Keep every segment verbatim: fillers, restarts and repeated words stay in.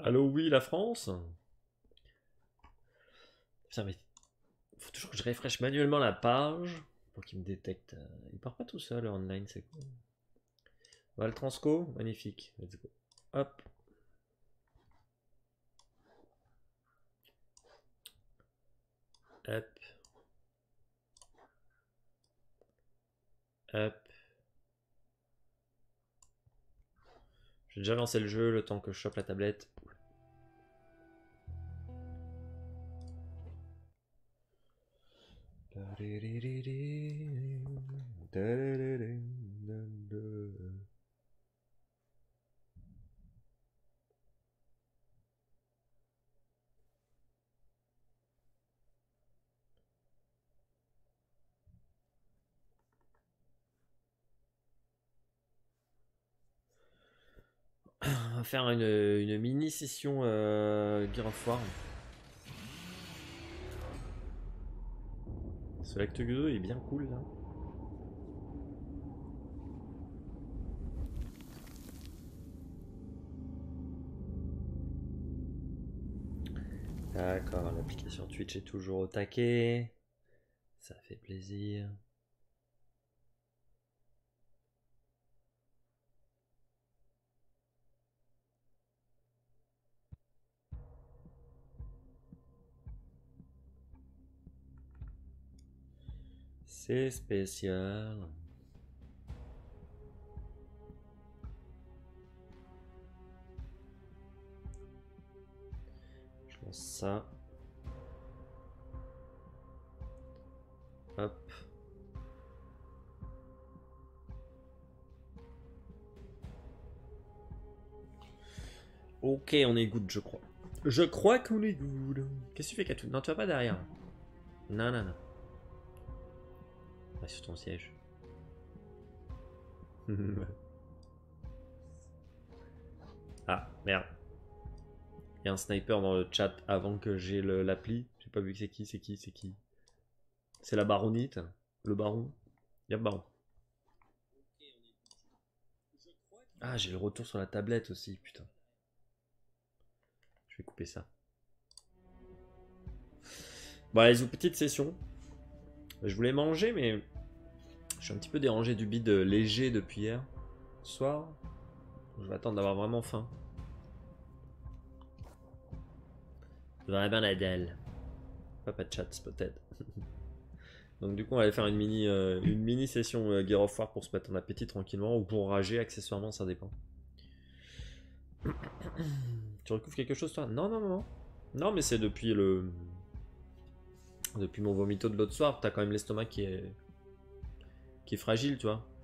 Allô, oui, la France? Putain, mais faut toujours que je refresh manuellement la page pour qu'il me détecte. euh, Il part pas tout seul online, c'est cool. Voilà le transco, magnifique. Let's go. Hop. Hop. Hop. J'ai déjà lancé le jeu le temps que je chope la tablette. On va faire une, une mini session euh, Gear of War. Ce l'acte deux est bien cool là. D'accord, l'application Twitch est toujours au taquet. Ça fait plaisir. C'est spécial. Je lance ça. Hop. Ok, on est good, je crois. Je crois qu'on est good. Qu'est-ce que tu fais, Katou? Non, tu vas pas derrière. Non, non, non. Reste sur ton siège. Ah, merde. Il y a un sniper dans le chat avant que j'ai l'appli. J'ai pas vu que c'est qui, c'est qui, c'est qui. C'est la baronite. Le baron. Y'a baron. Ah, j'ai le retour sur la tablette aussi, putain. Je vais couper ça. Bon, allez, une petite session. Je voulais manger, mais je suis un petit peu dérangé du bide léger depuis hier soir. Je vais attendre d'avoir vraiment faim. Vraiment la dalle. Pas pas de chat, peut-être. Donc du coup, on va aller faire une mini, euh, une mini session euh, Gear of War pour se mettre en appétit tranquillement, ou pour rager accessoirement, ça dépend. Tu recouvres quelque chose, toi? Non, non, non, non. Non, mais c'est depuis le... Depuis mon vomito de l'autre soir, t'as quand même l'estomac qui est... qui est fragile, tu vois.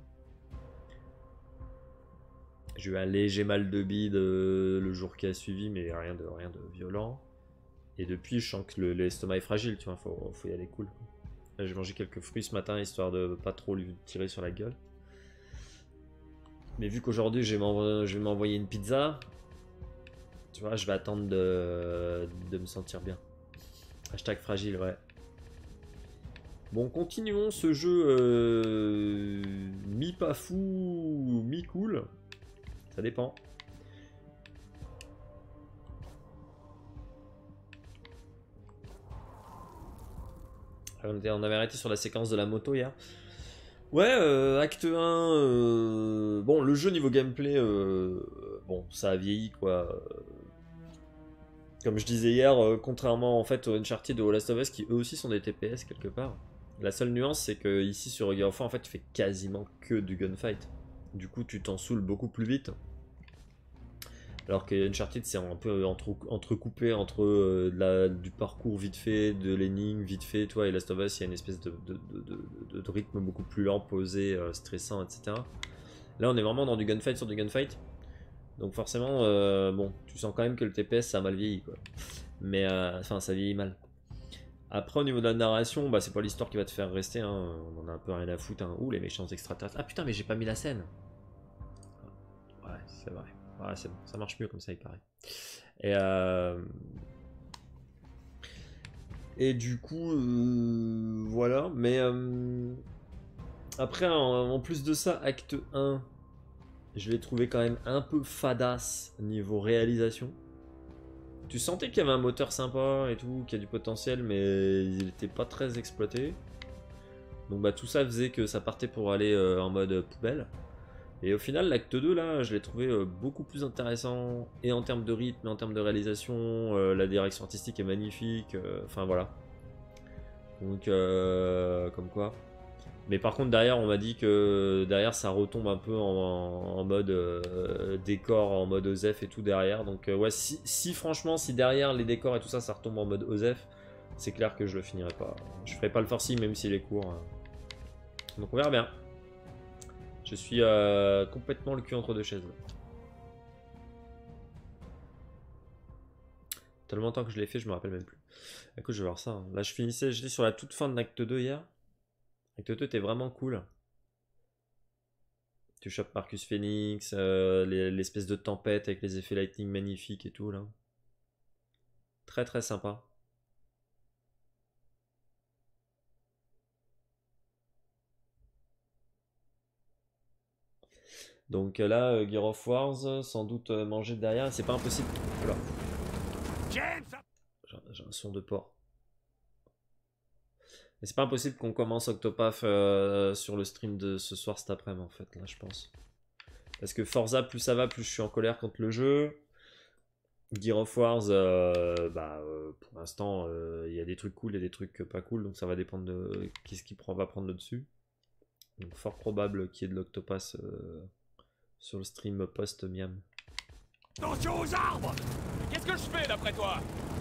J'ai eu un léger mal de bide euh, le jour qui a suivi, mais rien de, rien de violent. Et depuis, je sens que l'estomac est fragile, tu vois, faut, faut y aller cool. J'ai mangé quelques fruits ce matin, histoire de pas trop lui tirer sur la gueule. Mais vu qu'aujourd'hui, je vais m'envoyer une pizza, tu vois, je vais attendre de, de me sentir bien. Hashtag fragile, ouais. Bon, continuons ce jeu euh, mi-pas fou, mi-cool. Ça dépend. On avait arrêté sur la séquence de la moto hier. Ouais, euh, acte un. Euh, bon, le jeu niveau gameplay, euh, bon, ça a vieilli quoi. Comme je disais hier, euh, contrairement en fait aux Uncharted et aux Last of Us qui eux aussi sont des T P S quelque part. La seule nuance, c'est que ici sur Gears of War, en fait, tu fais quasiment que du gunfight. Du coup, tu t'en saoules beaucoup plus vite. Alors que Uncharted, c'est un peu entre, entrecoupé entre euh, la, du parcours vite fait, de l'énigme vite fait, toi, et Last of Us, il y a une espèce de, de, de, de, de rythme beaucoup plus lent, posé, euh, stressant, et cetera. Là, on est vraiment dans du gunfight sur du gunfight. Donc forcément, euh, bon, tu sens quand même que le T P S, ça a mal vieilli, quoi. Mais, euh, enfin, ça vieillit mal. Après, au niveau de la narration, bah, c'est pas l'histoire qui va te faire rester, hein. On en a un peu rien à foutre, hein. Ouh, les méchants extraterrestres. Ah putain, mais j'ai pas mis la scène. Ouais, c'est vrai. Ouais, c'est bon, ça marche mieux comme ça, il paraît. Et, euh... Et du coup, euh... voilà. Mais euh... après, en, en plus de ça, acte un, je l'ai trouvé quand même un peu fadasse niveau réalisation. Tu sentais qu'il y avait un moteur sympa et tout, qu'il y a du potentiel, mais il était pas très exploité. Donc bah tout ça faisait que ça partait pour aller euh, en mode poubelle. Et au final, l'acte deux, là, je l'ai trouvé euh, beaucoup plus intéressant, et en termes de rythme, et en termes de réalisation, euh, la direction artistique est magnifique, euh, enfin voilà. Donc, euh, comme quoi. Mais par contre, derrière, on m'a dit que derrière, ça retombe un peu en, en mode euh, décor, en mode O S E F et tout derrière. Donc, euh, ouais, si, si franchement, si derrière les décors et tout ça, ça retombe en mode O S E F, c'est clair que je le finirai pas. Je ferai pas le forcing, même s'il est court. Donc, on verra bien. Je suis euh, complètement le cul entre deux chaises. Tellement longtemps que je l'ai fait, je me rappelle même plus. Écoute, je vais voir ça. Hein. Là, je finissais, j'étais sur la toute fin de l'acte deux hier. L'acte deux était vraiment cool. Tu chopes Marcus Phoenix, euh, l'espèce de tempête avec les effets lightning magnifiques et tout là. Très très sympa. Donc là, euh, Gear of Wars, sans doute euh, manger derrière, c'est pas impossible. Voilà. J'ai un son de porc. Mais c'est pas impossible qu'on commence Octopath euh, sur le stream de ce soir cet après-midi en fait, là je pense. Parce que Forza, plus ça va, plus je suis en colère contre le jeu. Gear of Wars, euh, bah, euh, pour l'instant, il euh, y a des trucs cool et des trucs pas cool, donc ça va dépendre de qu'est-ce qui prend, va prendre le dessus. Donc fort probable qu'il y ait de l'Octopath euh, sur le stream post-miam. Attention aux arbres! Qu'est-ce que je fais d'après toi?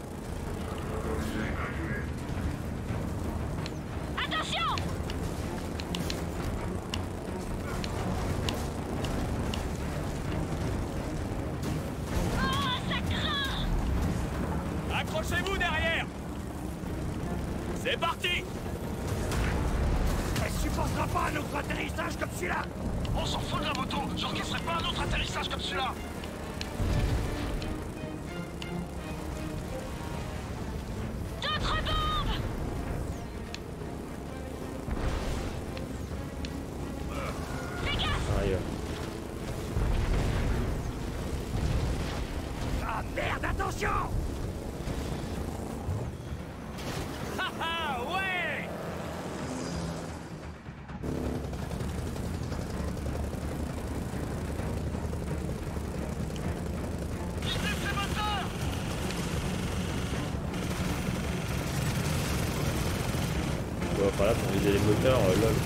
Attention! Oh, ça craint! Accrochez-vous derrière! C'est parti! Elle supportera pas un autre atterrissage comme celui-là! On s'en fout de la moto! J'orchestrerai pas un autre atterrissage comme celui-là! D'autres bombes! Fais gaffe! Arrive. Ah merde, attention! Haha, ouais! Visez ces moteurs! Ouais, voilà, pour viser les moteurs, euh, lol.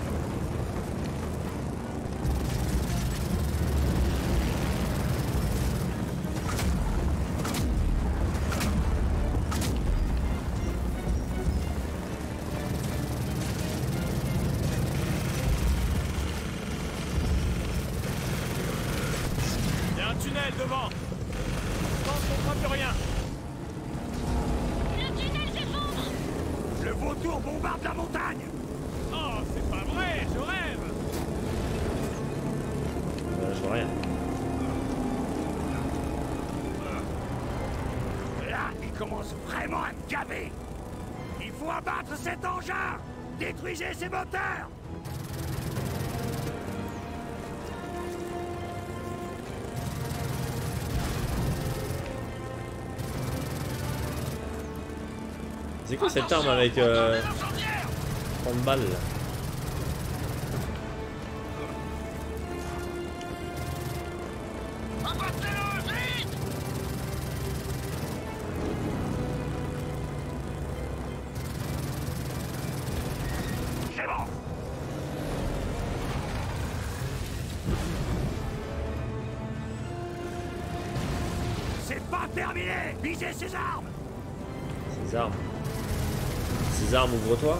Il y a un tunnel devant! Je pense qu'on fera plus rien! Le tunnel s'effondre! Le vautour bombarde la montagne! Oh, c'est pas vrai, je rêve! Euh, je vois rien. Là, il commence vraiment à me gaver! Il faut abattre cet engin! Détruisez ses moteurs! C'est quoi cette arme avec euh, trente balles là? Abattez-le, vite! C'est bon! C'est pas terminé! Visez ses armes! Ces armes. Ces armes, ouvre-toi.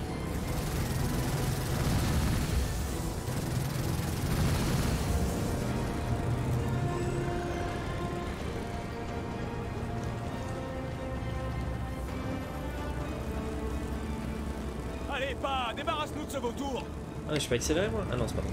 Allez, pas! Débarrasse-nous de ce vautour! Ah, je suis pas accéléré moi? Ah non, c'est pas bon.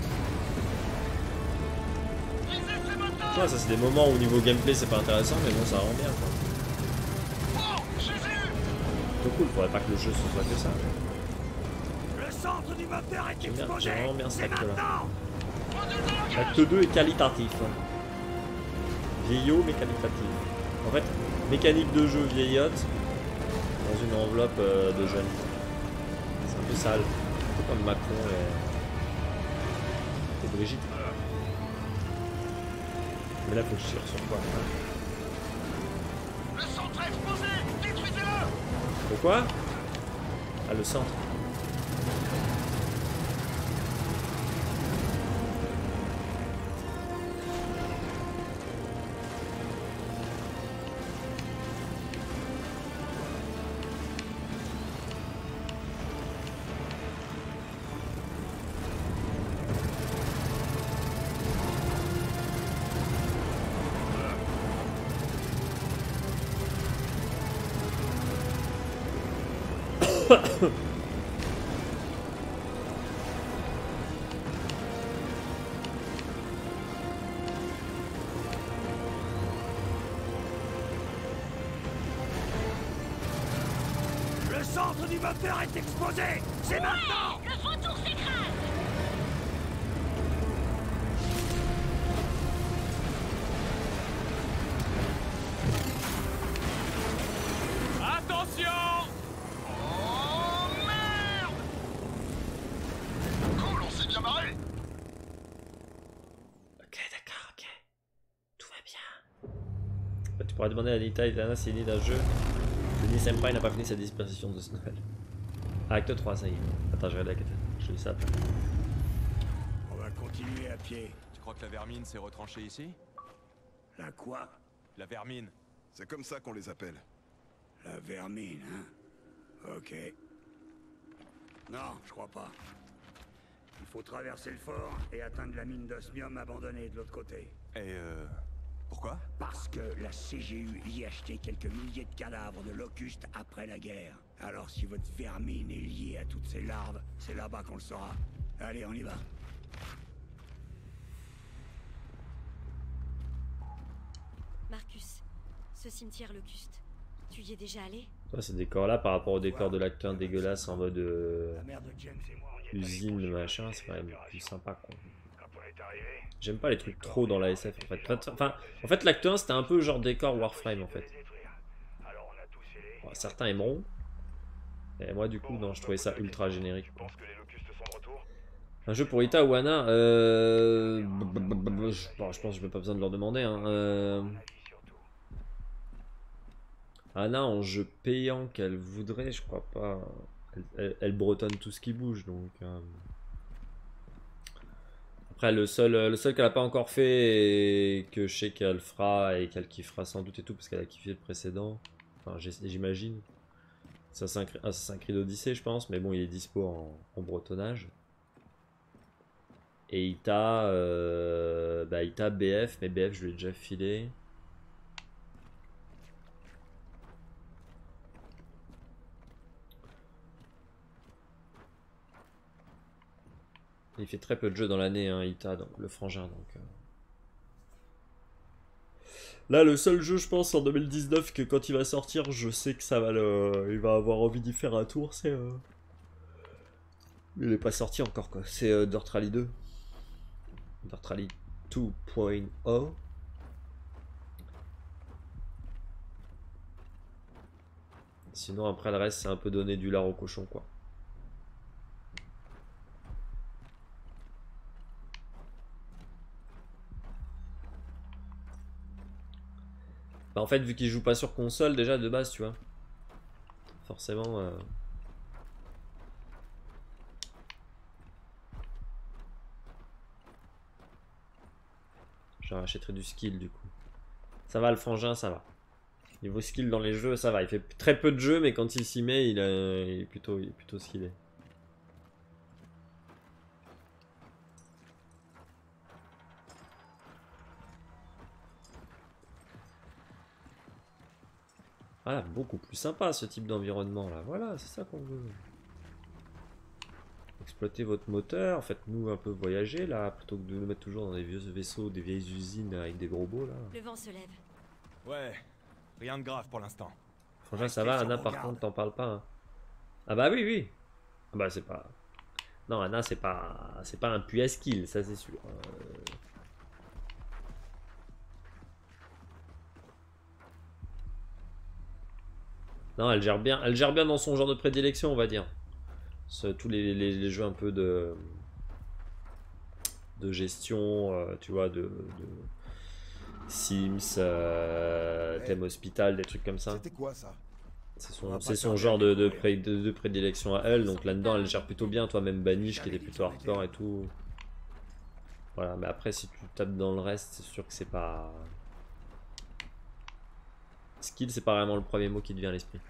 Visez ses moteurs! Ouais, ça c'est des moments où au niveau gameplay c'est pas intéressant, mais bon, ça rend bien quoi. Oh! Jésus! C'est cool, faudrait pas que le jeu ce soit que ça. Le centre du moteur est J'aime bien, explosé! j'aime vraiment bien cet C'est acte-là. maintenant! L'acte deux est qualitatif. Vieillot mais qualitatif. En fait, mécanique de jeu vieillotte dans une enveloppe euh, de jeunes. C'est un peu sale. Un peu comme Macron et, et Brigitte. Mais là, faut que je tire sur quoi hein. Le centre est explosé! Détruisez-le! Pourquoi? Ah, le centre. Le centre du moteur est explosé! C'est maintenant! Le vautour s'écrase! Attention! Oh merde! Cool, on s'est bien marré! Ok, d'accord, ok. Tout va bien. Bah, tu pourrais demander à Anita et Dana s'il est d'un jeu. Denis Senpai n'a pas fini sa disparition de ce Noël. Ah, acte trois, ça y est. Attends, je regarde la quête. Je dis ça après. On va continuer à pied. Tu crois que la vermine s'est retranchée ici? La quoi? La vermine. C'est comme ça qu'on les appelle. La vermine, hein? Ok. Non, je crois pas. Il faut traverser le fort et atteindre la mine d'osmium abandonnée de l'autre côté. Et euh... pourquoi? Parce que la C G U y a acheté quelques milliers de cadavres de locustes après la guerre. Alors si votre vermine est liée à toutes ces larves, c'est là-bas qu'on le saura. Allez, on y va. Marcus, ce cimetière locuste, tu y es déjà allé? Ça, ces décors-là, par rapport au décor de l'acte un dégueulasse en mode euh, La mère de James et moi, on y est allés usine, pour machin, chercher c'est quand même les plus rations. sympa quoi. Quand on est arrivé, J'aime pas les trucs trop dans la S F en fait. Enfin, en fait, l'acte un c'était un peu genre décor Warframe en fait. alors on a tous scellé. Bon, certains aimeront. Et moi, du coup, non, je trouvais ça ultra générique. Tu penses que les locustes sont de retour? Un jeu pour Ita ou Anna euh... je, bon, je pense que je n'ai pas besoin de leur demander. Hein. Euh... Anna, en jeu payant qu'elle voudrait, je crois pas. Elle, elle, elle bretonne tout ce qui bouge, donc. Euh... Après, le seul, le seul qu'elle n'a pas encore fait et que je sais qu'elle fera et qu'elle kiffera sans doute et tout, parce qu'elle a kiffé le précédent. Enfin, j'imagine. C'est Assassin's Creed Odyssey, je pense, mais bon, il est dispo en, en bretonnage. Et Ita, euh, bah Ita B F, mais B F je lui ai déjà filé. Il fait très peu de jeux dans l'année, hein, Ita, donc, le frangin. Donc, euh... Là, le seul jeu, je pense, en deux mille dix-neuf, que quand il va sortir, je sais que ça va le... il va avoir envie d'y faire un tour, c'est... Euh... Il n'est pas sorti encore, quoi. C'est euh, Dirt Rally deux. Dirt Rally deux point zéro. Sinon, après, le reste, c'est un peu donner du lard au cochon, quoi. Bah, en fait, vu qu'il joue pas sur console, déjà, de base, tu vois. Forcément... Euh... Je rachèterai du skill, du coup. Ça va, le frangin, ça va. Niveau skill dans les jeux, ça va. Il fait très peu de jeux, mais quand il s'y met, il, a... il, est plutôt, il est plutôt skillé. Ah, beaucoup plus sympa ce type d'environnement là. Voilà, c'est ça qu'on veut. Exploiter votre moteur, faites-nous un peu voyager là, plutôt que de nous mettre toujours dans des vieux vaisseaux, des vieilles usines avec des gros beaux là. Le vent se lève. Ouais, rien de grave pour l'instant. Franchement, ça va, Anna, par contre, t'en parles pas. Hein. Ah bah oui, oui. Ah bah c'est pas... Non, Anna, c'est pas... C'est pas un puits à skill, ça c'est sûr. Euh... Non, elle gère bien, elle gère bien dans son genre de prédilection, on va dire. Ce- tous les, les, les jeux un peu de de gestion, euh, tu vois, de, de Sims, euh, Ouais. thème hospital, des trucs comme ça. C'était quoi ça? C'est On son, va c'est pas son tarder genre à de, de, découvrir. pré- de- de prédilection à elle. Donc là-dedans, elle gère plutôt bien. Toi, même Banish qui était plutôt hardcore et tout. Voilà, mais après, si tu tapes dans le reste, c'est sûr que c'est pas. Skill, c'est pas vraiment le premier mot qui te vient à l'esprit.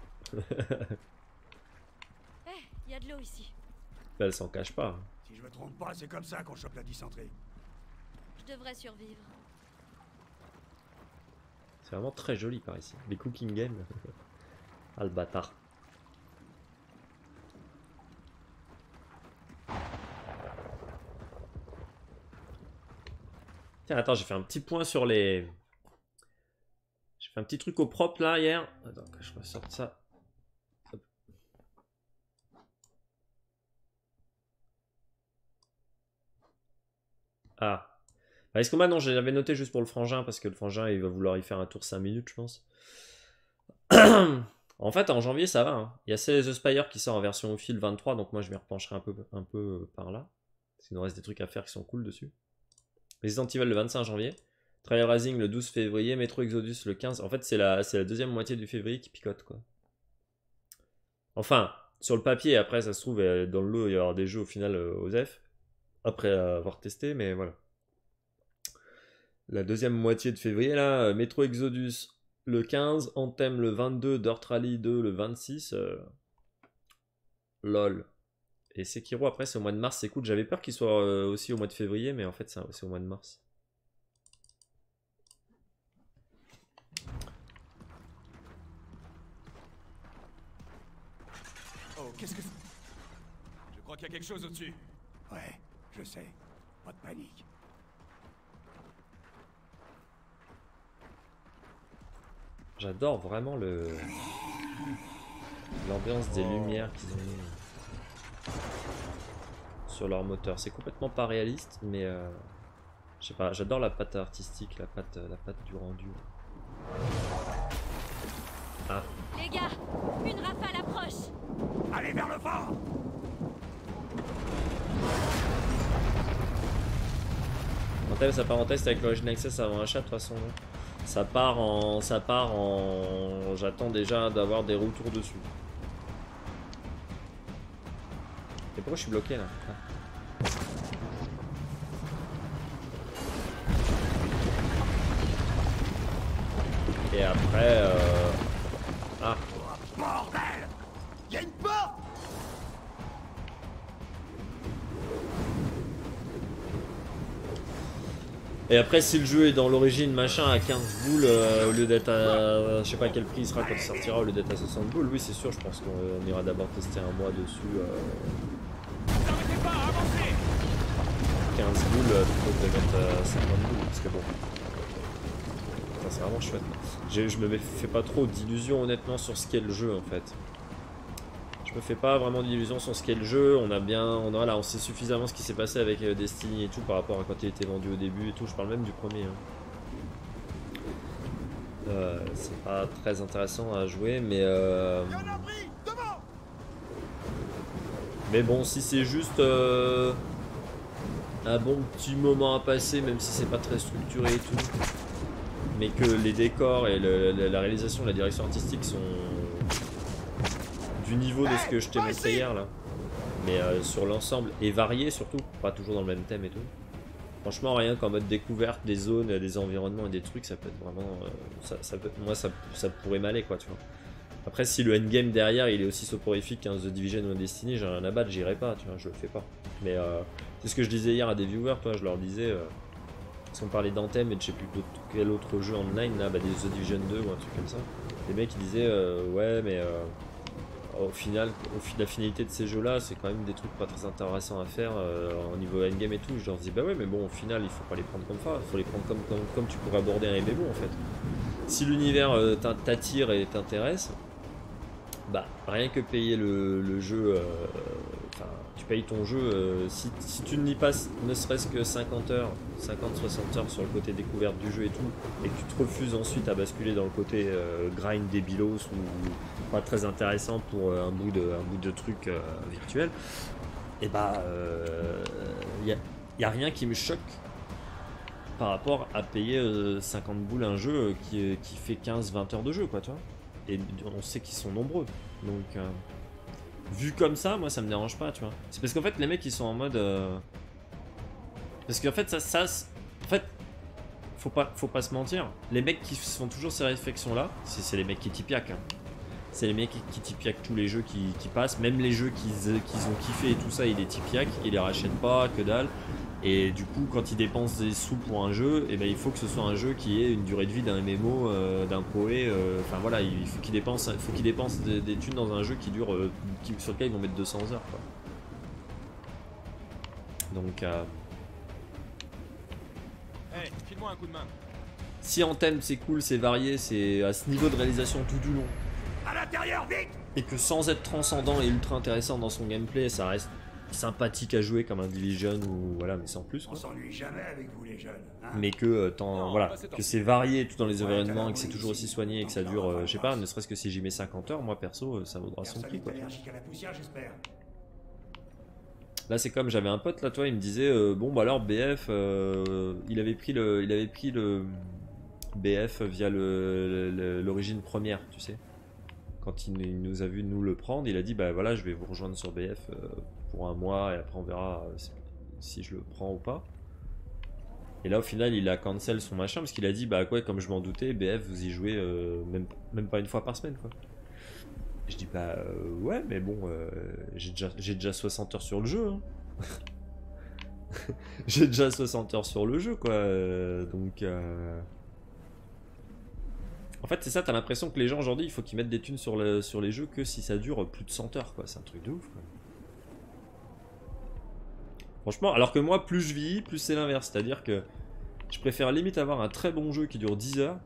Eh, il y a de l'eau ici. Elle s'en cache pas. Si je me trompe pas, c'est comme ça qu'on chope la dysenterie. Je devrais survivre. C'est vraiment très joli par ici. Les cooking games. Ah le bâtard. Tiens, attends, j'ai fait un petit point sur les. J'ai fait un petit truc au propre là hier. Attends, que je ressorte ça. Hop. Ah. Bah, Ice Combat, non, j'avais noté juste pour le frangin parce que le frangin il va vouloir y faire un tour cinq minutes, je pense. En fait, en janvier, ça va. Hein. Il y a Slay the Spire qui sort en version au fil vingt-trois, donc moi je m'y repencherai un peu, un peu par là. Parce qu'il nous reste des trucs à faire qui sont cool dessus. Resident Evil le vingt-cinq janvier. Trial Rising le douze février. Metro Exodus le quinze. En fait, c'est la, c'est la deuxième moitié du février qui picote, quoi. Enfin, sur le papier, après, ça se trouve, dans le lot, il y aura des jeux au final euh, aux F. Après avoir testé, mais voilà. La deuxième moitié de février, là, Metro Exodus le quinze, Anthem le vingt-deux, Dirt Rally deux le vingt-six. Euh... LOL. Et Sekiro après c'est au mois de mars. Écoute, j'avais peur qu'il soit euh, aussi au mois de février, mais en fait c'est c'est au mois de mars. Oh, qu'est-ce que c'est? Je crois qu'il y a quelque chose au-dessus. Ouais, je sais. Pas de panique. J'adore vraiment le l'ambiance des lumières qu'ils ont mis sur leur moteur. C'est complètement pas réaliste, mais euh, je sais pas. J'adore la patte artistique, la patte, la patte du rendu. Ah. Les gars, une rafale approche. Allez vers le fort! Anthem, sa parenthèse avec l'Origin Access avant achat de toute façon. Ça part en. Ça part en. J'attends déjà d'avoir des retours dessus. Et pourquoi je suis bloqué là? Ah. Et après. Euh... Ah. Bordel! Y'a une porte! Et après, si le jeu est dans l'origine machin à quinze boules, euh, au lieu d'être à. Je sais pas quel prix il sera quand il sortira, au lieu d'être à soixante boules, oui, c'est sûr, je pense qu'on ira d'abord tester un mois dessus. Euh... quinze boules euh, plutôt que de mettre à cinquante boules, parce que bon. Ça, c'est vraiment chouette. Je, je me fais pas trop d'illusions honnêtement sur ce qu'est le jeu en fait. Je me fais pas vraiment d'illusions sur ce qu'est le jeu. On a bien, on a là, on sait suffisamment ce qui s'est passé avec euh, Destiny et tout par rapport à quand il était vendu au début et tout. Je parle même du premier. Hein. Euh, c'est pas très intéressant à jouer, mais euh... mais bon, si c'est juste euh... un bon petit moment à passer, même si c'est pas très structuré et tout, mais que les décors et le, la, la réalisation, la direction artistique sont du niveau de ce que je t'ai montré hier là, mais euh, sur l'ensemble et varié surtout, pas toujours dans le même thème et tout. Franchement, rien qu'en mode découverte des zones, des environnements et des trucs, ça peut être vraiment, euh, ça, ça peut, moi ça, ça pourrait m'aller quoi, tu vois. Après, si le endgame derrière il est aussi soporifique qu'un The Division ou un Destiny, j'ai rien à battre, j'irai pas, tu vois, je le fais pas. Mais euh, c'est ce que je disais hier à des viewers, toi, je leur disais, euh, si on parlait d'Anthem et de je sais plus quel autre jeu online là, bah, des The Division deux ou un truc comme ça, les mecs ils disaient euh, ouais mais euh, au final, au, la finalité de ces jeux là c'est quand même des trucs pas très intéressants à faire euh, au niveau endgame et tout. Je leur disais bah ouais mais bon au final il faut pas les prendre comme ça, il faut les prendre comme, comme, comme tu pourrais aborder un M M O en fait. Si l'univers euh, t'attire et t'intéresse, bah rien que payer le, le jeu, enfin tu payes ton jeu, euh, si, si tu n'y passes ne serait-ce que cinquante heures, cinquante soixante heures sur le côté découverte du jeu et tout, et que tu te refuses ensuite à basculer dans le côté euh, grind débilos ou pas très intéressant pour euh, un, bout de, un bout de truc euh, virtuel, et bah il euh, n'y a, a rien qui me choque par rapport à payer euh, cinquante boules un jeu euh, qui, qui fait quinze vingt heures de jeu, quoi, tu vois. Et on sait qu'ils sont nombreux, donc euh, vu comme ça, moi ça me dérange pas, tu vois. C'est parce qu'en fait les mecs ils sont en mode euh... parce qu'en fait ça, ça en fait faut pas, faut pas se mentir, les mecs qui font toujours ces réflexions là, c'est les mecs qui tipiac, hein. C'est les mecs qui, qui tipiac tous les jeux qui, qui passent, même les jeux qu'ils qu'ils ont kiffé et tout ça, ils les tipiac, ils les rachètent pas, que dalle. Et du coup, quand ils dépensent des sous pour un jeu, et ben il faut que ce soit un jeu qui ait une durée de vie d'un M M O, euh, d'un P O E. Enfin euh, voilà, il faut qu'ils dépensent, faut qu'ils dépensent des, des thunes dans un jeu qui dure, euh, qui, sur lequel ils vont mettre deux cents heures, quoi. Donc, euh... hey, file-moi un coup de main. Si en thème c'est cool, c'est varié, c'est à ce niveau de réalisation tout du long. À l'intérieur, vite! Et que sans être transcendant et ultra intéressant dans son gameplay, ça reste sympathique à jouer comme un Division ou voilà, mais sans plus, quoi. On s'ennuie jamais avec vous les jeunes, hein? Mais que euh, tant, voilà, que c'est varié tout dans les environnements et que c'est toujours aussi soigné et que ça dure, euh, je sais pas, ne serait-ce que si j'y mets cinquante heures, moi perso, euh, ça vaudra son prix, quoi. Là c'est comme j'avais un pote là, toi, il me disait euh, bon bah alors B F, euh, il avait pris le, il avait pris le B F via le l'origine première, tu sais. Quand il, il nous a vu nous le prendre, il a dit bah voilà, je vais vous rejoindre sur B F euh, pour un mois et après on verra euh, si, si je le prends ou pas. Et là au final il a cancel son machin parce qu'il a dit bah quoi, comme je m'en doutais, B F vous y jouez euh, même, même pas une fois par semaine, quoi. Et je dis bah euh, ouais mais bon euh, j'ai déjà, j'ai déjà soixante heures sur le jeu, hein. J'ai déjà soixante heures sur le jeu, quoi, euh, donc euh... en fait c'est ça, t'as l'impression que les gens aujourd'hui il faut qu'ils mettent des thunes sur, le, sur les jeux que si ça dure plus de cent heures, quoi. C'est un truc de ouf, quoi. Franchement, alors que moi plus je vieillis plus c'est l'inverse, c'est à dire que je préfère limite avoir un très bon jeu qui dure dix heures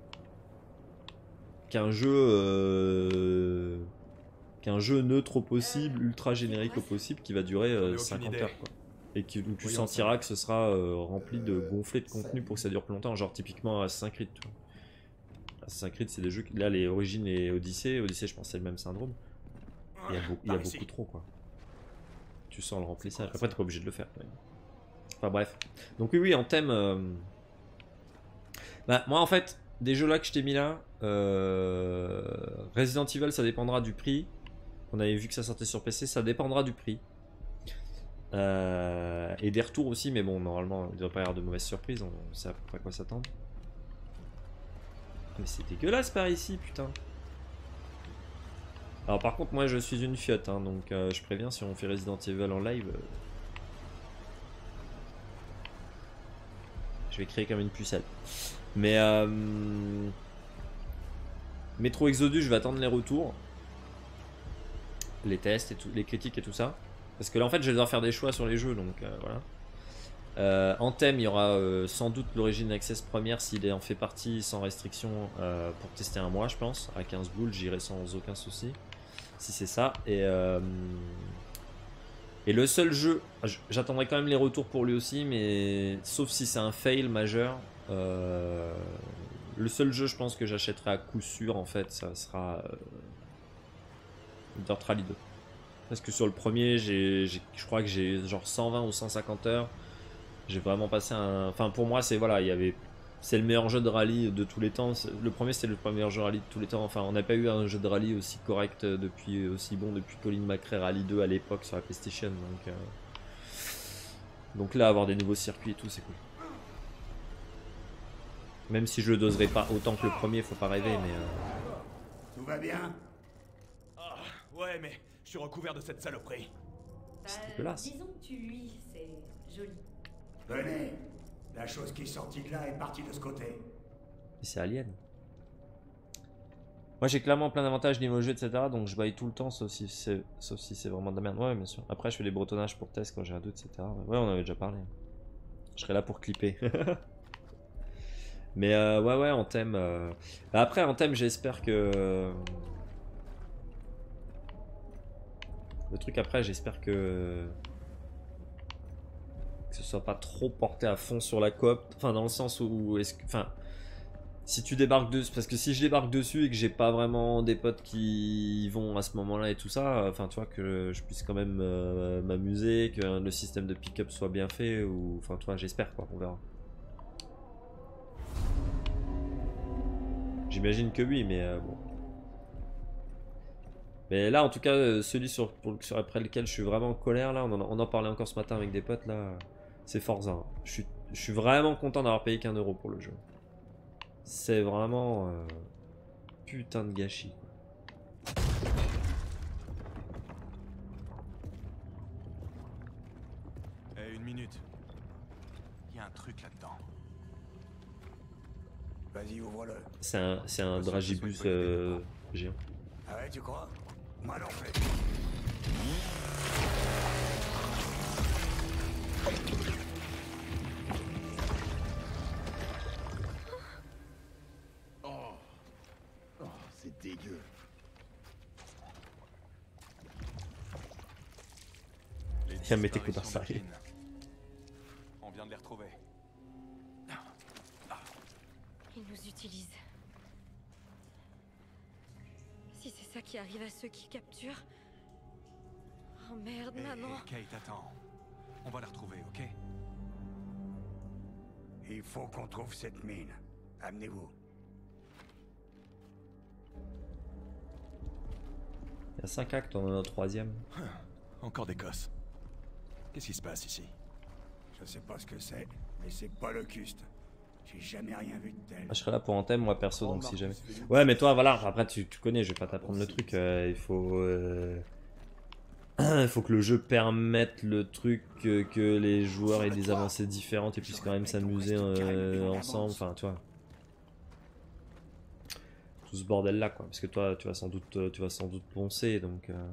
qu'un jeu euh, qu'un jeu neutre au possible, ultra générique au possible qui va durer euh, cinquante heures, quoi. Et qui, où tu sentiras que ce sera euh, rempli de gonflé de contenu pour que ça dure plus longtemps, genre typiquement Assassin's Creed, tu vois. Assassin's Creed c'est des jeux, là les Origins et Odyssey, Odyssey je pense c'est le même syndrome. Il y a, beau, il y a beaucoup trop, quoi. Tu sens le remplissage, après t'es pas obligé de le faire, ouais. Enfin bref, donc oui oui en thème euh... bah moi en fait des jeux là que je t'ai mis là, euh... Resident Evil ça dépendra du prix. On avait vu que ça sortait sur P C, ça dépendra du prix. Euh... Et des retours aussi, mais bon normalement il ne devrait pas y avoir de mauvaises surprises, on sait à peu près à quoi s'attendre. Mais c'est dégueulasse par ici, putain. Alors par contre moi je suis une fiotte, hein, donc euh, je préviens, si on fait Resident Evil en live, euh... je vais créer comme une pucelle. Mais euh... Metro Exodus, je vais attendre les retours, les tests et tout, les critiques et tout ça, parce que là en fait je vais devoir faire des choix sur les jeux, donc euh, voilà. Euh, en thème il y aura euh, sans doute l'Origin Access première s'il en fait partie sans restriction, euh, pour tester un mois je pense, à quinze boules j'irai sans aucun souci, si c'est ça. Et euh... et le seul jeu, j'attendrai quand même les retours pour lui aussi, mais sauf si c'est un fail majeur, euh... le seul jeu je pense que j'achèterai à coup sûr en fait ça sera euh... Dirt Rally deux, parce que sur le premier j'ai, je crois que j'ai genre cent vingt ou cent cinquante heures. J'ai vraiment passé un... Enfin pour moi c'est voilà, il y avait... C'est le meilleur jeu de rallye de tous les temps. Le premier c'était le meilleur jeu de rallye de tous les temps. Enfin on n'a pas eu un jeu de rallye aussi correct depuis, aussi bon depuis Colin McRae Rally deux à l'époque sur la PlayStation. Donc, euh... donc là avoir des nouveaux circuits et tout c'est cool. Même si je le doserai pas autant que le premier, faut pas rêver, mais... Euh... Tout va bien? Ah, ouais mais je suis recouvert de cette saloperie. C'est dégueulasse. Disons que tu lui, c'est joli. Venez, la chose qui est sortie de là est partie de ce côté. Et c'est Alien. Moi j'ai clairement plein d'avantages niveau jeu, et cetera. Donc je baille tout le temps, sauf si c'est sauf si c'est vraiment de la merde. Ouais, bien sûr. Après je fais des bretonnages pour test quand j'ai un doute, et cetera. Ouais, on avait déjà parlé. Je serai là pour clipper. Mais euh, ouais, ouais, en thème... Euh... Après, en thème, j'espère que... Le truc après, j'espère que... que ce soit pas trop porté à fond sur la coop. Enfin, dans le sens où... est-ce que... Enfin, si tu débarques dessus... Parce que si je débarque dessus et que j'ai pas vraiment des potes qui y vont à ce moment-là et tout ça, enfin, tu vois, que je puisse quand même euh, m'amuser, que le système de pick-up soit bien fait, ou... Enfin, tu vois, j'espère, quoi, on verra. J'imagine que oui, mais euh, bon. Mais là, en tout cas, celui sur, pour, sur après lequel je suis vraiment en colère, là, on en, on en parlait encore ce matin avec des potes, là, c'est Forza. Hein. Je suis, je suis vraiment content d'avoir payé qu'un euro pour le jeu. C'est vraiment euh, putain de gâchis. Quoi. Eh, une minute. Il y a un truc là-dedans. Vas-y, ouvre-le. C'est un, c'est un dragibus euh, géant. Ah ouais, tu crois? Moi non plus. Oh, oh c'est dégueu. Les Tiens, mettez coup disparitions d'arsaille. de Keane. On vient de les retrouver. Ils nous utilisent. Si c'est ça qui arrive à ceux qui capturent... Oh merde, Eh, maman. eh, Kate, attends. On va la retrouver, ok? Il faut qu'on trouve cette mine. Amenez-vous. Il y a cinq actes, on en a un troisième. Encore des gosses. Qu'est-ce qui se passe ici? Je sais pas ce que c'est, mais c'est pas le custe. J'ai jamais rien vu de tel. Ah, je serai là pour un thème, moi perso, donc si jamais. Ouais, mais toi, voilà, après tu, tu connais, je vais pas t'apprendre le truc. Euh, il faut. Euh... Il faut que le jeu permette le truc, que, que les joueurs aient des avancées différentes et puissent quand même s'amuser euh, ensemble. Enfin, tu vois. Tout ce bordel là, quoi. Parce que toi, tu vas sans doute, tu vas sans doute poncer, donc. Euh...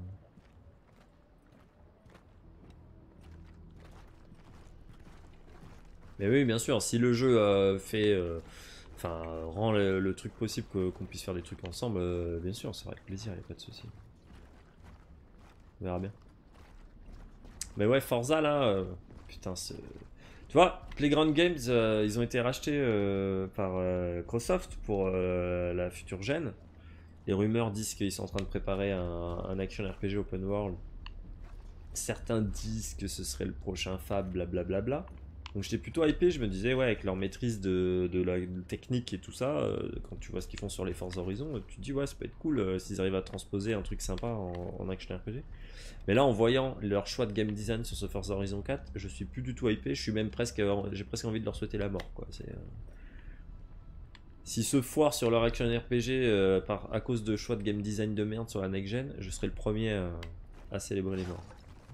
Mais oui, bien sûr, si le jeu euh, fait, euh, enfin, rend le, le truc possible que- qu'on puisse faire des trucs ensemble, euh, bien sûr, c'est avec plaisir, il n'y a pas de souci. On verra bien. Mais ouais, Forza là, euh, putain, c'est. Tu vois, Playground Games, euh, ils ont été rachetés euh, par euh, Microsoft pour euh, la future gen. Les rumeurs disent qu'ils sont en train de préparer un, un action R P G open world. Certains disent que ce serait le prochain Fab, blablabla. Bla bla bla. Donc j'étais plutôt hypé, je me disais, ouais, avec leur maîtrise de, de la technique et tout ça, euh, quand tu vois ce qu'ils font sur les Forza Horizon, tu te dis, ouais, ça peut être cool euh, s'ils arrivent à transposer un truc sympa en, en action R P G. Mais là, en voyant leur choix de game design sur ce Forza Horizon quatre, je suis plus du tout hypé, je suis même presque, j'ai presque envie de leur souhaiter la mort, quoi. C'est, euh... S'ils se foirent sur leur action R P G euh, par, à cause de choix de game design de merde sur la next gen, je serai le premier à, à célébrer les morts.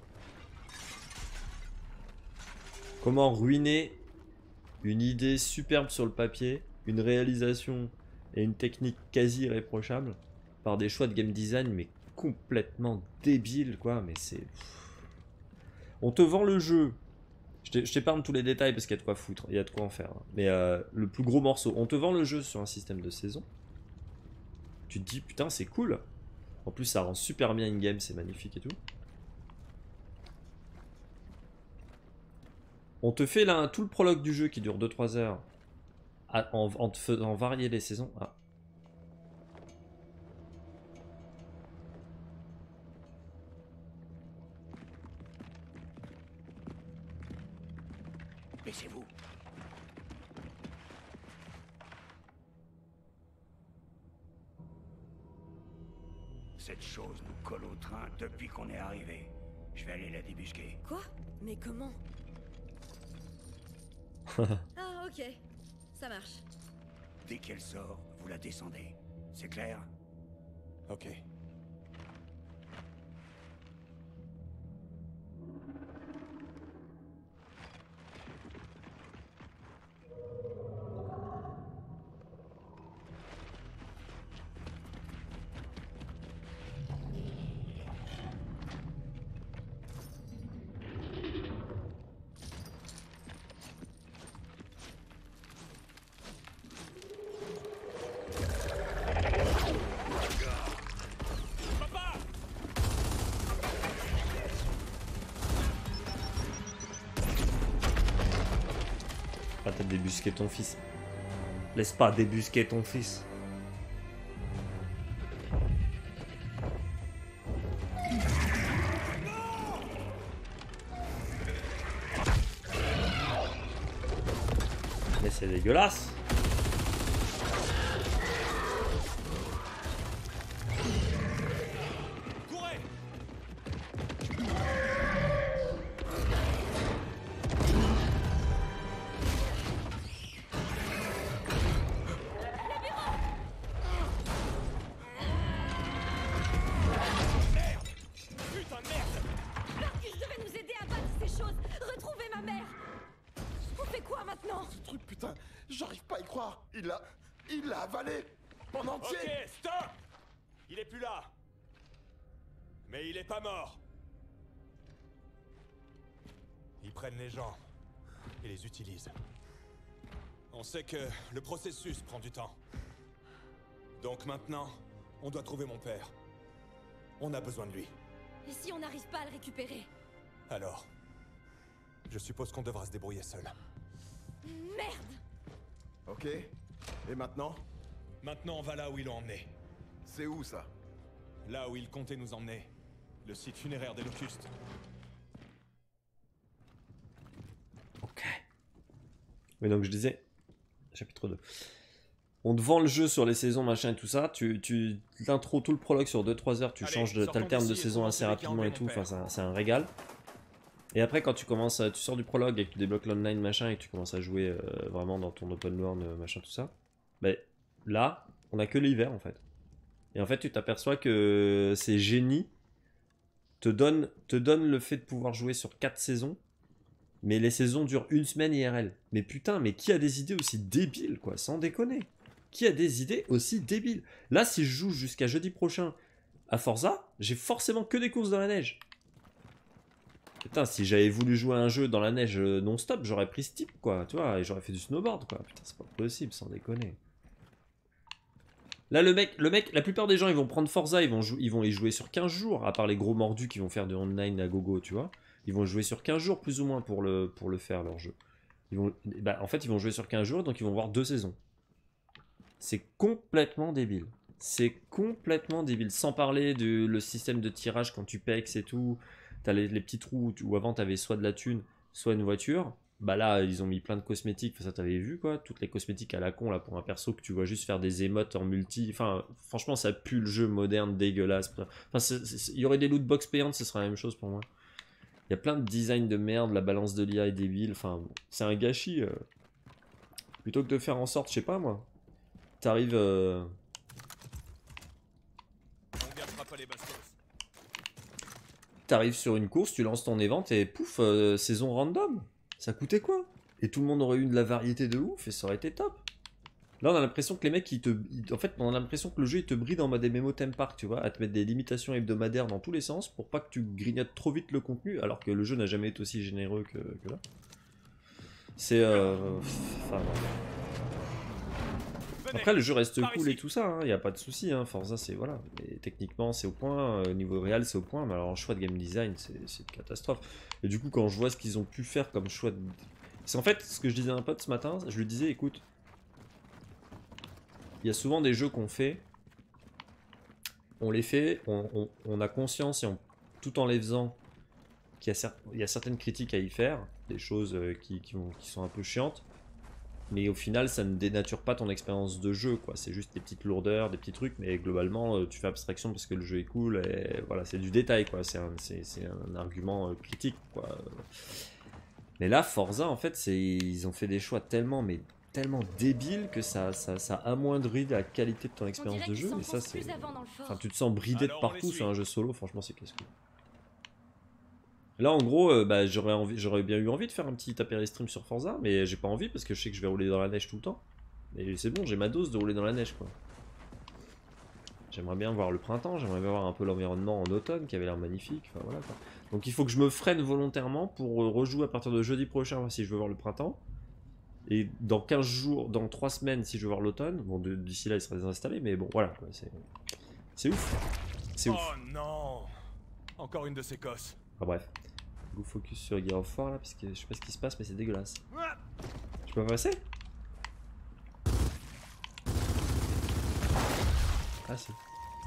Comment ruiner une idée superbe sur le papier, une réalisation et une technique quasi irréprochable par des choix de game design mais complètement débiles, quoi. Mais c'est... On te vend le jeu. Je t'épargne tous les détails parce qu'il y a de quoi foutre, il y a de quoi en faire. Mais euh, le plus gros morceau, on te vend le jeu sur un système de saison. Tu te dis putain c'est cool. En plus ça rend super bien in-game, c'est magnifique et tout. On te fait là tout le prologue du jeu qui dure deux trois heures à, en, en te faisant varier les saisons. Ah. Baissez-vous. Cette chose nous colle au train depuis qu'on est arrivé. Je vais aller la débusquer. Quoi? Mais comment? Ah, ok. Ça marche. Dès qu'elle sort, vous la descendez. C'est clair? Ok. t'as débusqué ton fils. Laisse pas débusquer ton fils. Mais c'est dégueulasse. J'arrive pas à y croire. Il l'a... Il l'a avalé en entier. Ok, stop. Il est plus là. Mais il est pas mort. Ils prennent les gens et les utilisent. On sait que le processus prend du temps. Donc maintenant, on doit trouver mon père. On a besoin de lui. Et si on n'arrive pas à le récupérer? Alors, je suppose qu'on devra se débrouiller seul. Merde! Ok. Et maintenant? Maintenant, on va là où ils l'ont emmené. C'est où ça? Là où ils comptaient nous emmener. Le site funéraire des Locustes. Ok. Mais donc je disais, chapitre deux. On te vend le jeu sur les saisons, machin et tout ça. Tu, tu l'intro, tout le prologue sur deux trois heures. Tu Allez, changes de, sortons t'alternes de d'ici et saison trouvons assez celui qui a rapidement et enlevé tout. mon Enfin, père. c'est un- c'est un régal. Et après, quand tu commences, à- tu sors du prologue et que tu débloques l'online, machin, et que tu commences à jouer euh, vraiment dans ton open world, euh, machin, tout ça. Ben là, on a que l'hiver en fait. Et en fait, tu t'aperçois que ces génies te donnent, te donnent le fait de pouvoir jouer sur quatre saisons. Mais les saisons durent une semaine I R L. Mais putain, mais qui a des idées aussi débiles, quoi, sans déconner? Qui a des idées aussi débiles? Là, si je joue jusqu'à jeudi prochain à Forza, j'ai forcément que des courses dans la neige. Putain, si j'avais voulu jouer à un jeu dans la neige non-stop, j'aurais pris ce type, quoi, tu vois, et j'aurais fait du snowboard, quoi. Putain, c'est pas possible, sans déconner. Là, le mec, le mec, la plupart des gens, ils vont prendre Forza, ils vont, jou- ils vont les jouer sur quinze jours, à part les gros mordus qui vont faire du online à gogo, tu vois. Ils vont jouer sur quinze jours, plus ou moins, pour le, pour le faire, leur jeu. Ils vont, bah, en fait, ils vont jouer sur quinze jours, donc ils vont voir deux saisons. C'est complètement débile. C'est complètement débile. Sans parler du le système de tirage quand tu pex et tout. T'as les, les petits trous où, où avant t'avais soit de la thune, soit une voiture. Bah là, ils ont mis plein de cosmétiques. Enfin, ça t'avais vu quoi. Toutes les cosmétiques à la con là pour un perso que tu vois juste faire des émotes en multi. Enfin, franchement, ça pue le jeu moderne dégueulasse. Enfin, c'est- c'est- il y aurait des loot box payantes, ce serait la même chose pour moi. Il y a plein de designs de merde. La balance de l'I A est débile. Enfin, c'est un gâchis. euh. Plutôt que de faire en sorte, je sais pas moi. T'arrives. euh, On gâchera pas les bastos. T'arrives sur une course, tu lances ton event et pouf, euh, saison random. Ça coûtait quoi? Et tout le monde aurait eu de la variété de ouf et ça aurait été top. Là, on a l'impression que les mecs, ils te. ils- En fait, on a l'impression que le jeu, il te bride en mode M M O Theme Park, tu vois, à te mettre des limitations hebdomadaires dans tous les sens pour pas que tu grignotes trop vite le contenu, alors que le jeu n'a jamais été aussi généreux que, que là. C'est. Euh... Enfin, Venez. après, le jeu reste Par cool et ici. tout ça, il n'y a pas de souci. Hein. Forza, c'est voilà. Mais techniquement, c'est au point. euh, Au niveau réel, c'est au point. Mais alors, en choix de game design, c'est c'est une catastrophe. Et du coup, quand je vois ce qu'ils ont pu faire comme choix de. C'est en fait ce que je disais à un pote ce matin. Je lui disais, écoute, il y a souvent des jeux qu'on fait. On les fait, on, on- on a conscience, et on- tout en les faisant, qu'il y a, cer- il y a certaines critiques à y faire. Des choses euh, qui, qui vont- qui sont un peu chiantes. Mais au final, ça ne dénature pas ton expérience de jeu, quoi. C'est juste des petites lourdeurs, des petits trucs, mais globalement, euh, tu fais abstraction parce que le jeu est cool, et voilà, c'est du détail, quoi. C'est un, c'est- c'est un argument euh, critique, quoi. Mais là, Forza, en fait, c'est, ils ont fait des choix tellement, mais tellement débiles que ça, ça, ça amoindrit la qualité de ton On expérience dirait de qu'ils jeu, et ça, s'enfoncent c'est. plus avant dans le fort. Enfin, tu te sens bridé de Alors, on les partout suit. sur un jeu solo, franchement, c'est casse-couille. Là, en gros, euh, bah, j'aurais envie, j'aurais bien eu envie de faire un petit apéri stream sur Forza, mais j'ai pas envie parce que je sais que je vais rouler dans la neige tout le temps. Et c'est bon, j'ai ma dose de rouler dans la neige, quoi. J'aimerais bien voir le printemps, j'aimerais bien voir un peu l'environnement en automne qui avait l'air magnifique. Enfin, voilà, quoi. Donc il faut que je me freine volontairement pour euh, rejouer à partir de jeudi prochain si je veux voir le printemps. Et dans quinze jours, dans trois semaines si je veux voir l'automne. Bon, de- d'ici là il sera désinstallé, mais bon, voilà, quoi. C'est c'est ouf. C'est ouf. Oh non. Encore une de ces cosses. Enfin bref. Go focus sur Gear of War là, parce que je sais pas ce qui se passe, mais c'est dégueulasse. Je peux pas passer? Ah si.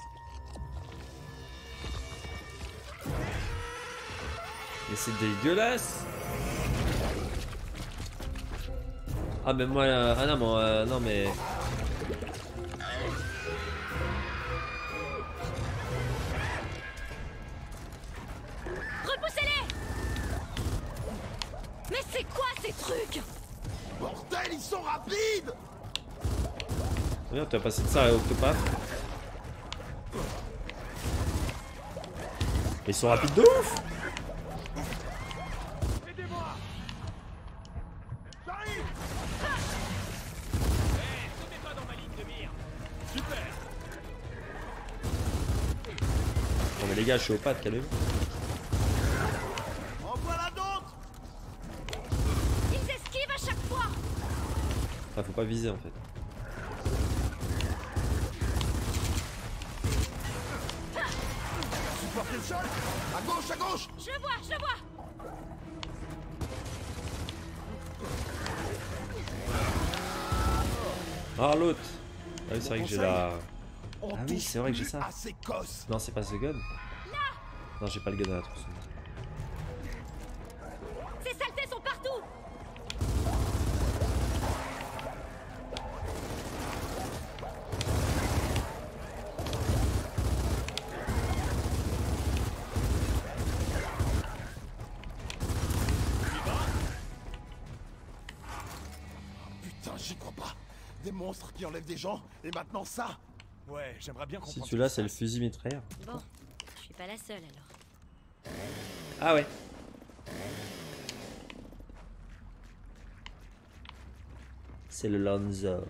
Mais c'est dégueulasse. Ah mais moi, euh, ah non, moi, euh, non mais... Repoussez-les! Mais c'est quoi ces trucs? Bordel, ils sont rapides! Regarde, tu as passé de ça à Octopath. Ils sont rapides de ouf! Aidez-moi! J'arrive! Hey, sautez pas dans ma ligne de mire. Super. Non mais les gars, je suis au pad, calmez-vous. En voilà d'autres! Ils esquivent à chaque fois! Ah, faut pas viser en fait. Supportez le sol! À gauche, à gauche! Je le vois, je le vois! Ah l'autre. Ah oui, c'est vrai que j'ai la... On Ah oui, touche c'est vrai que j'ai plus ça. à ces cosses. Non, c'est pas ce gun. Non, j'ai pas le gun à la trousse. Ces saletés sont partout! Putain, j'y crois pas. Des monstres qui enlèvent des gens, et maintenant ça. Ouais, j'aimerais bien Si comprendre. celui-là, c'est le fusil mitrailleur. Bon, je suis pas la seule alors. Ah ouais. C'est le Lanzor.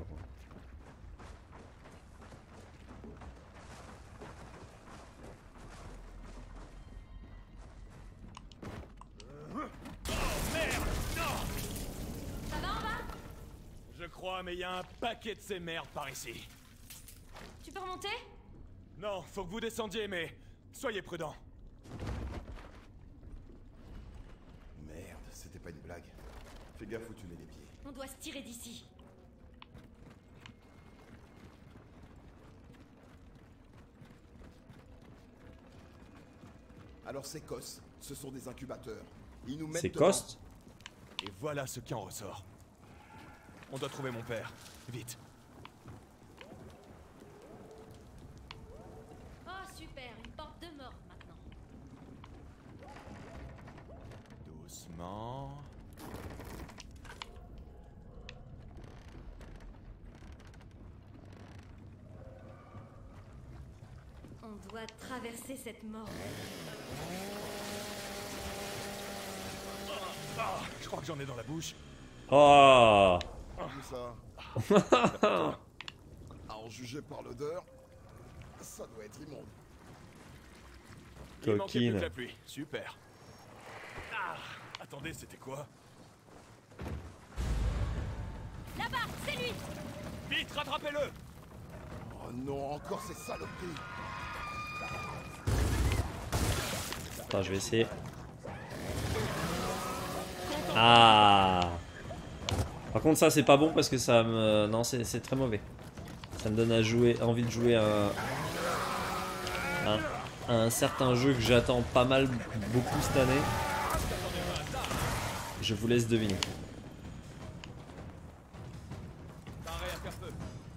Ça va en bas? Je crois, mais il y a un paquet de ces merdes par ici. Tu peux remonter? Non, faut que vous descendiez, mais soyez prudents. Merde, c'était pas une blague. Fais gaffe où tu mets les pieds. On doit se tirer d'ici. Alors ces cosses, ce sont des incubateurs. Ils nous mettent C'est dedans. Cost. Et voilà ce qui en ressort. On doit trouver mon père. Vite. Oh super, une porte de mort maintenant. Doucement. On doit traverser cette mort. Ah, je crois que j'en ai dans la bouche. Oh. Tout ça. À en juger par l'odeur, ça doit être immonde. Il manquait plus Coquine. que la pluie. Super. Ah, attendez, c'était quoi? Là-bas, c'est lui! Vite, rattrapez-le! Oh non, encore ces saloperies. Attends, je vais essayer. Ah. Par contre, ça c'est pas bon parce que ça me. Non, c'est c'est très mauvais. Ça me donne à jouer, envie de jouer à un, un, un certain jeu que j'attends pas mal, beaucoup cette année. Je vous laisse deviner. Paré à faire feu.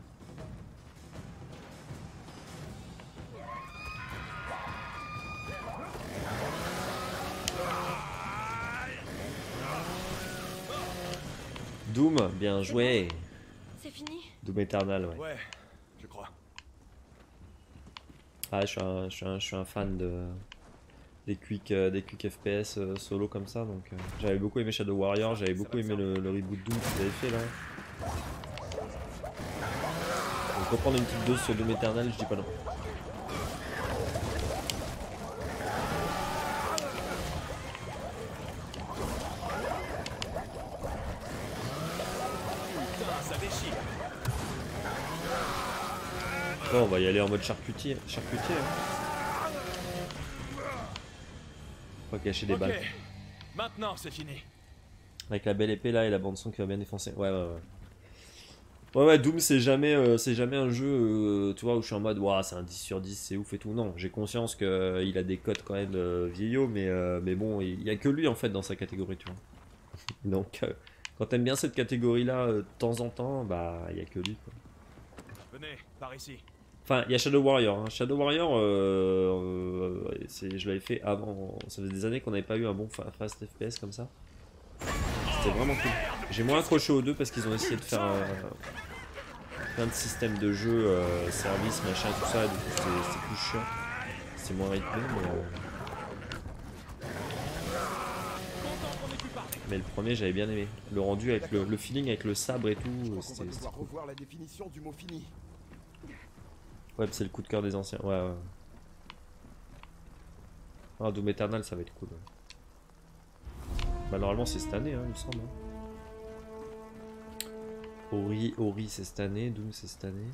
Doom, bien joué. C'est fini? Doom Eternal, ouais. Ouais, je crois. Ah, je suis un, je suis un, je suis un fan de des quick, euh, des quick F P S euh, solo comme ça, donc euh, j'avais beaucoup aimé Shadow Warrior, j'avais beaucoup aimé le, le reboot Doom qu'ils avaient fait là. Donc reprendre une petite dose sur Doom Eternal, je dis pas non. Putain, ça déchire. Bon, on va y aller en mode charcutier, charcutier. Hein. Faut cacher des Ok, balles. maintenant c'est fini. Avec la belle épée là et la bande son qui va bien défoncer. Ouais, ouais, ouais. Ouais, ouais, Doom, c'est jamais, euh, c'est jamais un jeu, euh, tu vois, où je suis en mode, waouh, c'est un dix sur dix, c'est ouf et tout. Non, j'ai conscience qu'il euh, a des codes quand même euh, vieillots, mais, euh, mais bon, il n'y a que lui en fait dans sa catégorie, tu vois. Donc, euh, quand t'aimes bien cette catégorie-là, euh, de temps en temps, bah, il n'y a que lui, quoi. Venez, par ici. Enfin, il y a Shadow Warrior. Hein. Shadow Warrior, euh, euh, c'est- je l'avais fait avant. Ça faisait des années qu'on n'avait pas eu un bon fa- fast F P S comme ça. C'était vraiment cool. J'ai moins accroché aux deux parce qu'ils ont essayé de faire euh, plein de systèmes de jeu, euh, service, machin, tout ça. Du coup, c'était c'était plus chiant. C'est moins rythmé, mais. euh, Mais le premier, j'avais bien aimé. Le rendu avec le, le feeling avec le sabre et Je tout, crois qu'on va c'était c'était devoir cool. revoir la définition du mot fini. Ouais, c'est le coup de cœur des anciens. Ouais, ouais. Ah, Doom Eternal, ça va être cool. Ouais. Bah, normalement, c'est cette année, hein, il me semble. Hein. Ori, Ori c'est cette année. Doom, c'est cette année.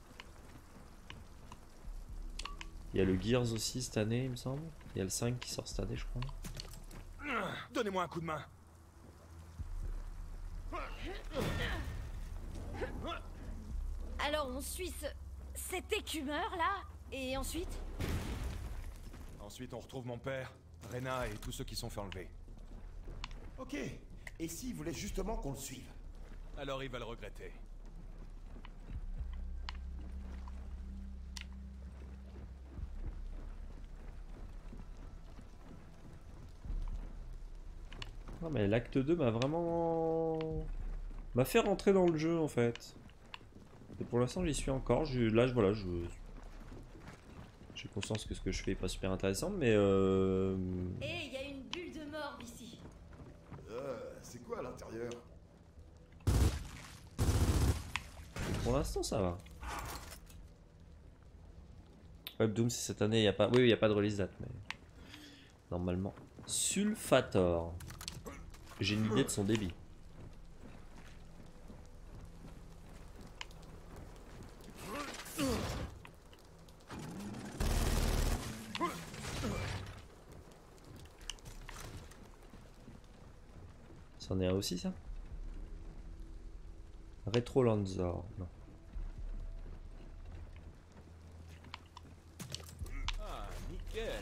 Il y a le Gears aussi cette année, il me semble. Il y a le cinq qui sort cette année, je crois. Donnez-moi un coup de main. Alors on suit ce... cet écumeur là, et ensuite? Ensuite, on retrouve mon père, Rena et tous ceux qui sont fait enlever. Ok. Et s'il voulait justement qu'on le suive? Alors il va le regretter. Non, mais l'acte deux m'a vraiment. M'a fait rentrer dans le jeu en fait. Et pour l'instant, j'y suis encore. Je... Là, je... voilà, je. J'ai conscience que ce que je fais est pas super intéressant, mais. Euh... Et il y a une bulle de mort ici. Euh, c'est quoi à l'intérieur? Pour l'instant, ça va. Web Doom, c'est cette année. Y a pas... Oui, il n'y a pas de release date, mais. Normalement. Sulfator. J'ai une idée de son débit. C'en est un aussi, ça? Retro Lanzor, non. Ah, nickel.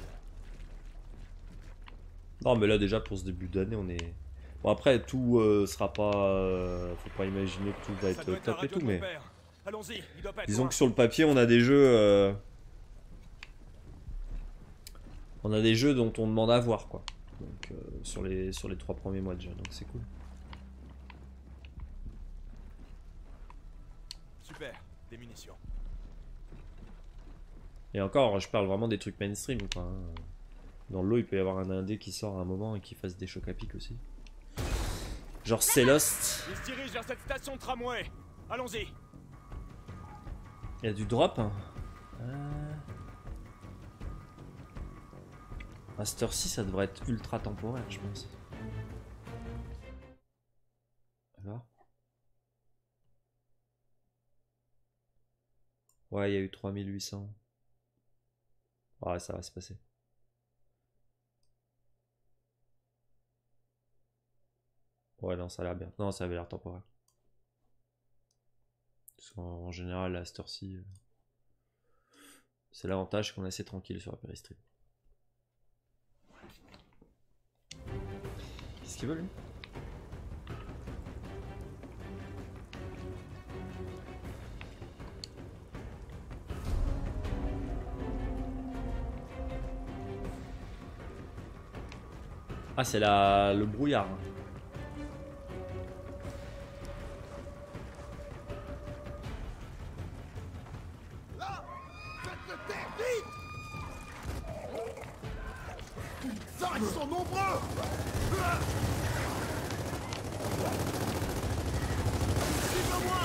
Non, mais là, déjà, pour ce début d'année, on est. Bon, après, tout euh, sera pas. Euh, faut pas imaginer que tout va Ça être doit être la top et radio tout, de mon mais. père. Allons-y, il doit pas être Disons loin. que sur le papier, on a des jeux. Euh... On a des jeux dont on demande à voir, quoi. Donc, euh, sur, les, sur les trois premiers mois déjà, donc c'est cool. Super, des munitions. Et encore, je parle vraiment des trucs mainstream, quoi. Hein. Dans le lot, il peut y avoir un indé qui sort à un moment et qui fasse des chocs à pic aussi. Genre Celeste. Il se dirige vers cette station de tramway. Allons-y. Il y a du drop. Hein. Euh... Master six, ça devrait être ultra temporaire, je pense. Alors ouais, il y a eu trois mille huit cents. Ouais, ça va se passer. Ouais, non, ça a l'air bien. Non, ça avait l'air temporaire. Parce qu'en en général, la Master-ci, euh, c'est l'avantage qu'on est assez tranquille sur la péristrie. Qu'est-ce qu'il veut, lui? Ah, c'est la... le brouillard. Hein. Là! Faites-le taire, vite! Ça, ils sont nombreux! Suivez-moi!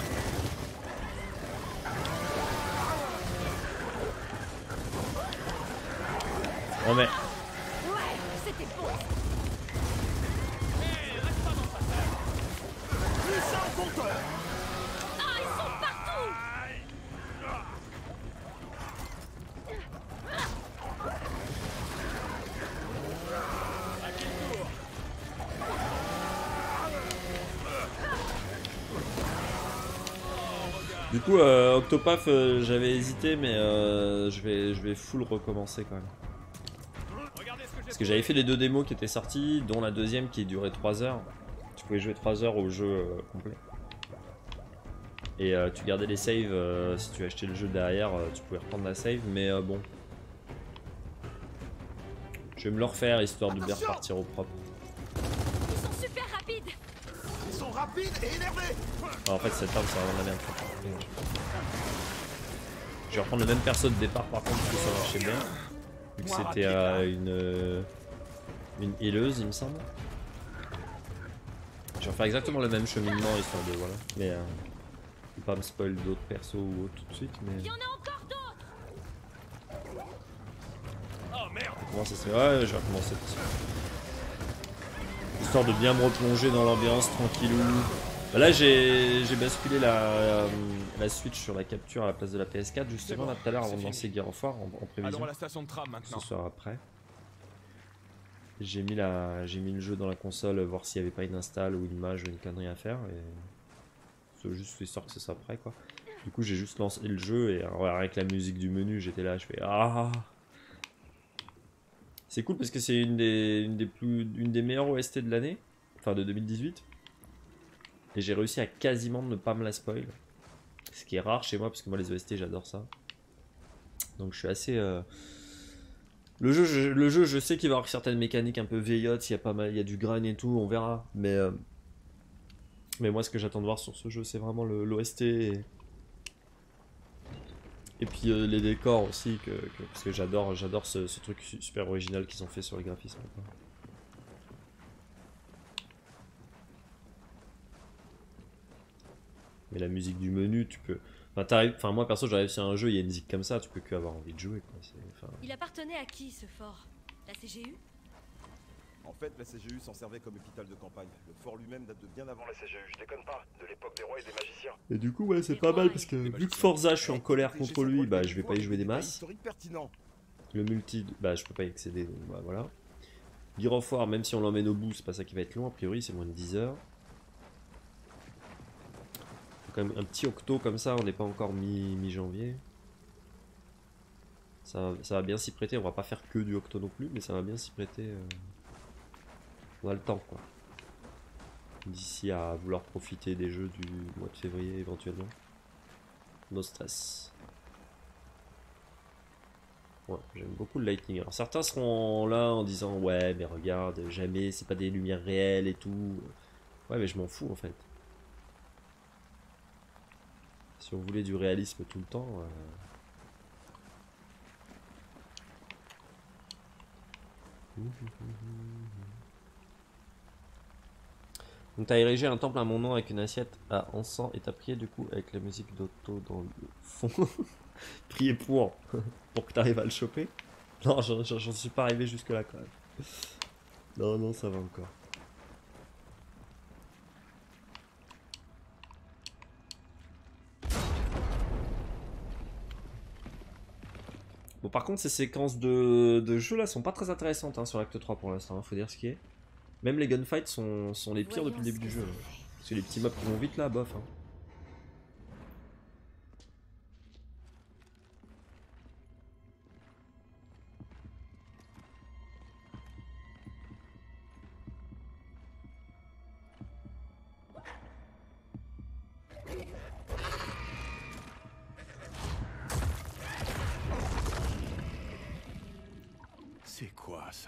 Non mais... Ouais, c'était beau. Hé, reste pas dans sa tête. Plus ça au compteur! Ah, ils sont partout. À qui le tour? coup, euh, Octopath, euh, j'avais hésité, mais euh, je vais, je vais full recommencer quand même. Regardez ce que j'ai Parce que j'avais fait les deux démos qui étaient sorties, dont la deuxième qui durait trois heures. Tu pouvais jouer trois heures au jeu euh, complet. Et euh, tu gardais les saves, euh, si tu achetais le jeu derrière, euh, tu pouvais reprendre la save, mais euh, bon. Je vais me le refaire histoire de bien repartir au propre. Ils sont super rapides. Ils sont rapides et énervés. Ah, en fait, cette arme, c'est vraiment de la merde. Je vais reprendre le même perso de départ, par contre, parce que ça marchait bien. Vu que c'était euh, une, euh, une healeuse, il me semble. Je vais refaire exactement le même cheminement, histoire de. Voilà. Mais. Euh, pas me spoil d'autres persos ou autre tout de suite, mais. Il y en a encore d'autres. Oh merde. Comment ça se fait? Ouais, je vais recommencer. Histoire de bien me replonger dans l'ambiance, tranquillou. Bah là, j'ai basculé la, euh, la Switch sur la capture à la place de la P S quatre, justement, bon, là tout à l'heure, avant de c'est lancer Gears of War en, en prévision. Allons à la station de tram maintenant. Ce soir après. J'ai mis, la, j'ai mis le jeu dans la console, voir s'il n'y avait pas une install ou une image ou une connerie à faire. Et c'est juste histoire que ce soit prêt, quoi. Du coup, j'ai juste lancé le jeu et alors, avec la musique du menu, j'étais là, je fais ah. C'est cool parce que c'est une des, une des plus, une des meilleures O S T de l'année, enfin de deux mille dix-huit. Et j'ai réussi à quasiment ne pas me la spoil. Ce qui est rare chez moi parce que moi les O S T j'adore ça. Donc je suis assez. Euh... Le jeu, je, le jeu, je sais qu'il va y avoir certaines mécaniques un peu vieillottes, il y a pas mal, il y a du grind et tout, on verra. Mais euh... mais moi ce que j'attends de voir sur ce jeu, c'est vraiment l'O S T et, et puis euh, les décors aussi, que, que... parce que j'adore, j'adore ce, ce truc super original qu'ils ont fait sur le graphisme. Quoi. Mais la musique du menu, tu peux. Enfin, enfin moi perso, j'arrive sur un jeu, il y a une musique comme ça, tu peux que avoir envie de jouer. Quoi. Enfin... Il appartenait à qui ce fort? La C G U? En fait, la C G U s'en servait comme hôpital de campagne. Le fort lui-même date de bien avant la C G U, je déconne pas, de l'époque des rois et des magiciens. Et du coup, ouais, c'est pas mal parce que vu que Forza, je suis en colère contre lui, bah je vais pas y jouer des masses. Le multi, bah je peux pas y accéder, donc bah voilà. Gears of War, même si on l'emmène au bout, c'est pas ça qui va être long, a priori, c'est moins de dix heures. Quand même un petit octo comme ça, on n'est pas encore mi-janvier. Ça, ça va bien s'y prêter, on va pas faire que du octo non plus, mais ça va bien s'y prêter. Euh... On a le temps quoi. D'ici à vouloir profiter des jeux du mois de février éventuellement. No stress. Ouais, j'aime beaucoup le lighting. Alors certains seront là en disant ouais mais regarde, jamais, c'est pas des lumières réelles et tout. Ouais mais je m'en fous en fait. Si on voulait du réalisme tout le temps... Euh... Donc t'as érigé un temple à mon nom avec une assiette à encens et t'as prié du coup avec la musique d'Otto dans le fond. Prier pour, pour que t'arrives à le choper. Non, j'en suis pas arrivé jusque là quand même. Non, non, ça va encore. Bon par contre ces séquences de, de jeu là sont pas très intéressantes hein, sur l'acte trois pour l'instant, hein, faut dire ce qui est. Même les gunfights sont, sont les pires depuis le début du jeu. Hein. Parce que les petits mobs qui vont vite là, bof. Hein. C'est quoi ça?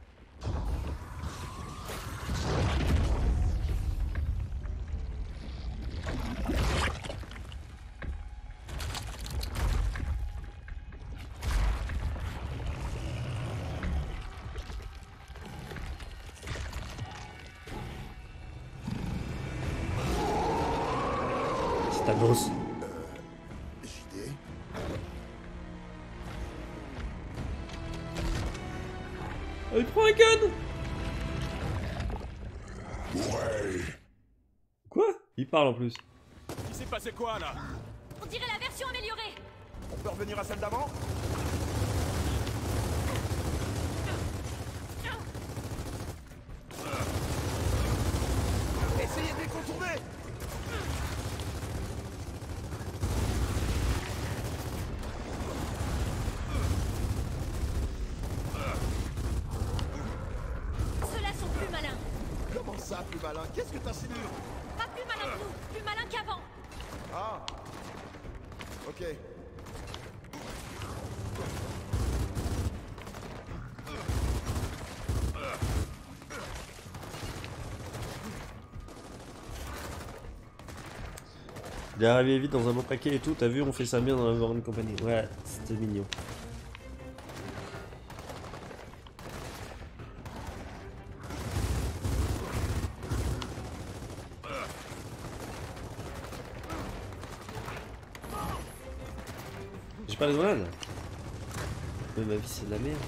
C'est Thanos. J D. Oh, il prend un gun. Ouais. Quoi? Il parle en plus. Il s'est passé quoi là? On dirait la version améliorée. On peut revenir à celle d'avant? Essayez de les contourner. Qu'est-ce que t'insinues? Pas plus malin que nous, plus malin qu'avant. Ah. Ok. Il est arrivé vite dans un beau paquet et tout, t'as vu, on fait ça bien dans la Warren Company. Ouais, c'était mignon. J'ai pas les grenades. Mais ma vie c'est de la merde.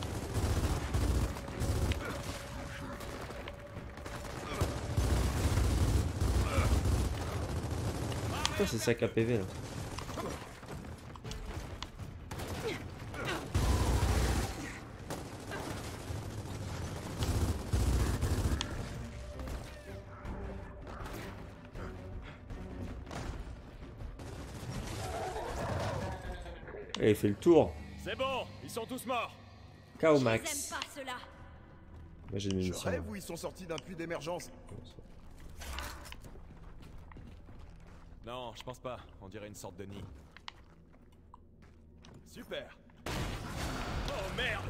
Pourquoi c'est sac à P V là? Et il fait le tour. C'est bon, ils sont tous morts. K O Je max. les aime pas ceux-là. Moi j'ai des Je munitions. rêve où ils sont sortis d'un puits d'émergence. Non, je pense pas. On dirait une sorte de nid. Super. Oh merde.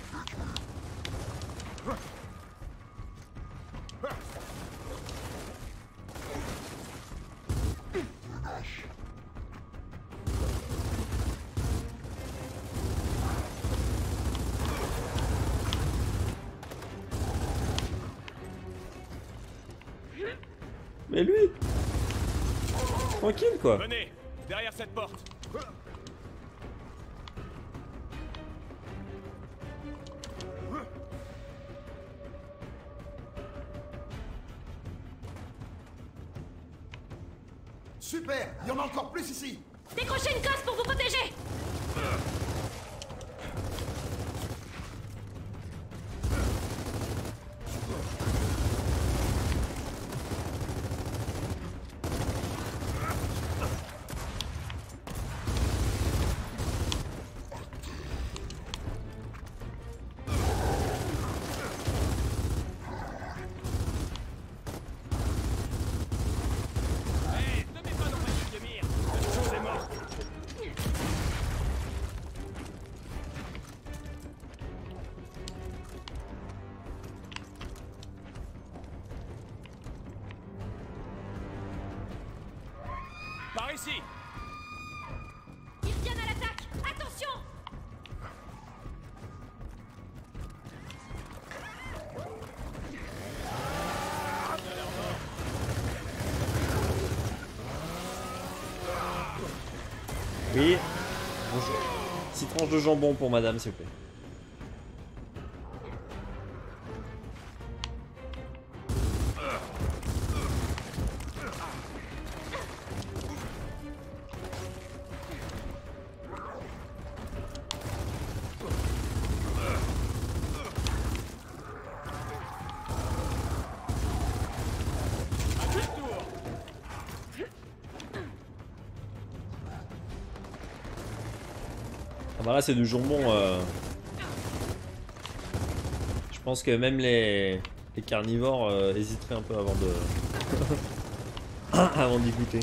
Mais lui, tranquille quoi. Venez, derrière cette porte. Super. Il y en a encore plus ici. Décrochez une cosse pour vous protéger. Hey, ne mets pas dans ma gueule de mire. La chose est morte. Par ici. Ils reviennent à l'attaque. Attention. Oui. Bonjour. Six tranches de jambon pour madame, s'il vous plaît. Ah bah là c'est du jambon. Euh... Je pense que même les, les carnivores euh, hésiteraient un peu avant de avant d'y goûter.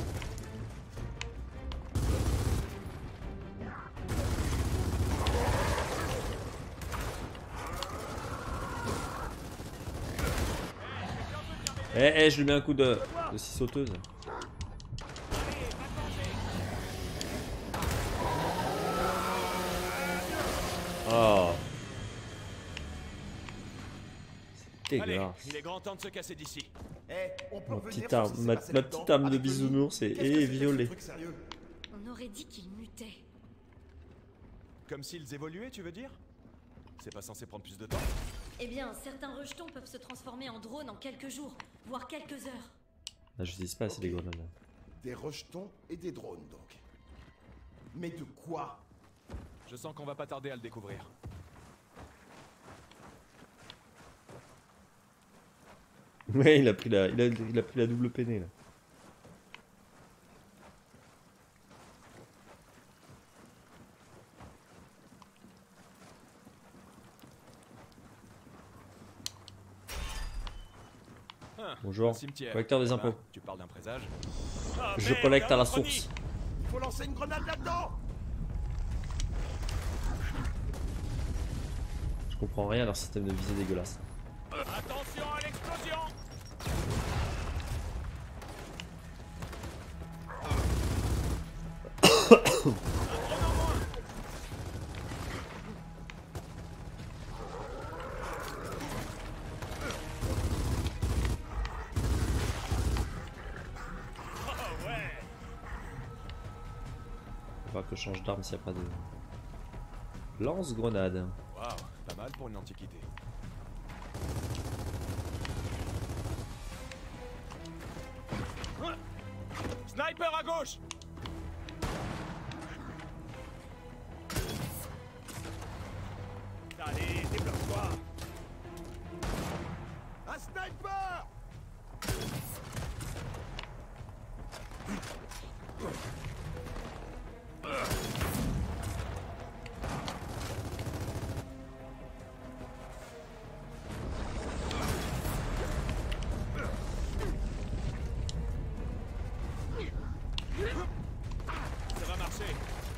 Eh eh, je lui mets un coup de, de scie sauteuse. Oh. C'est Allez, dégueulasse. il est grand temps de se casser d'ici. Eh, on peut Ma revenir petite sur arme, ce qui s'est ma, passé ma là-dedans, petite arme de avec le nid. bisounours est, Qu'est-ce que est c'était, ce violée. truc sérieux? On aurait dit qu'ils mutaient. Comme s'ils évoluaient, tu veux dire? C'est pas censé prendre plus de temps? Eh bien, certains rejetons peuvent se transformer en drones en quelques jours, voire quelques heures. Ah, je sais pas, c'est des grenades. Des rejetons et des drones donc. Mais de quoi? Je sens qu'on va pas tarder à le découvrir. Ouais, il a pris la, il a, il a pris la double peinée là. Hein, Bonjour. un cimetière. Collecteur des impôts. Ah, tu parles d'un présage? Ah, Je merde, collecte à la un autre nid. source. Il faut lancer une grenade là-dedans. Je comprends rien à leur système de visée dégueulasse. Attention à l'explosion. Oh ouais. Faut pas que je change d'arme s'il n'y a pas de... Lance-grenade. Waouh, pas mal pour une antiquité. Sniper à gauche. Allez, débloque-toi. Un sniper. Ça va marcher.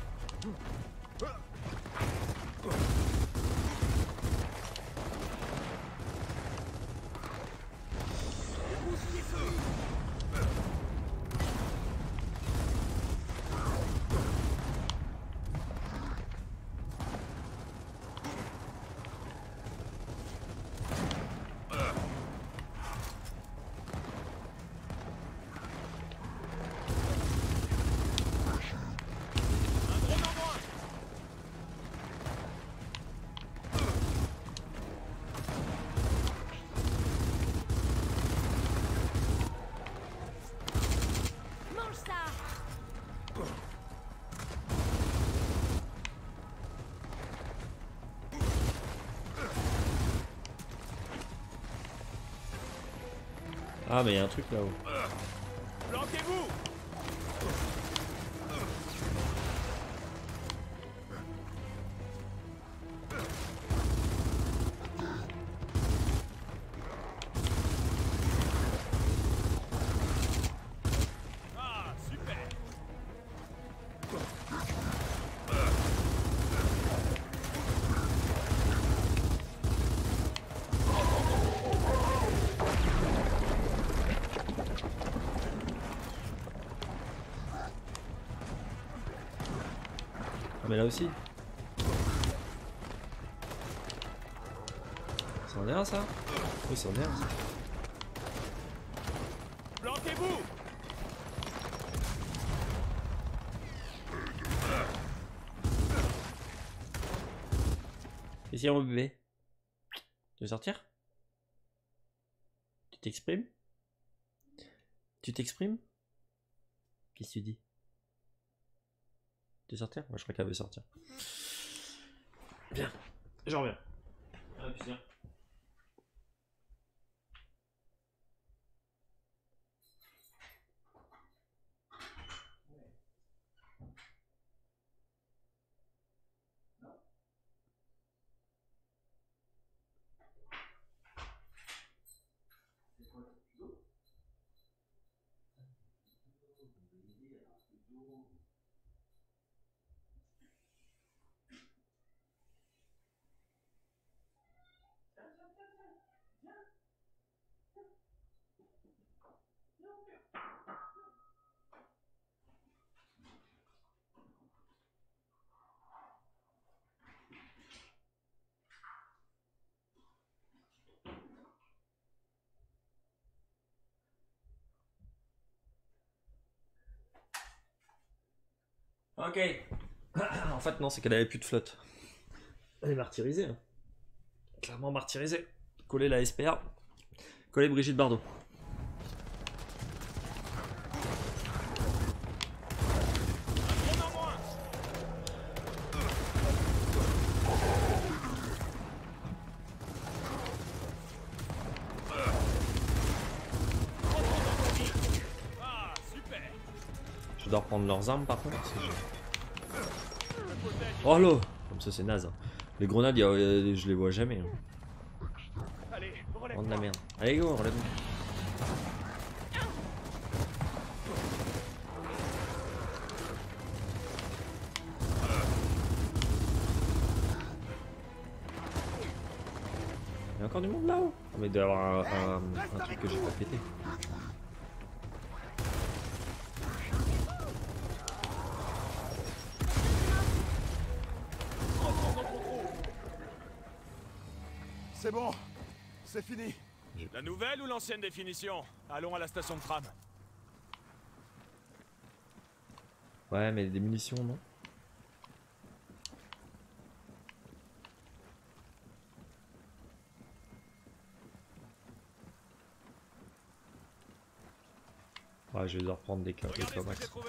Un drone en moins. Mange ça. Ah mais il y a un truc là-haut. Planquez-vous. Ah, super. Ah mais là aussi. C'en est un ça? Oui c'en est un ça. Planquez-vous. Ici mon bébé. Tu veux sortir? Tu t'exprimes? Tu t'exprimes? Qu'est-ce que tu dis? Tu veux sortir? Moi je crois qu'elle veut sortir. Bien, j'en reviens. Ah, putain. Ok. En fait, non, c'est qu'elle avait plus de flotte. Elle est martyrisée. Hein. Clairement martyrisée. Coller la S P A. Coller Brigitte Bardot. Un drone en moins. Ah, super. Je dois reprendre leurs armes par contre. Si je... Oh là. Comme ça c'est naze. Hein. Les grenades, y a, je les vois jamais. Hein. Allez, Oh de la merde. Allez go, relève-nous. y a encore du monde là-haut. Oh, mais il doit y avoir un, un, un truc que j'ai pas pété. C'est bon, c'est fini. La nouvelle ou l'ancienne définition? Allons à la station de tram. Ouais, mais des munitions, non? Ouais, je vais devoir prendre des cas, des Regardez ce que comax. j'ai trouvé.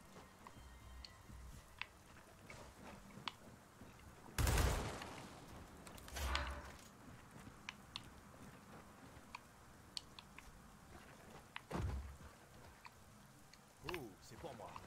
Oh, c'est pour moi.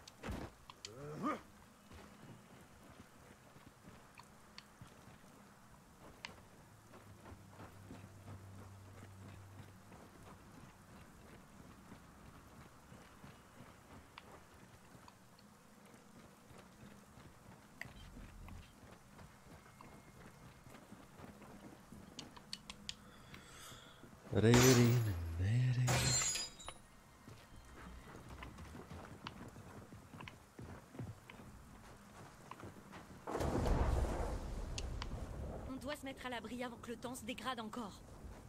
On doit se mettre à l'abri avant que le temps se dégrade encore.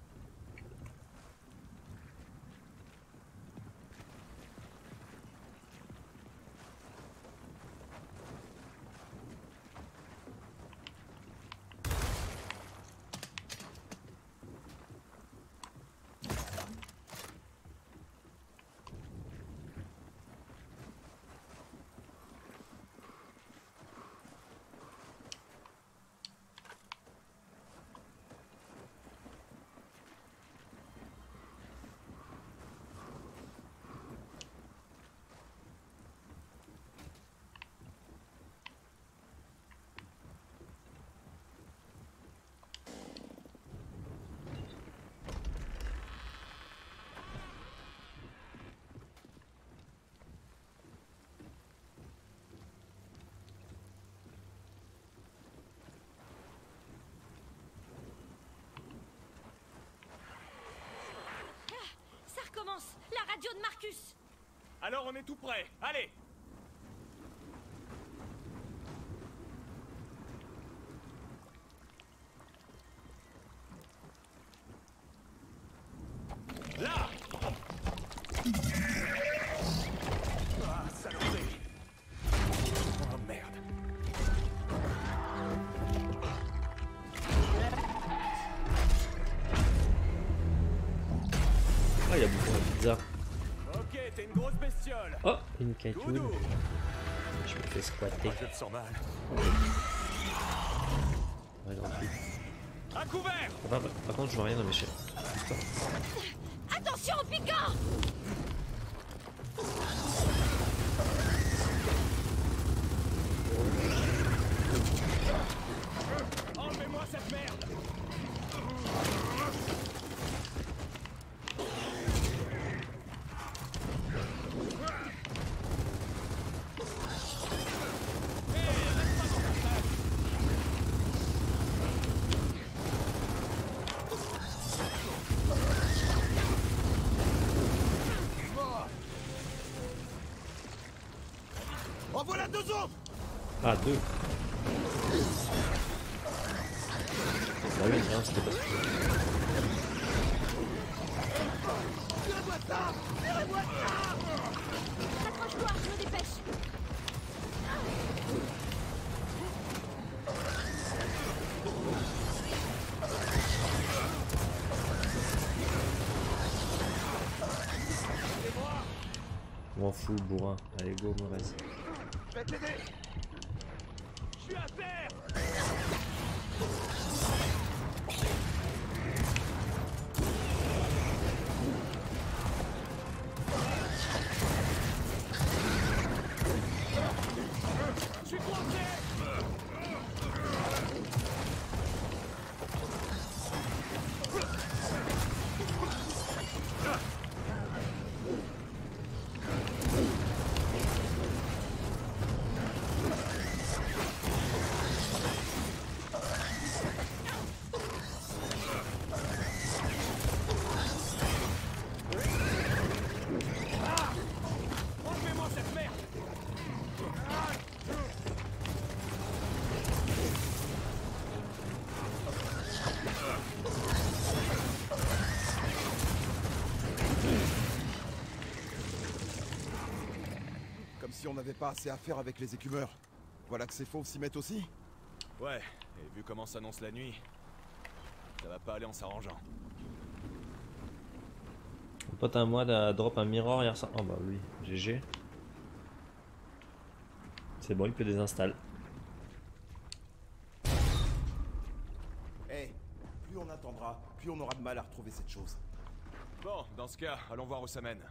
Ça recommence! La radio de Marcus! Alors on est tout prêt. Allez. Là. Ah, saloperie. Oh merde. Ah, il y a beaucoup de pizza. Ok, t'es une grosse bestiole. Oh, une caitoune. Doudou. Je me fais squatter. Je te sens mal. Ouais, gentil. À couvert. Ah, bah, bah, par contre, je vois rien dans mes chaînes. Attention au piquant! Enlevez-moi cette merde. En voilà deux autres. Ah, deux. Bah oui, non, c'était pas suffisant. Accroche-toi, je me dépêche! Je m'en fous, bourrin. Allez, go, moi, vas-y. Je vais t'aider. Je suis à terre. Je suis coincé. on n'avait pas assez à faire avec les écumeurs. Voilà que ces fauves s'y mettent aussi. Ouais, et vu comment s'annonce la nuit, ça va pas aller en s'arrangeant. Mon pote à moi a drop un mirror hier soir. Oh bah oui, G G. C'est bon, il peut désinstaller. Eh, hey, plus on attendra, plus on aura de mal à retrouver cette chose. Bon, dans ce cas, allons voir où ça mène.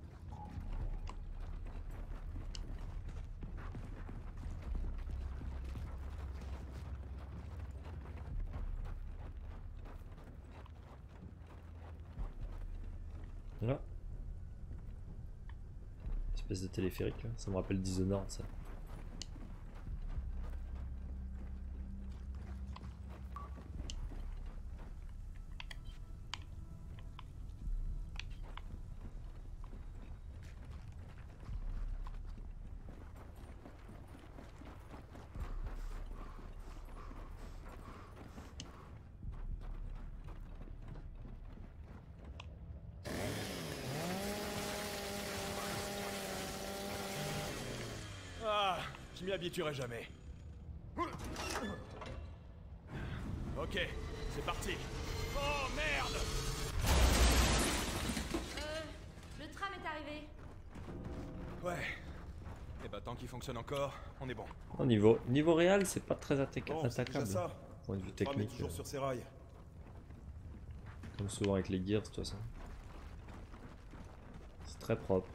Là. Espèce de téléphérique là, ça me rappelle Dishonored ça. Ah, je m'y habituerai jamais. Ok, c'est parti. Oh merde! Euh, le tram est arrivé. Ouais. Et bah tant qu'il fonctionne encore, on est bon. Au niveau, niveau réel, c'est pas très attaquable. Bon, c'est déjà attaquable. ça. Point de vue Le tram est technique, toujours euh, sur ses rails. comme souvent avec les Gears de toute façon. C'est très propre.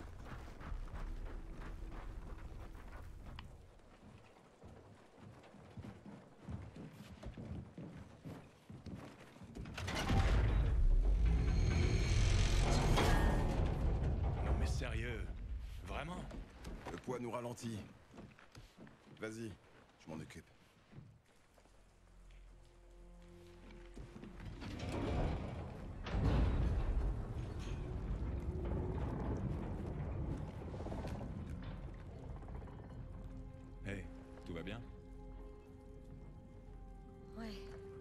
Non mais sérieux, vraiment? Le poids nous ralentit. Vas-y, je m'en occupe. Hey, tout va bien? Ouais.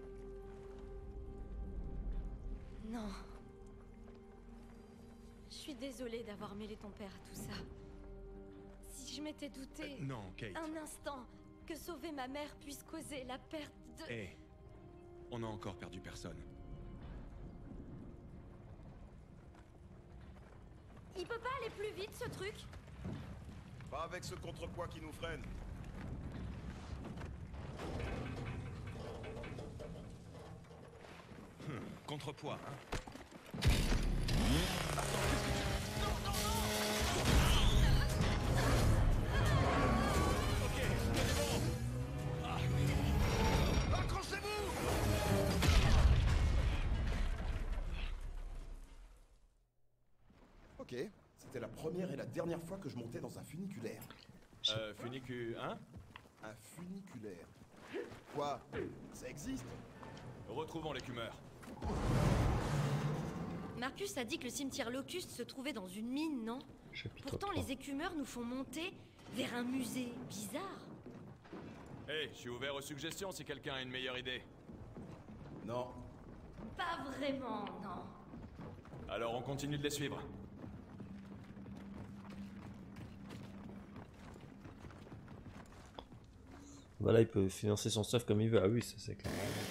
Non. Je suis désolée d'avoir mêlé ton père à tout ça. Si je m'étais douté Euh, non, Kate. un instant que sauver ma mère puisse causer la perte de... Hey, on a encore perdu personne. Il peut pas aller plus vite, ce truc? Pas avec ce contrepoids qui nous freine. Contrepoids, hein? Ok, c'était la première et la dernière fois que je montais dans un funiculaire. Euh, Funicu, hein? Un funiculaire. Quoi? Ça existe? Retrouvons l'écumeur. Marcus a dit que le cimetière Locust se trouvait dans une mine, non? Chapitre Pourtant, trois. les écumeurs nous font monter vers un musée bizarre. Hey, je suis ouvert aux suggestions si quelqu'un a une meilleure idée. Non. Pas vraiment, non. Alors on continue de les suivre. Voilà, il peut financer son stuff comme il veut. Ah oui, ça c'est clair.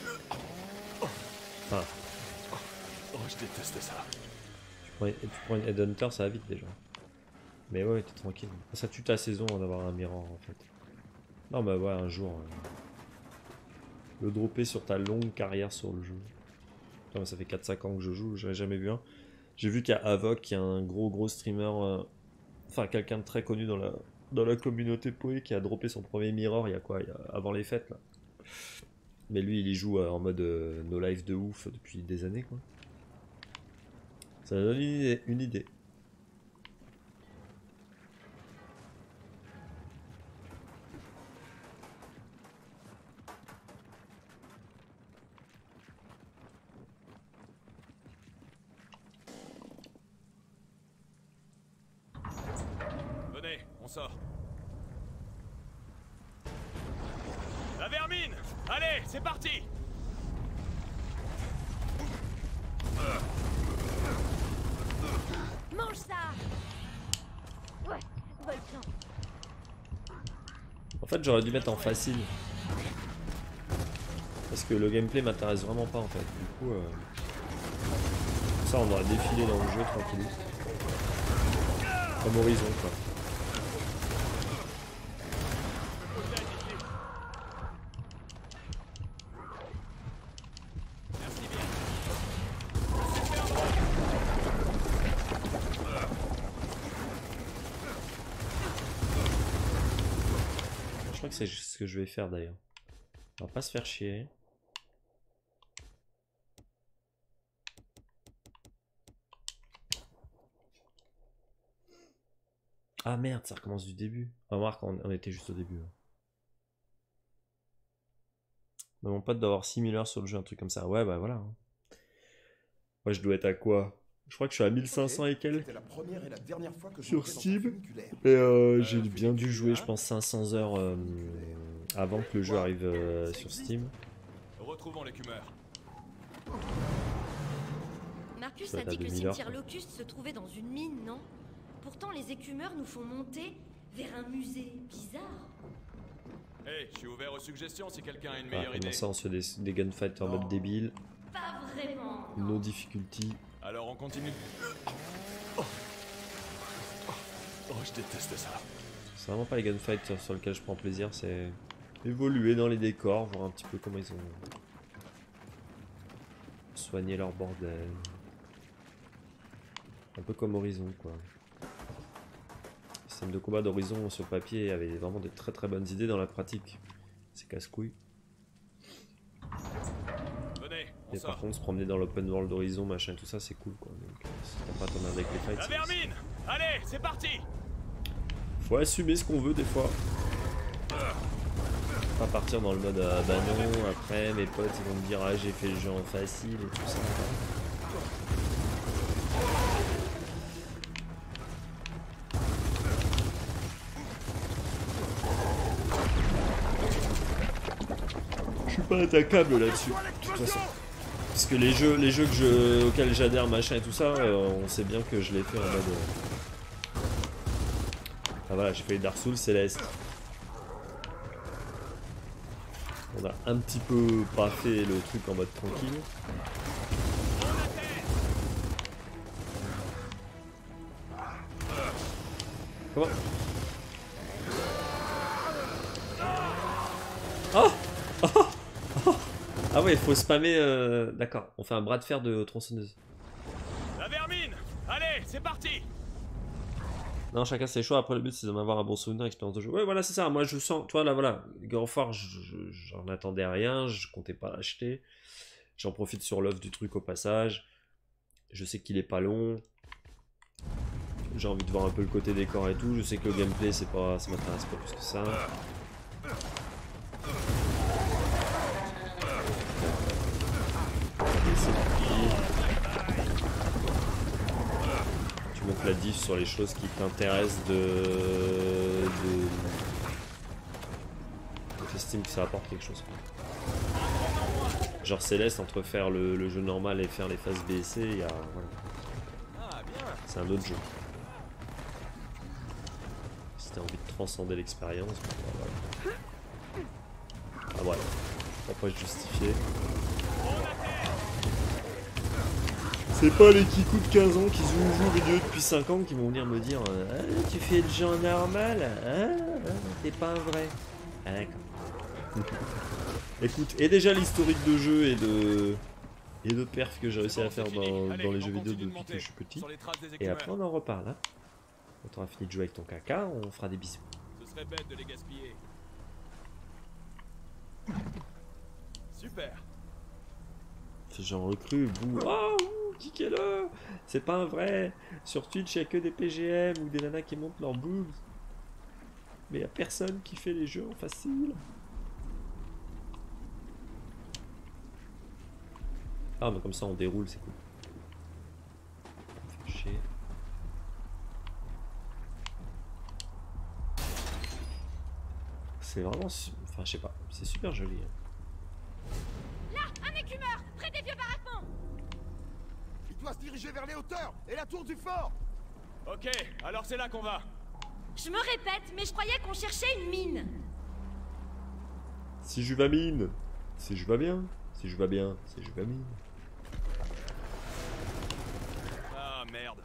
Ah, Oh, je déteste ça. tu prends, tu prends une Headhunter, ça va vite déjà. Mais ouais, t'es tranquille. Ça tue ta saison d'avoir un mirror en fait. Non, bah ouais, un jour. euh, le dropper sur ta longue carrière sur le jeu. Putain, mais ça fait quatre cinq ans que je joue, j'avais jamais vu un. J'ai vu qu'il y a Avoc, qui est un gros gros streamer. euh, Enfin, quelqu'un de très connu dans la, dans la communauté Poé qui a droppé son premier mirror il y a quoi il y a- avant les fêtes là. Mais lui, il y joue euh, en mode euh, no life de ouf depuis des années quoi. Ça donne une idée. Une idée. Venez, on sort. La vermine! Allez, c'est parti! Mange ça! Ouais, bon plan. En fait, j'aurais dû mettre en facile. Parce que le gameplay m'intéresse vraiment pas en fait. Du coup, euh... ça on aurait défilé dans le jeu tranquille. Comme Horizon quoi. Je crois que c'est ce que je vais faire d'ailleurs. On va pas se faire chier. Ah merde, ça recommence du début. On va voir quand on était juste au début. Mais mon pote doit avoir six mille heures sur le jeu, un truc comme ça. Ouais, bah voilà. Moi, je dois être à quoi? Je crois que je suis à mille cinq cents et quelques la première et la dernière fois que sur Steam. Et euh, j'ai bien dû jouer, je pense, cinq cents heures euh, avant que le jeu arrive euh, sur Steam. Retrouvons l'écumeur. Marcus Ça a dit date que de le mille heures, cimetière quoi. Locust se trouvait dans une mine, non? Pourtant, les écumeurs nous font monter vers un musée bizarre. Hey, je suis ouvert aux suggestions si quelqu'un a une Ah, meilleure comment idée. ça, on se fait des, des gunfights en mode débile. Pas vraiment. No difficulty. Alors on continue. Oh, je déteste ça. C'est vraiment pas les gunfights sur, sur lesquels je prends plaisir, c'est évoluer dans les décors, voir un petit peu comment ils ont soigné leur bordel. Un peu comme Horizon quoi. Le système de combat d'Horizon sur papier avait vraiment de très très bonnes idées, dans la pratique c'est casse-couille. Venez, on Et sort. par contre se promener dans l'open world d'Horizon machin tout ça c'est cool quoi. Donc euh, si t'as pas ton avec les fights, La c'est- vermine! Allez, c'est parti! faut assumer ce qu'on veut des fois. Pas partir dans le mode ah bah non, après mes potes ils vont me dire ah j'ai fait le jeu en facile et tout ça. Je suis pas attaquable là-dessus, de toute façon. Parce que les jeux, les jeux que je, auxquels j'adhère machin et tout ça, euh, on sait bien que je l'ai fait en mode... Euh... Ah voilà, j'ai fait les Dark Souls Céleste. On a un petit peu pas fait le truc en mode tranquille. Comment? Oh, oh, oh. Ah ouais, il faut spammer... Euh... D'accord, on fait un bras de fer de tronçonneuse. La vermine! Allez, c'est parti! Non, chacun ses choix. Après, le but, c'est d'en avoir un bon souvenir, expérience de jeu. Ouais, voilà, c'est ça. Moi, je sens, toi, là, voilà. God of War, j'en attendais rien. Je comptais pas l'acheter. J'en profite sur l'offre du truc au passage. Je sais qu'il est pas long. J'ai envie de voir un peu le côté décor et tout. Je sais que le gameplay, c'est pas, ça m'intéresse pas plus que ça. Allez, c'est parti. Donc la diff sur les choses qui t'intéressent de... de... Donc j'estime que ça apporte quelque chose. Genre Céleste, entre faire le, le jeu normal et faire les phases B et C, il y a... Voilà. C'est un autre jeu. Si t'as envie de transcender l'expérience, bah, voilà. Ah voilà. On va pas se justifier. C'est pas les kikous de quinze ans qui jouent aux vidéo depuis cinq ans qui vont venir me dire ah, tu fais le jeu normal, ah, t'es pas un vrai. Ah d'accord. Écoute, et déjà l'historique de jeu et de et de perf que j'ai réussi à faire dans, dans les jeux vidéo depuis que je suis petit. Et après on en reparle. Hein. Quand on aura fini de jouer avec ton caca, on fera des bisous. Ce serait bête de les gaspiller. Super. C'est genre recrue, vous, waouh, kickez-le, c'est pas un vrai. Sur Twitch, il y a que des P G M ou des nanas qui montent leurs boobs. Mais il y a personne qui fait les jeux en facile. Ah, mais comme ça on déroule, c'est cool. Ça me fait chier. C'est vraiment, enfin je sais pas, c'est super joli. Hein. Là, un écumeur, près des vieux baraquements. Il doit se diriger vers les hauteurs et la tour du fort. Ok, alors c'est là qu'on va. Je me répète, mais je croyais qu'on cherchait une mine. Si je vais mine. Si je vais bien. Si je vais bien. Si je vais mine. Ah merde.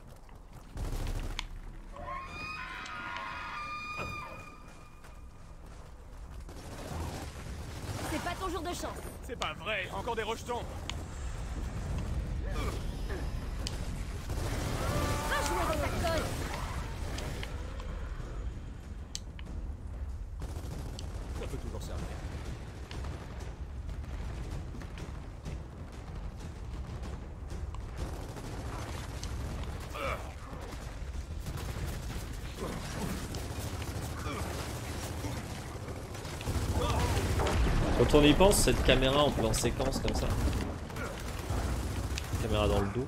C'est pas ton jour de chance. C'est pas vrai, encore des rejetons. Va jouer dans ta colle. Ça peut toujours servir. Quand on y pense, cette caméra en plan séquence comme ça. Caméra dans le dos.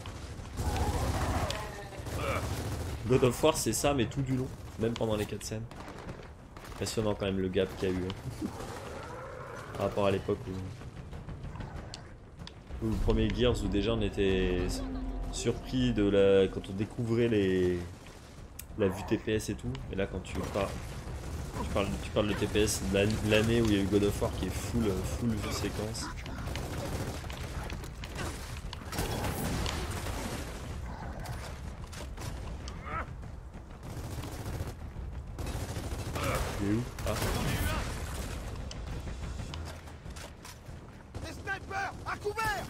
God of War c'est ça mais tout du long, même pendant les cutscenes. Impressionnant quand même le gap qu'il y a eu. Hein. Par rapport à l'époque où... où le premier Gears où déjà on était surpris de la... quand on découvrait les... la vue T P S et tout. Et là quand tu pars... Tu parles, tu parles de T P S de l'année où il y a eu God of War qui est full, full vue séquence. Il est où? Ah. Des snipers à couvert.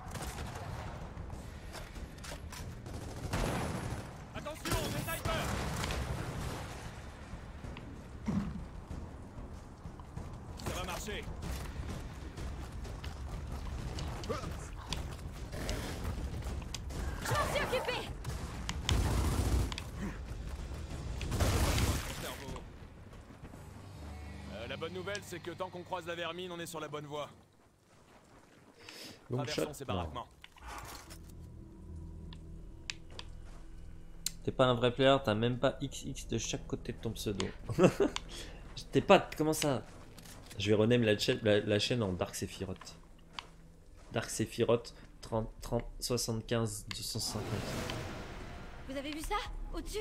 Attention, des snipers. Ça va marcher. Je m'en suis occupé. Euh, la bonne nouvelle, c'est que tant qu'on croise la vermine, on est sur la bonne voie. Long Traversons shot. ces Non. baraquements. T'es pas un vrai player, t'as même pas X X de chaque côté de ton pseudo. T'es pas... Comment ça? Je vais rename la, chaîne- la, la chaîne en Dark Sephiroth. Dark Sephiroth trente, trente, soixante-quinze, deux cent cinquante. Vous avez vu ça? Au-dessus?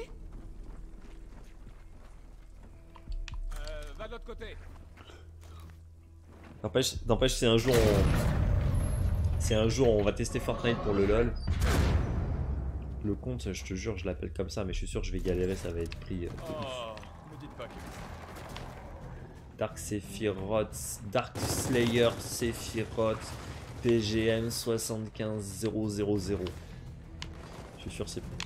Euh, va de l'autre côté. N'empêche, n'empêche, c'est un jour on... C'est un jour on va tester Fortnite pour le LOL. Le compte, je te jure, je l'appelle comme ça, mais je suis sûr que je vais galérer, ça va être pris. euh, Oh, me dites pas que... Dark Sephiroth, Dark Slayer Sephiroth, P G M soixante-quinze zéro zéro zéro. Je suis sûr que c'est bon.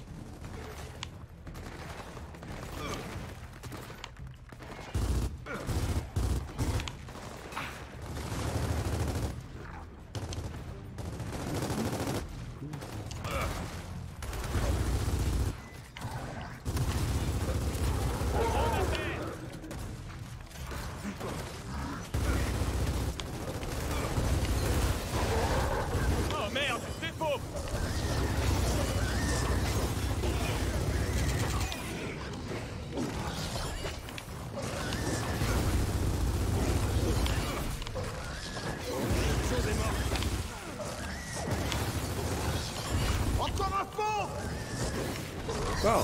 Oh merde, c'est faux. Encore un fond. Wow.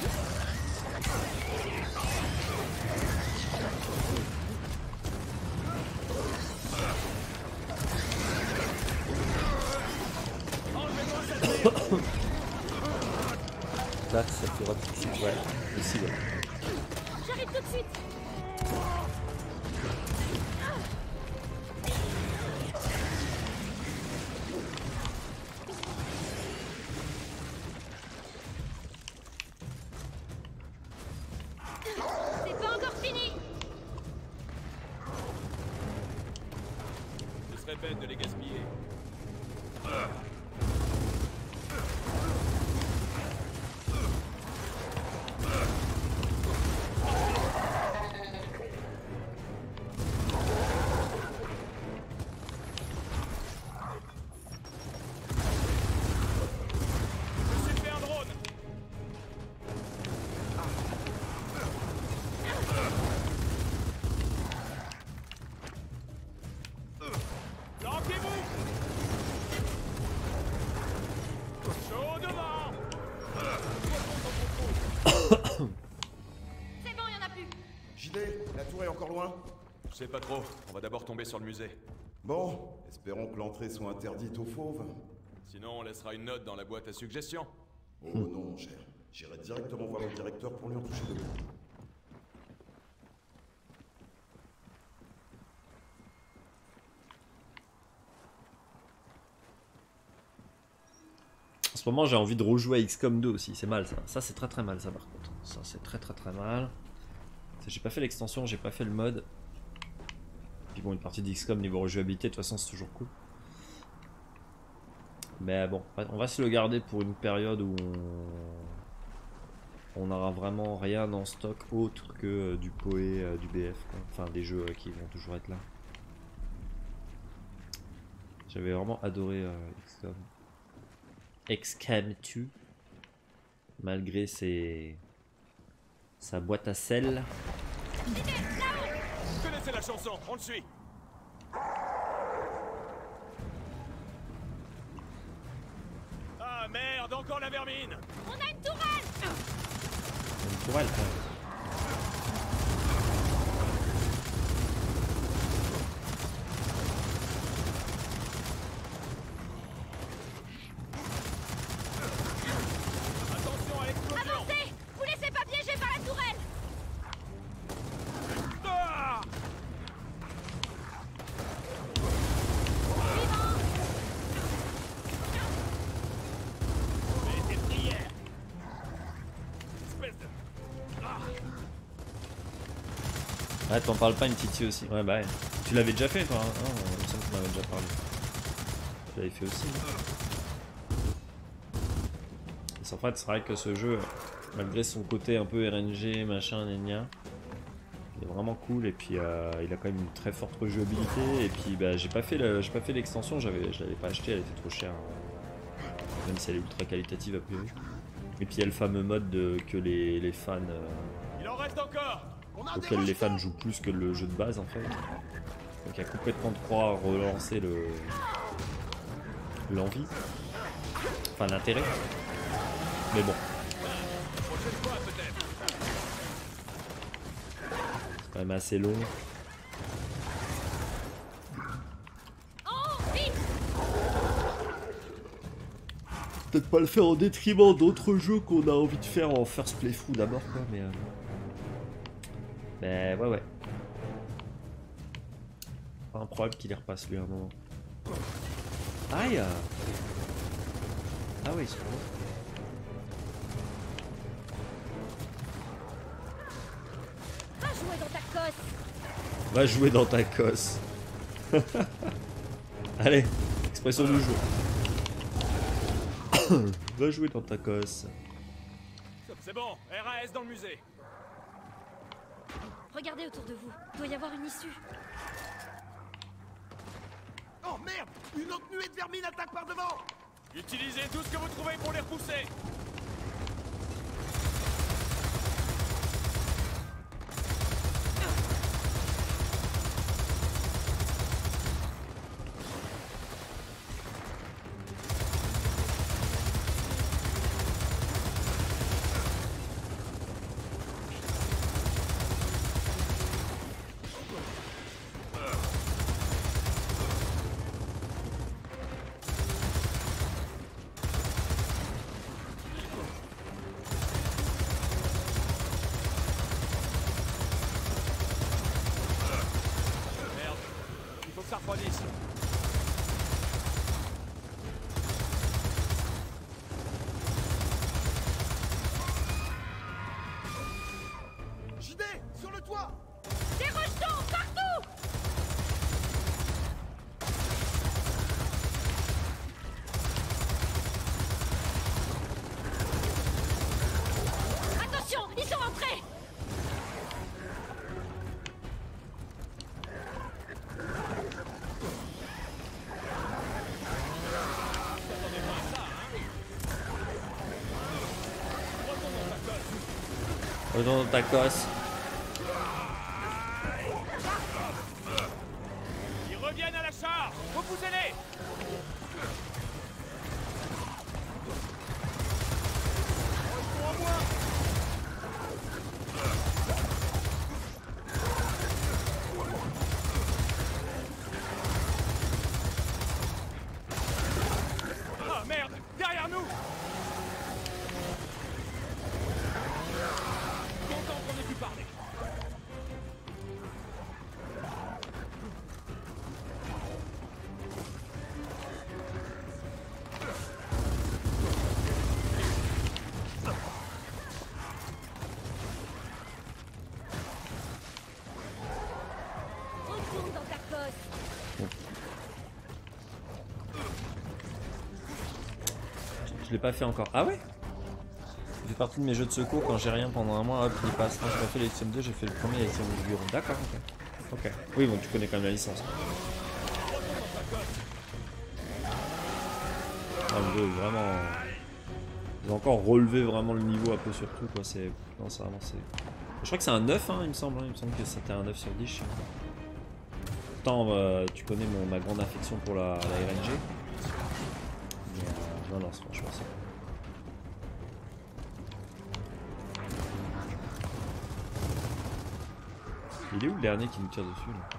Dark Sephiroth, ouais, ici, ouais. J'arrive tout de suite. C'est pas encore fini. Ce serait bête de les gaspiller. Je me suis fait un drone. Planquez-vous. Je sais pas trop, on va d'abord tomber sur le musée. Bon, espérons que l'entrée soit interdite aux fauves. Sinon, on laissera une note dans la boîte à suggestions. Oh non, mon cher. J'irai directement voir le directeur pour lui en toucher deux mots. En ce moment, j'ai envie de rejouer à X COM deux aussi. C'est mal ça. Ça, c'est très très mal ça par contre. Ça, c'est très très très mal. J'ai pas fait l'extension, j'ai pas fait le mode. Puis bon, une partie d'X COM niveau rejouabilité, de toute façon, c'est toujours cool. Mais bon, on va se le garder pour une période où on n'aura vraiment rien en stock autre que du P O E, du B F, quoi. Enfin des jeux qui vont toujours être là. J'avais vraiment adoré euh, X COM. X COM deux, malgré ses... sa boîte à sel. Vous connaissez la chanson, on le suit. Ah merde, encore la vermine. On a une tourelle! Une tourelle quand même. Attention à l'explosion. Avancez! Vous laissez pas piéger par la tourelle! Ah Mais tes prières. Espèce de... Ah. Ouais, t'en parles pas une Titi aussi. Ouais, bah ouais. Tu l'avais déjà fait toi, hein? Non, il me semble que tu m'avais déjà parlé. Tu l'avais fait aussi. En fait, c'est vrai que ce jeu, malgré son côté un peu R N G, machin, gna, il est vraiment cool. Et puis, euh, il a quand même une très forte rejouabilité. Et puis, bah, j'ai pas fait le, j'ai pas fait l'extension. J'avais, je l'avais pas acheté, elle était trop chère. Même si elle est ultra qualitative a priori. Et puis, il y a le fameux mode de, que les, les fans. Euh, Il en reste encore. auquel les fans jouent plus que le jeu de base en fait. Donc il y a complètement de quoi relancer le l'envie, enfin l'intérêt. Mais bon, Prochaine fois peut-être. c'est quand même assez long. Oh, vite! Peut-être pas le faire au détriment d'autres jeux qu'on a envie de faire en first playthrough d'abord quoi, mais euh... mais ouais ouais. Pas improbable qu'il y repasse lui à un moment. Aïe! Ah oui, c'est bon. Va jouer dans ta cosse! Va jouer dans ta cosse. Allez, expression du jour. Va jouer dans ta cosse. C'est bon, R A S dans le musée. Regardez autour de vous. Il doit y avoir une issue. Oh merde! Une autre nuée de vermine attaque par devant! Utilisez tout ce que vous trouvez pour les repousser. Ça refroidisse. J D, sur le toit! Des rejetons partout! Attention, ils sont rentrés! Retourne dans ta cosse. Ils reviennent à la charge. Repoussez-les. Je l'ai pas fait encore. Ah ouais? Ça fait partie de mes jeux de secours quand j'ai rien pendant un mois, hop, il passe. Non, j'ai pas fait l'Elysium deux, j'ai fait le premier Elysium du bureau. D'accord, ok. Ok. Oui, bon, tu connais quand même la licence. Ah, le jeu, vraiment. Ils ont encore relevé vraiment le niveau un peu sur tout, quoi. C'est. Non, c'est vraiment. C'est... Je crois que c'est un neuf, hein, il me semble. Hein. Il me semble que c'était un neuf sur dix. Je sais pas. Pourtant, euh, tu connais mon, ma grande affection pour la, la R N G. Mais, euh, non, non, franchement, c'est. Il est où le dernier qui nous tire dessus là?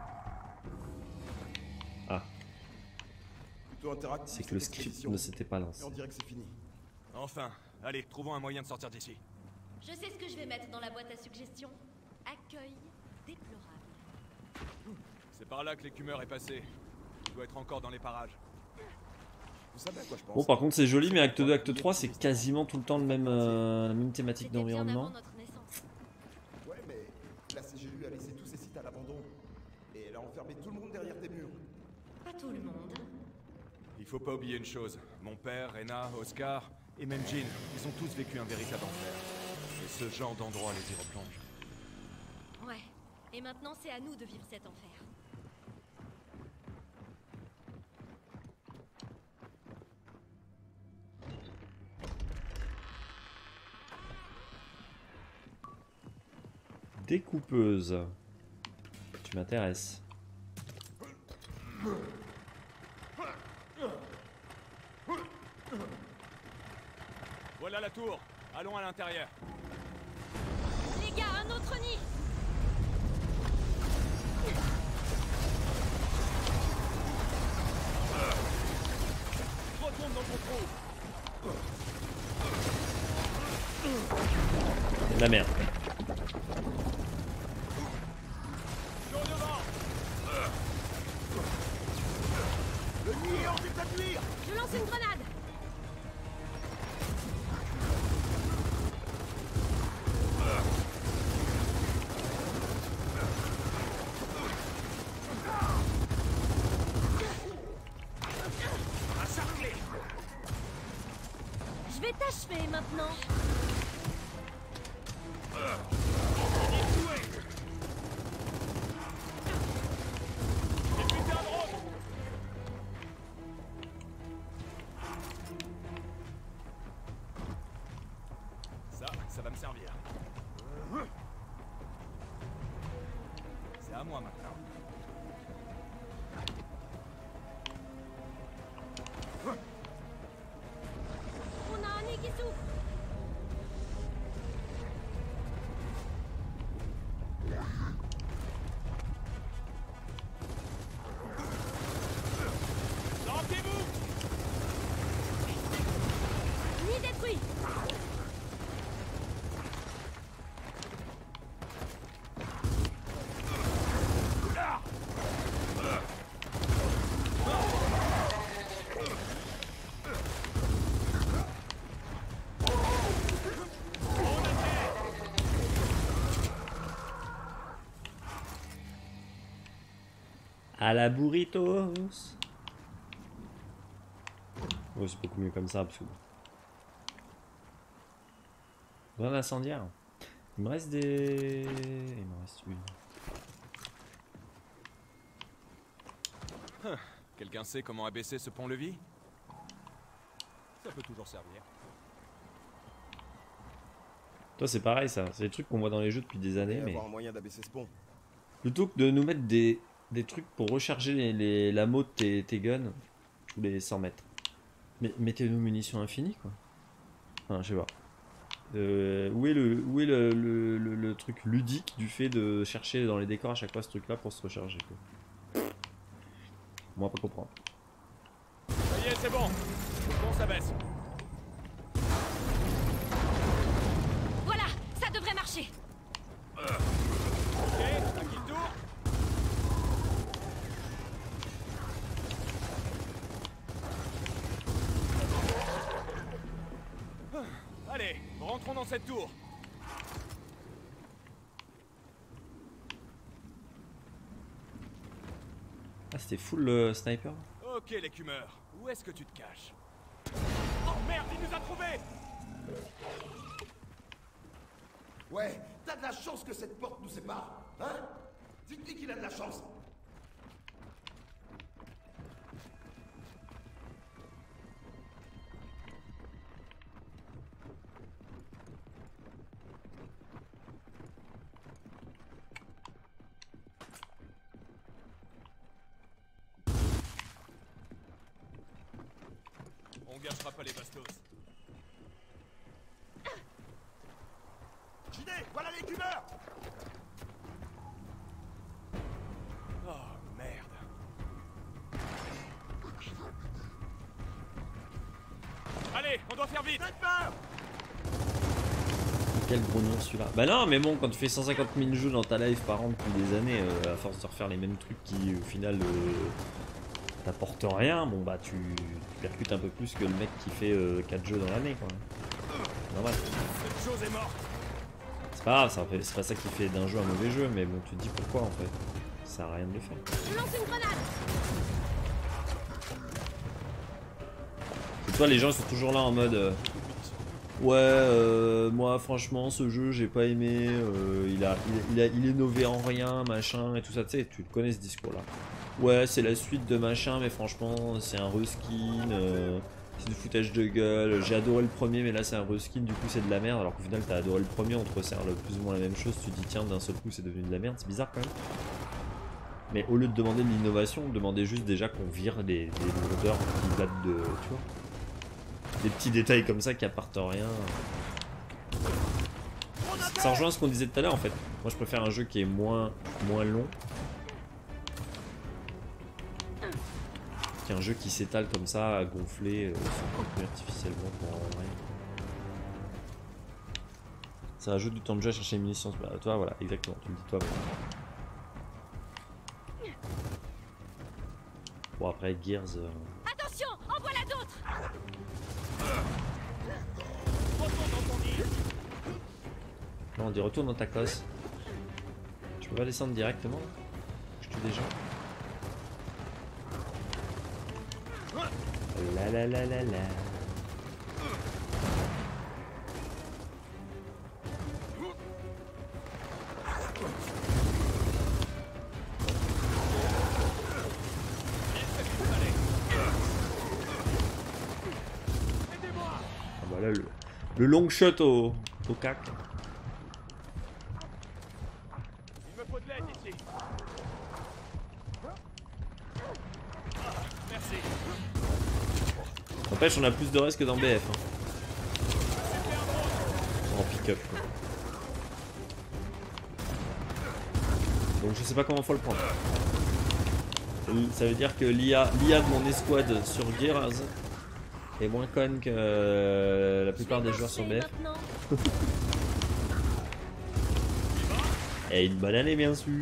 Ah. C'est que le script ne s'était pas lancé. On dirait que c'est fini. Enfin, allez, trouvons un moyen de sortir d'ici. Je sais ce que je vais mettre dans la boîte à suggestions. Accueil déplorable. C'est par là que l'écumeur est passé. Il doit être encore dans les parages. Vous savez à quoi je pense? Bon, par contre, c'est joli, mais acte deux, acte trois, c'est quasiment tout le temps le même, euh, la même thématique C'était bien d'environnement. avant notre naissance. Ouais, mais la C G U a laissé tous ces sites à l'abandon. Et elle a enfermé tout le monde derrière des murs. Pas tout le monde. Il faut pas oublier une chose. Mon père, Rena, Oscar et même Jean, ils ont tous vécu un véritable enfer. Et ce genre d'endroit les y replonge. Ouais. Et maintenant, c'est à nous de vivre cet enfer. Découpeuse. Tu m'intéresses. Voilà la tour. Allons à l'intérieur. Les gars, un autre nid! Retourne dans ton trou. C'est de la merde. Le nid est en train de cuire. Je lance une grenade! Je vais t'achever maintenant! Ça, ça va me servir. C'est à moi maintenant. On a un nid qui souffre! Sortez-vous! Nid détruit! À la burritos. Ouais, c'est beaucoup mieux comme ça, parce que... Grenade incendiaire. Il me reste des... Il me reste une. Quelqu'un sait comment abaisser ce pont-levis? Ça peut toujours servir. Toi, c'est pareil, ça. C'est des trucs qu'on voit dans les jeux depuis des Il va années, y mais... avoir un moyen d'abaisser ce pont. Plutôt que de nous mettre des, des trucs pour recharger les, les, l'ammo de tes, tes guns tous les cent mètres. Mais mettez-nous munitions infinies, quoi. Enfin, je sais pas. Euh, où est, le, où est le, le, le, le truc ludique du fait de chercher dans les décors à chaque fois ce truc-là pour se recharger, quoi. Moi, pas comprendre. Ça y est, c'est bon. Le pont s'abaisse. Voilà! Ça devrait marcher! Ok, à qui le tour? Allez, rentrons dans cette tour. Ah, c'était full euh, sniper. Ok, l'écumeur, où est-ce que tu te caches? Merde, il nous a trouvés! Ouais, t'as de la chance que cette porte nous sépare, hein? Dites-lui qu'il a de la chance. On gâchera pas les bastos. Ginet, voilà les tumeurs! Oh merde. Allez, on doit faire vite! Quel gros nom celui-là. Bah non, mais bon, quand tu fais cent cinquante mille jeux dans ta life par an depuis des années, euh, à force de refaire les mêmes trucs qui au final euh, t'apportent rien, bon bah tu, tu percutes un peu plus que le mec qui fait euh, quatre jeux dans l'année quoi. Normal. Cette chose est morte! C'est pas grave, ça fait- c'est pas ça qui fait d'un jeu un mauvais jeu, mais bon, tu te dis pourquoi en fait. Ça sert à rien de le faire. Je lance une grenade. Et toi, les gens ils sont toujours là en mode euh, ouais, euh, moi franchement, ce jeu j'ai pas aimé, euh, il, a, il, a, il, a, il est innové en rien, machin et tout ça, tu sais, tu connais ce discours là. Ouais, c'est la suite de machin, mais franchement, c'est un reskin, euh, c'est du foutage de gueule. J'ai adoré le premier, mais là c'est un reskin, du coup c'est de la merde. Alors qu'au final, t'as adoré le premier, on te resserre le plus ou moins la même chose. Tu te dis, tiens, d'un seul coup, c'est devenu de la merde, c'est bizarre quand même. Mais au lieu de demander de l'innovation, demandez juste déjà qu'on vire des, des lourdeurs qui datent de. Tu vois, des petits détails comme ça qui apportent rien. Ça rejoint ce qu'on disait tout à l'heure en fait. Moi je préfère un jeu qui est moins, moins long qu'un jeu qui s'étale comme ça, à gonfler euh, son contenu artificiellement pour rien. Ça rajoute du temps de jeu à chercher les munitions. Bah, toi voilà, exactement, tu me dis toi. Bon après Gears... Euh... Attention, en voilà d'autres. Non, on dit retourne dans ta cosse. Tu peux pas descendre directement là? Je tue des gens. La la la la la. Ah bah là le, le long shot au, au cac. Il me faut de l'aide ici. Merci. N'empêche, on a plus de reste que dans B F. Hein. En pick-up. Donc je sais pas comment faut le prendre. Ça veut dire que l'I A de mon escouade sur Gears est moins conne que euh, la plupart des joueurs sur B F. Et une bonne année bien sûr.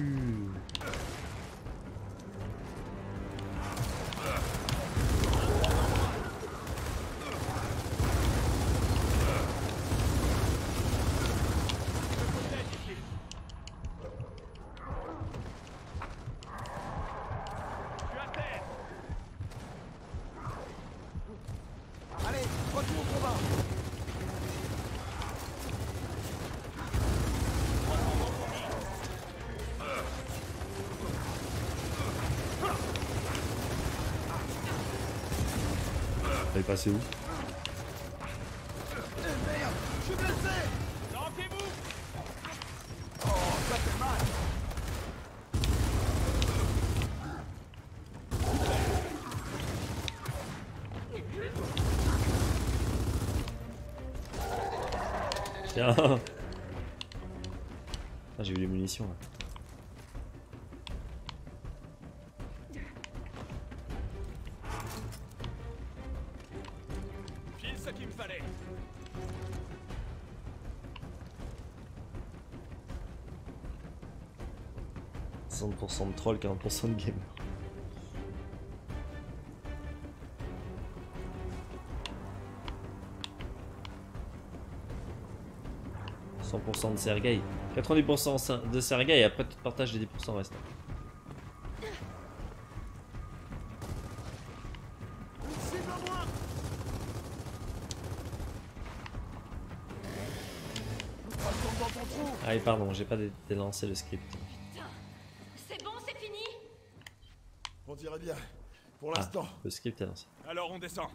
Allez, retour au combat! Elle est passée où? Merde, je suis blessé! Lancez-vous! Oh, ça fait mal! Tiens. Ah, j'ai eu les munitions là. Pile ce qu'il me fallait. soixante pour cent de troll, quarante pour cent de gamer. cent pour cent de Sergei. quatre-vingt-dix pour cent de Sergei et après tu te partages les dix pour cent restants. Ah oui, pardon, j'ai pas dé délancé le script. Putain, c'est bon, c'est fini. On dirait bien. Pour Ah, l'instant. le script est lancé. Alors on descend.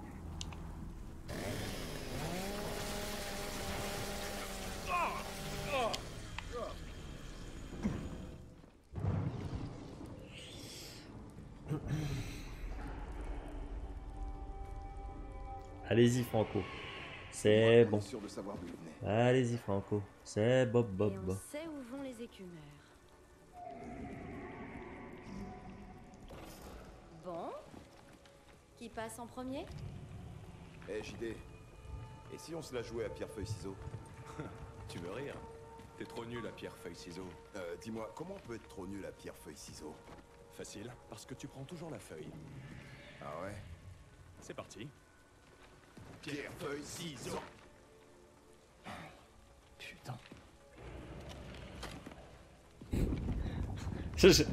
Allez-y, Franco. C'est bon. Sûr de savoir d'où il venait. Allez-y, Franco. C'est Bob, Bob, Et on Bob. sait où vont les écumeurs. Bon. Qui passe en premier? Eh J D, et si on se la jouait à pierre-feuille-ciseaux? Tu veux rire? T'es trop nul à pierre-feuille-ciseaux. Euh, dis-moi, comment on peut être trop nul à pierre-feuille-ciseaux? Facile, parce que tu prends toujours la feuille. Ah ouais? C'est parti. Pierre-feuille-ciseaux. Putain. Je- je-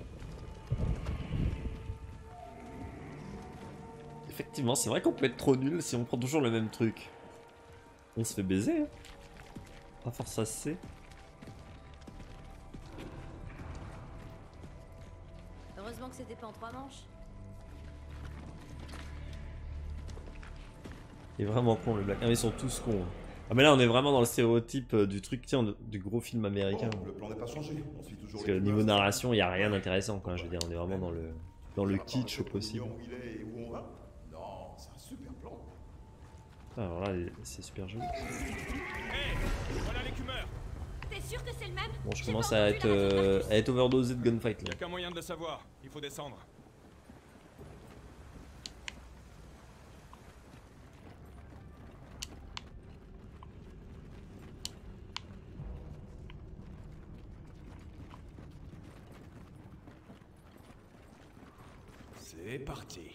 Effectivement, c'est vrai qu'on peut être trop nul si on prend toujours le même truc. On se fait baiser, hein. Pas force assez. Heureusement que c'était pas en trois manches. Il est vraiment con le black. Ah mais ils sont tous cons. Hein. Ah mais là on est vraiment dans le stéréotype euh, du truc, tiens, du gros film américain. Bon, le plan n'a pas changé. On suit toujours Parce que les niveau couleurs. narration, il y a rien d'intéressant quoi. Je veux dire, on est vraiment dans le dans le Ça va pas kitsch au raconter possible. où il est et où on va? Non, c'est un super plan. Alors là, c'est super joli. Hé, voilà l'écumeur. T'es sûr que c'est le même? Bon, je J'ai commence pas à entendu être la radio euh, d'Arcus. à être overdosé de gunfight Y là. a qu'un moyen de le savoir. Il faut descendre. C'est parti.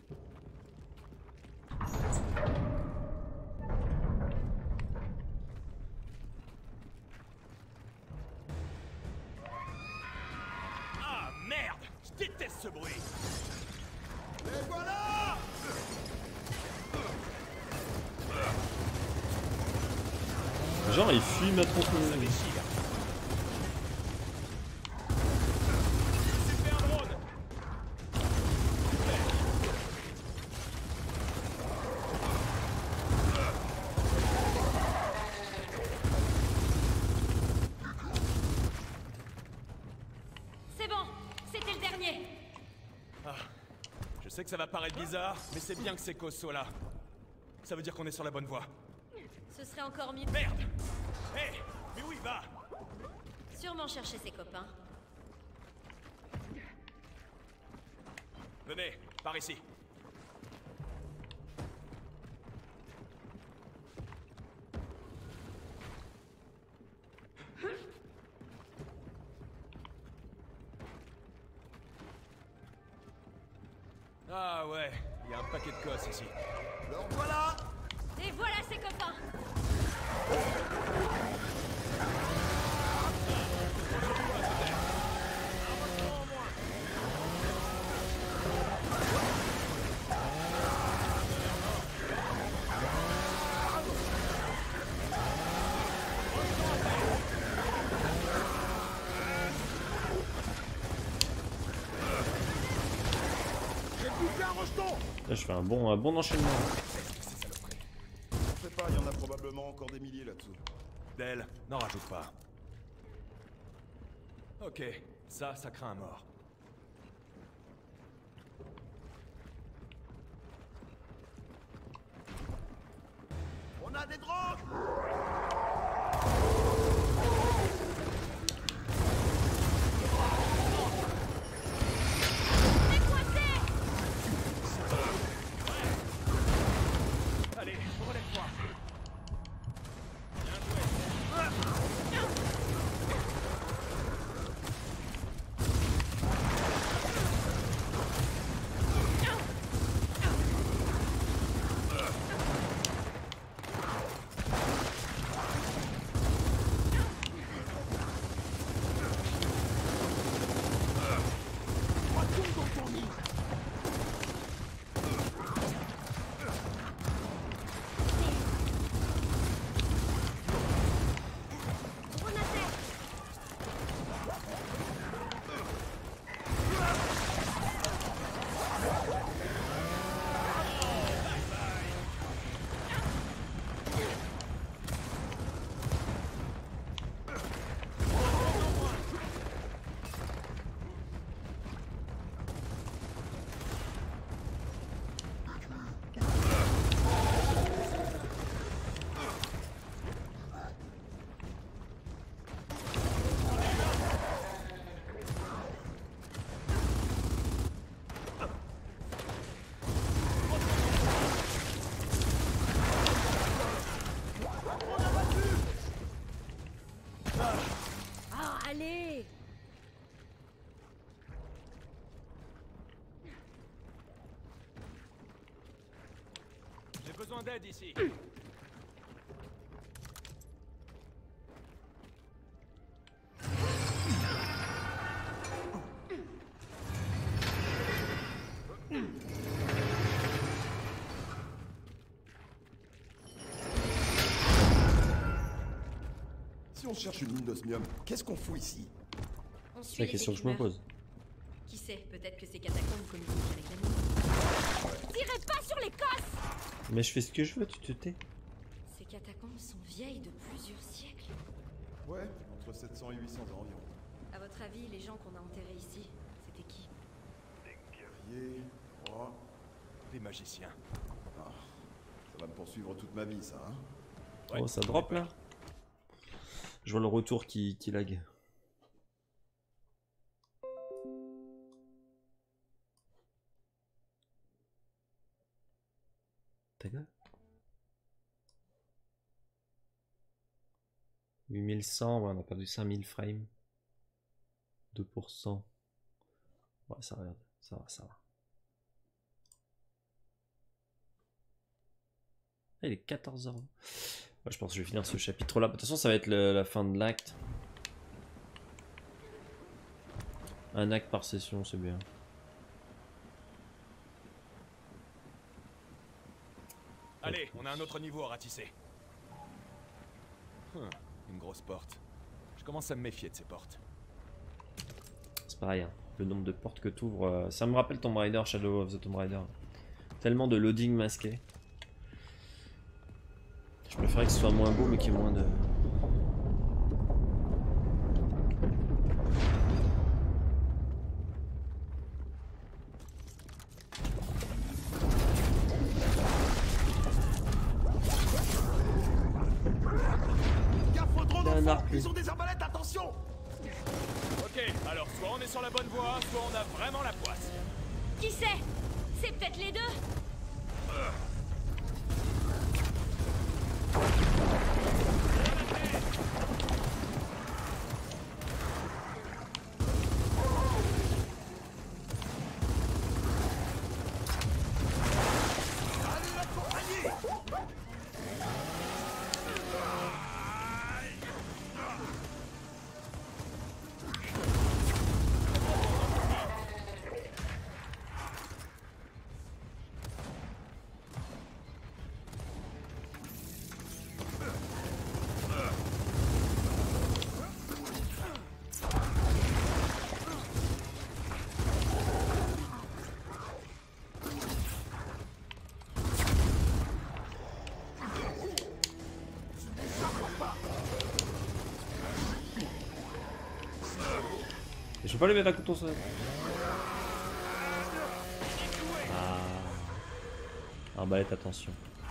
Ah merde! Je déteste ce bruit! Et voilà! Genre, il fuit ma trompe. Ça déchire. Super drone! C'est bon, c'était le dernier. Ah, je sais que ça va paraître bizarre, mais c'est bien que ces causes soient là. Ça veut dire qu'on est sur la bonne voie. Ce serait encore mieux. Merde! Hé! Mais où il va? Sûrement chercher ses copains. Venez, par ici. Ah ouais, il y a un paquet de cosses ici. Alors voilà! Et voilà ses copains. Là, je fais un bon un bon enchaînement. On sait pas, il y en a probablement encore des milliers là-dessous. Del, n'en rajoute pas. Ok, ça, ça craint un mort. On a des drogues! T'es coincé. Allez, relève-toi. besoin d'aide ici. Si on cherche une mine d'osmium, qu'est-ce qu'on fout ici? On C'est suit la les question que je me écumeurs. pose. Qui sait, peut-être que ces catacombes communiquent avec la mine. Tirez pas sur les cosses! Mais je fais ce que je veux, tu te tais. Ces catacombes sont vieilles de plusieurs siècles. Ouais, entre sept cents et huit cents ans environ. À votre avis, les gens qu'on a enterrés ici, c'était qui? Des guerriers, rois. Les magiciens. Ah, ça va me poursuivre toute ma vie, ça, hein. Ouais, Oh, ça drop là. Je vois le retour qui, qui lag. Ta gueule. huit mille cent, ouais, on a perdu cinq mille frames. deux pour cent. Ouais, ça regarde. Ça va, ça va. Ah, il est quatorze heures. Ouais, je pense que je vais finir ce chapitre là. De toute façon, ça va être le- la fin de l'acte. Un acte par session, c'est bien. Allez, on a un autre niveau à ratisser. Hum, une grosse porte. Je commence à me méfier de ces portes. C'est pareil, hein. Le nombre de portes que tu ouvres. Ça me rappelle Tomb Raider, Shadow of the Tomb Raider. Tellement de loading masqué. Je préférais que ce soit moins beau, mais qu'il y ait moins de. Gaffe aux drones Il y a un enfants, arc, lui. ils ont des arbalètes, attention! Ok, alors soit on est sur la bonne voie, soit on a vraiment la poisse. Qui c'est? C'est peut-être les deux? Allez l'accompagner! Je peux pas les mettre à couteau ça. Ah. Arbalète, attention.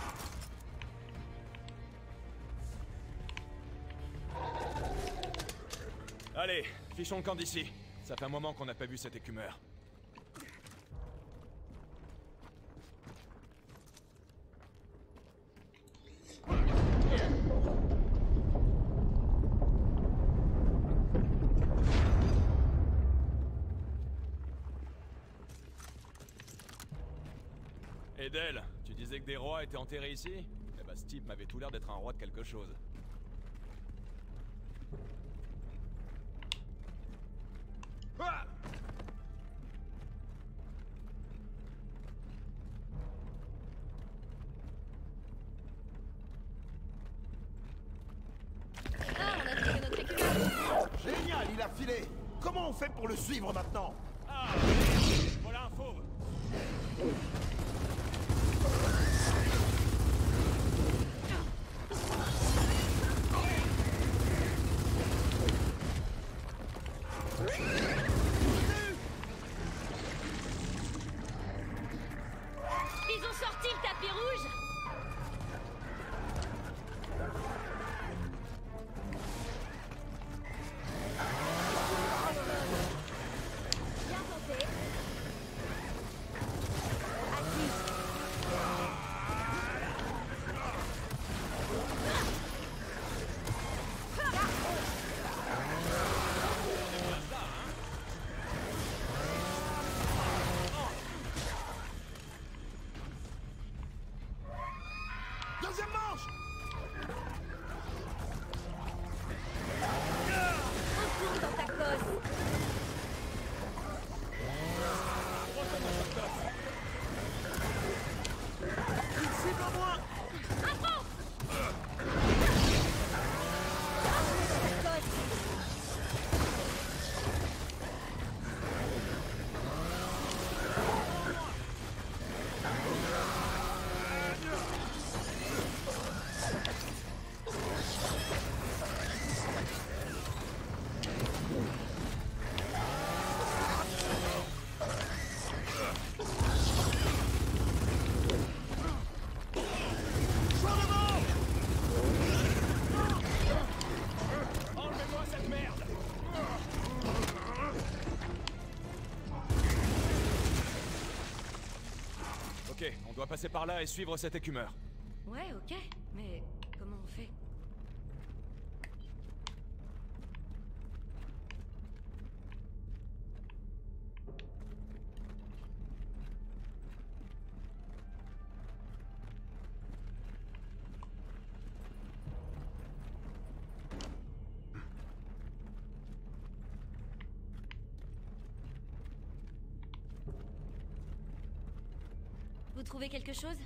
Allez, fichons le camp d'ici. Ça fait un moment qu'on n'a pas vu cet écumeur. Edel, tu disais que des rois étaient enterrés ici? Eh ben, ce type m'avait tout l'air d'être un roi de quelque chose. Ah! Ah, on a trouvé notre écumeur. Génial, il a filé! Comment on fait pour le suivre maintenant? Ah! Voilà un fauve! Ils ont sorti le tapis rouge! Ok, on doit passer par là et suivre cet écumeur. Ouais, ok. Mais comment on fait? Vous trouvez quelque chose?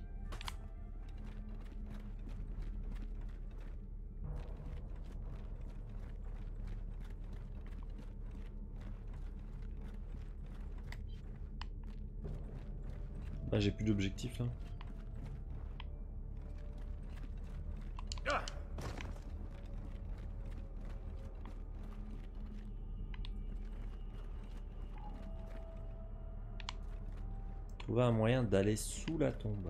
Bah, j'ai plus d'objectif là. Trouver un moyen d'aller sous la tombe.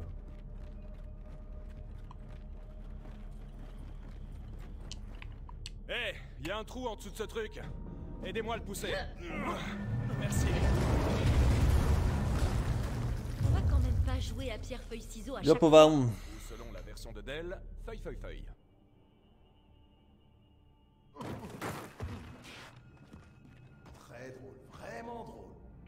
Hé, hey, il y a un trou en dessous de ce truc. Aidez-moi à le pousser. Merci. On va quand même pas jouer à pierre feuille ciseaux à Bien chaque pauvre. Ou selon la version de Dell, feuille feuille feuille. Très drôle, vraiment drôle.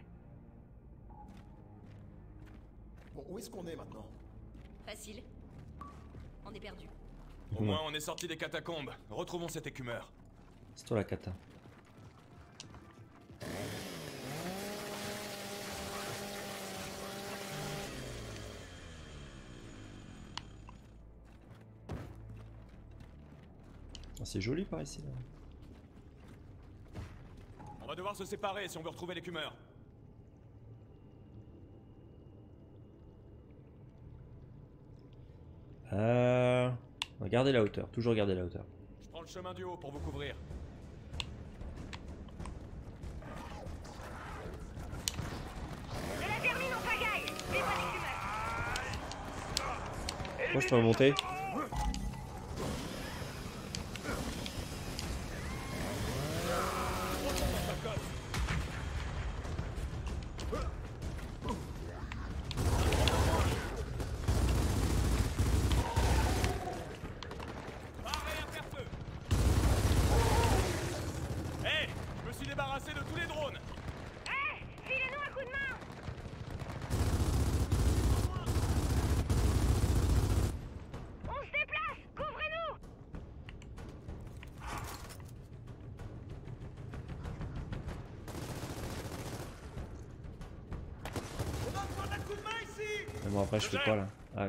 Bon, où est-ce qu'on est maintenant? Facile. On est perdu. Au moins, on est sorti des catacombes. Retrouvons cet écumeur. C'est toi la cata. Oh, c'est joli par ici là. On va devoir se séparer si on veut retrouver l'écumeur. Euh... Regardez la hauteur, toujours garder la hauteur. Je prends le chemin du haut pour vous couvrir. Je la termine en pagaille. Vive l'écumeur. Moi je peux remonter. Bon après je fais quoi là? Ah ouais.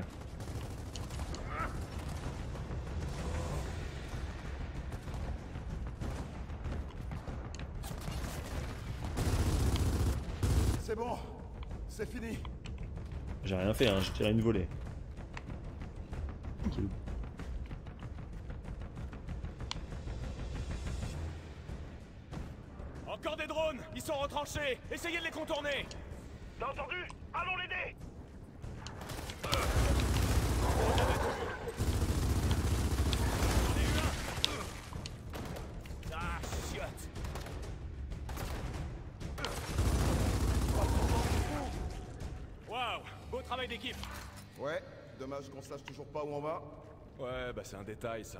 C'est bon, c'est fini. J'ai rien fait, hein, j'ai tiré une volée. Okay. Encore des drones! Ils sont retranchés! Essayez de les contourner! T'as entendu? Allons l'aider! Ah, chiotte! Waouh! Beau travail d'équipe! Ouais, dommage qu'on sache toujours pas où on va. Ouais, bah c'est un détail ça.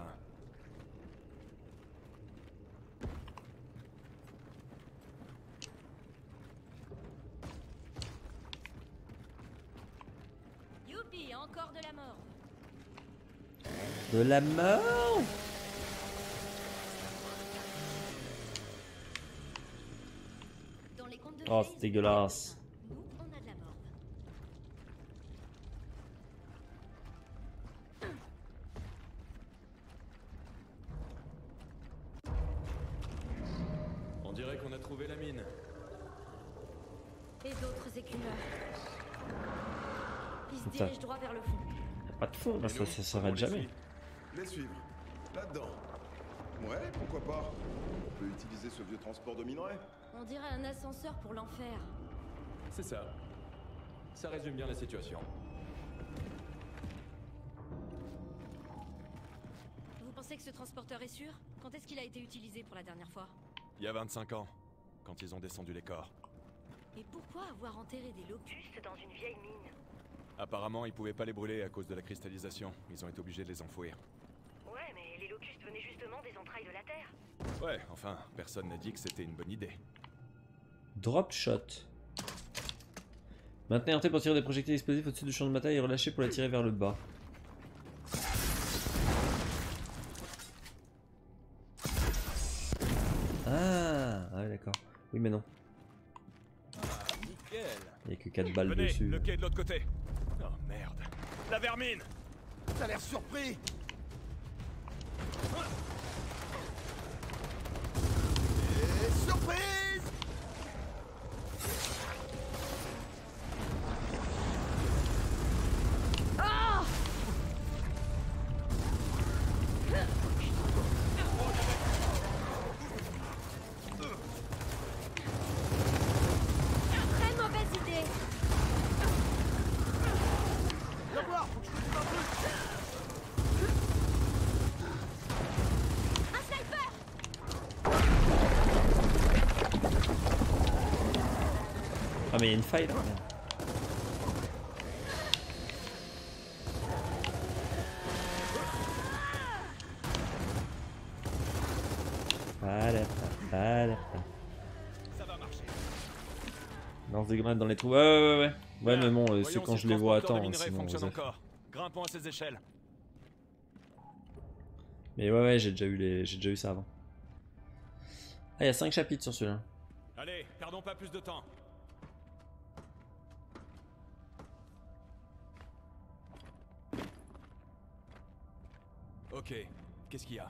Youpi, encore de la mort. De la mort. Dans les contes de Oh, fées, c'est dégueulasse. nous, on a de la mort. On dirait qu'on a trouvé la mine. Et d'autres écumeurs. Ils se Putain. dirigent droit vers le fond. Y'a pas de fond, là, ça, ça s'arrête jamais. Les suivre. Là-dedans. Ouais, pourquoi pas. On peut utiliser ce vieux transport de minerais. On dirait un ascenseur pour l'enfer. C'est ça. Ça résume bien la situation. Vous pensez que ce transporteur est sûr? Quand est-ce qu'il a été utilisé pour la dernière fois? Il y a vingt-cinq ans, quand ils ont descendu les corps. Et pourquoi avoir enterré des locustes dans une vieille mine? Apparemment, ils pouvaient pas les brûler à cause de la cristallisation. Ils ont été obligés de les enfouir. Ouais, mais les locustes venaient justement des entrailles de la Terre. Ouais, enfin, personne n'a dit que c'était une bonne idée. Drop shot. Maintenez R T pour tirer des projectiles explosifs au-dessus du champ de bataille et relâcher pour la tirer vers le bas. Ah, ah ouais, d'accord. Oui, mais non. Ah, nickel. Il n'y a que quatre balles Venez, dessus. le quai est de l'autre côté. Oh merde. La vermine. T'as l'air surpris. Et surprise. Très mauvaise idée. Viens voir, faut que je te dise un truc. Un sniper. Ah, mais il y a une faille là. Merde. Palette, palette. Ça va marcher. Lance des grenades dans les trous. Ouais, ouais, ouais. Ouais, ouais Bien. mais bon, euh, c'est Voyons quand si je le les vois à transporteur de temps. minerai Sinon, fonctionne ça- encore. Grimpons à ces échelles. Mais ouais, ouais, j'ai déjà eu les, j'ai déjà eu ça avant. Ah, il y a cinq chapitres sur celui-là. Allez, perdons pas plus de temps. Ok, qu'est-ce qu'il y a?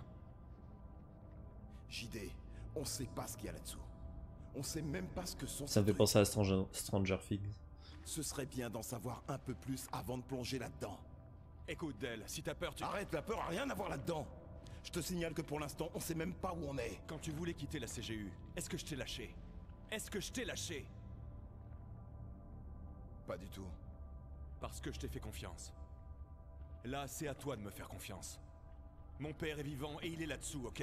J D, on sait pas ce qu'il y a là-dessous. On sait même pas ce que sont Ça ces me fait trucs. penser à Stranger, Stranger Things. Ce serait bien d'en savoir un peu plus avant de plonger là-dedans. Écoute, Del, si t'as peur, tu... Arrête, la peur a rien à voir là-dedans. Je te signale que pour l'instant, on sait même pas où on est. Quand tu voulais quitter la C G U, est-ce que je t'ai lâché? Est-ce que je t'ai lâché? Pas du tout. Parce que je t'ai fait confiance. Là, c'est à toi de me faire confiance. Mon père est vivant et il est là-dessous, ok?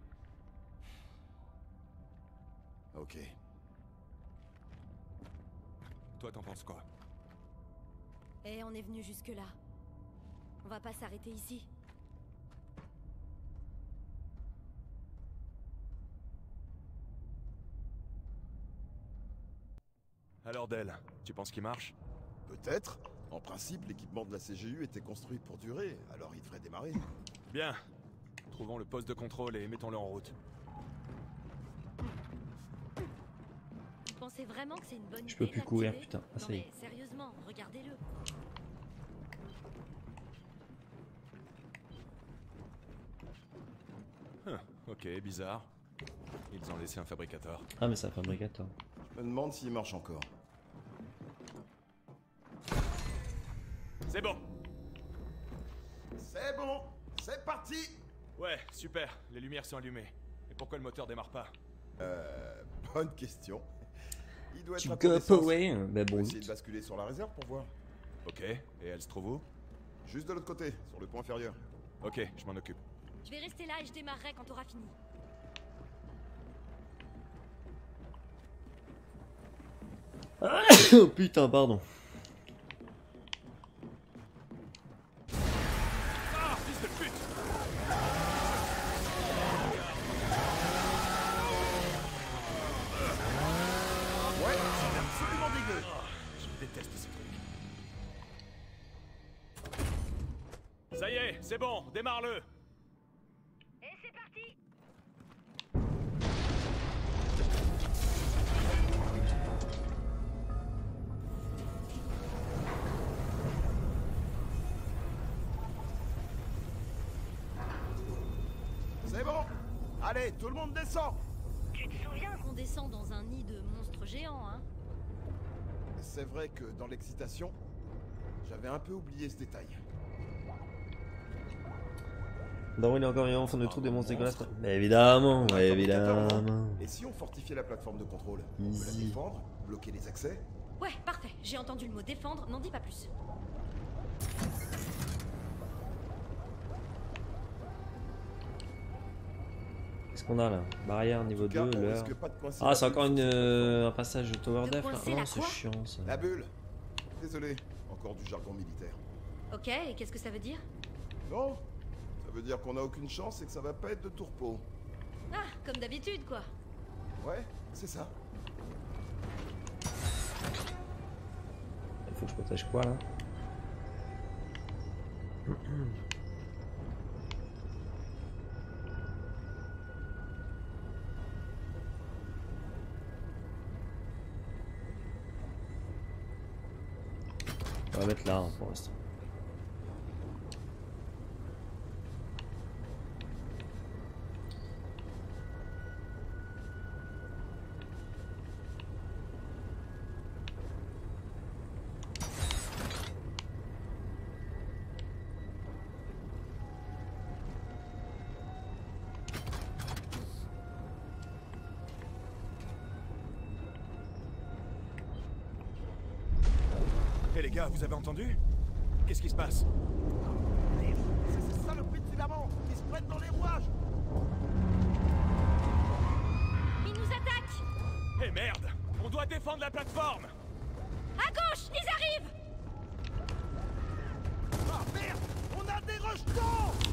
Ok. Toi, t'en penses quoi? Et on est venu jusque-là. On va pas s'arrêter ici. Alors, Del, tu penses qu'il marche? Peut-être. En principe, l'équipement de la C G U était construit pour durer, alors il devrait démarrer. Bien. Trouvons le poste de contrôle et mettons-le en route. Vous pensez vraiment que c'est une bonne idée? Je peux plus courir, d'activer? putain. Ah, Non ça y est. mais sérieusement, regardez-le. Huh, ok, bizarre. Ils ont laissé un fabricateur. Ah, mais c'est un fabricateur. Je me demande s'il marche encore. C'est bon. C'est bon, c'est parti. Ouais, super. Les lumières sont allumées. Et pourquoi le moteur démarre pas? Euh... Bonne question. Il doit être Tu à court go d'essence. away. Bah On va bon. essayer de basculer sur la réserve pour voir. Ok, et elle se trouve où? Juste de l'autre côté, sur le pont inférieur. Ok, je m'en occupe. Je vais rester là et je démarrerai quand t'auras fini. Oh putain, pardon. Ah, fils de pute! Ouais, c'est absolument dégueu. Je déteste ces trucs. Ça y est, c'est bon, démarre-le! Et c'est parti. C'est bon. Allez, tout le monde descend. Tu te souviens qu'on descend dans un nid de monstres géants, hein? C'est vrai que dans l'excitation, j'avais un peu oublié ce détail. Darwin est encore vivant, fond de trou des monstres dégueulasses. Mais évidemment, On a ouais, un fabricateur, non? évidemment. Et si on fortifiait la plateforme de contrôle? On peut la Easy. défendre, bloquer les accès? Ouais, parfait. J'ai entendu le mot défendre, n'en dis pas plus. Qu'est-ce qu'on a là? Barrière niveau En tout cas, deux, on l'heure. risque pas de coincer Ah, la c'est bulle encore une, sur cette euh, un plateforme. passage de Tower De Def là. coincer Oh, la c'est quoi? chiant ça. La bulle. Désolé, encore du jargon militaire. Ok, et qu'est-ce que ça veut dire? Non, ça veut dire qu'on a aucune chance et que ça va pas être de tourpeau. Ah, comme d'habitude, quoi. Ouais, c'est ça. Il faut que je protège quoi là? On va mettre là hein, pour l'instant. Hé les gars, vous avez entendu? Qu'est-ce qui se passe? C'est ces saloperies de filaments qui se prennent dans les rouages. Ils nous attaquent! Hé merde! On doit défendre la plateforme! À gauche, ils arrivent! Ah merde! On a des rejetons!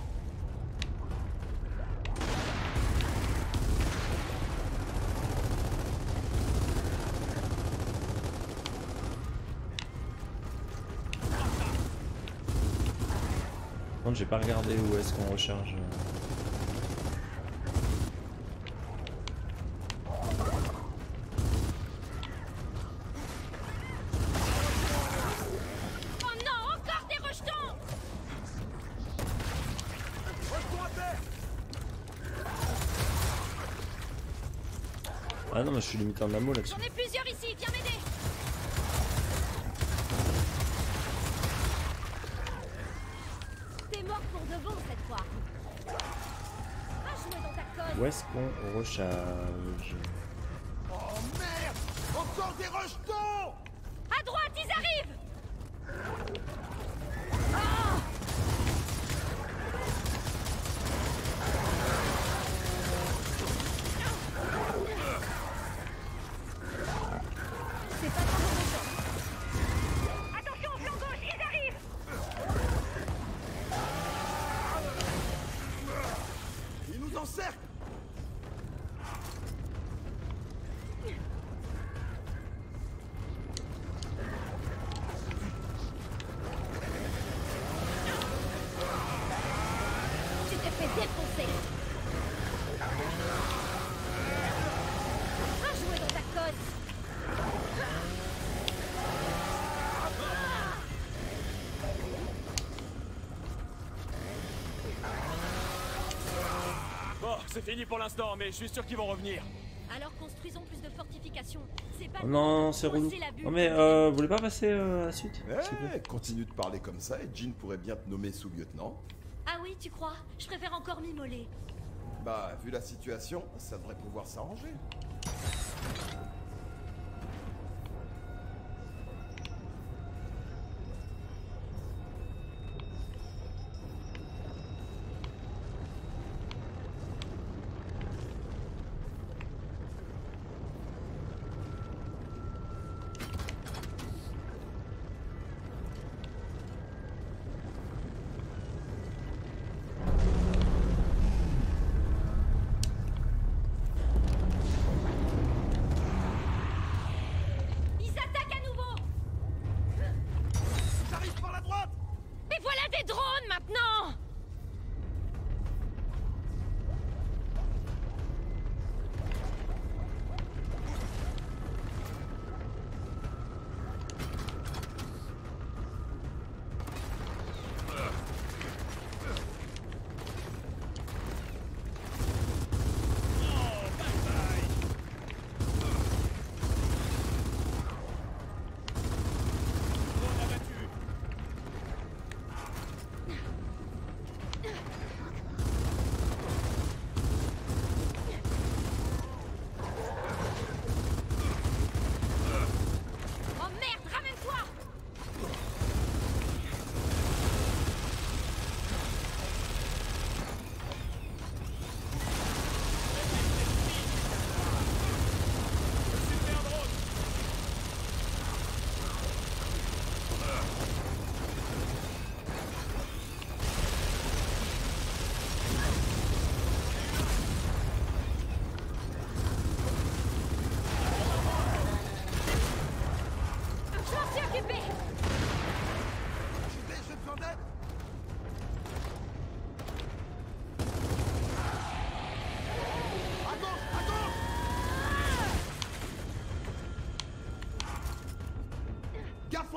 J'ai pas regardé où est-ce qu'on recharge. Oh non, encore des rejetons! Ah non mais je suis limité en ammo là-dessus. J'en ai plusieurs ici, viens m'aider! Où est-ce qu'on recharge? Oh merde! Encore des rejetons! À droite, ils arrivent! Ah! C'est pas trop longtemps. Attention au flanc gauche, ils arrivent! Ils nous encerclent! Défoncé. Va jouer dans ta cote. Bon, c'est fini pour l'instant, mais je suis sûr qu'ils vont revenir. Alors construisons plus de fortifications. C'est pas Oh non, c'est relou. Oh mais euh, vous voulez pas passer euh, à la suite? Eh, continue de parler comme ça et Jean pourrait bien te nommer sous-lieutenant. Ah oui, tu crois? Je préfère encore m'immoler. Bah, vu la situation, ça devrait pouvoir s'arranger.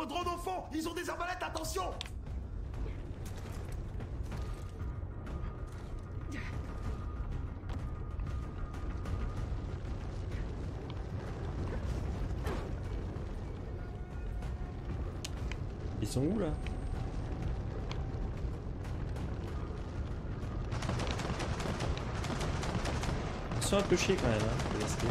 drone au fond. Ils ont des arbalètes, attention. Ils sont où là? Ils sont un peu chiés quand même, hein, les S P.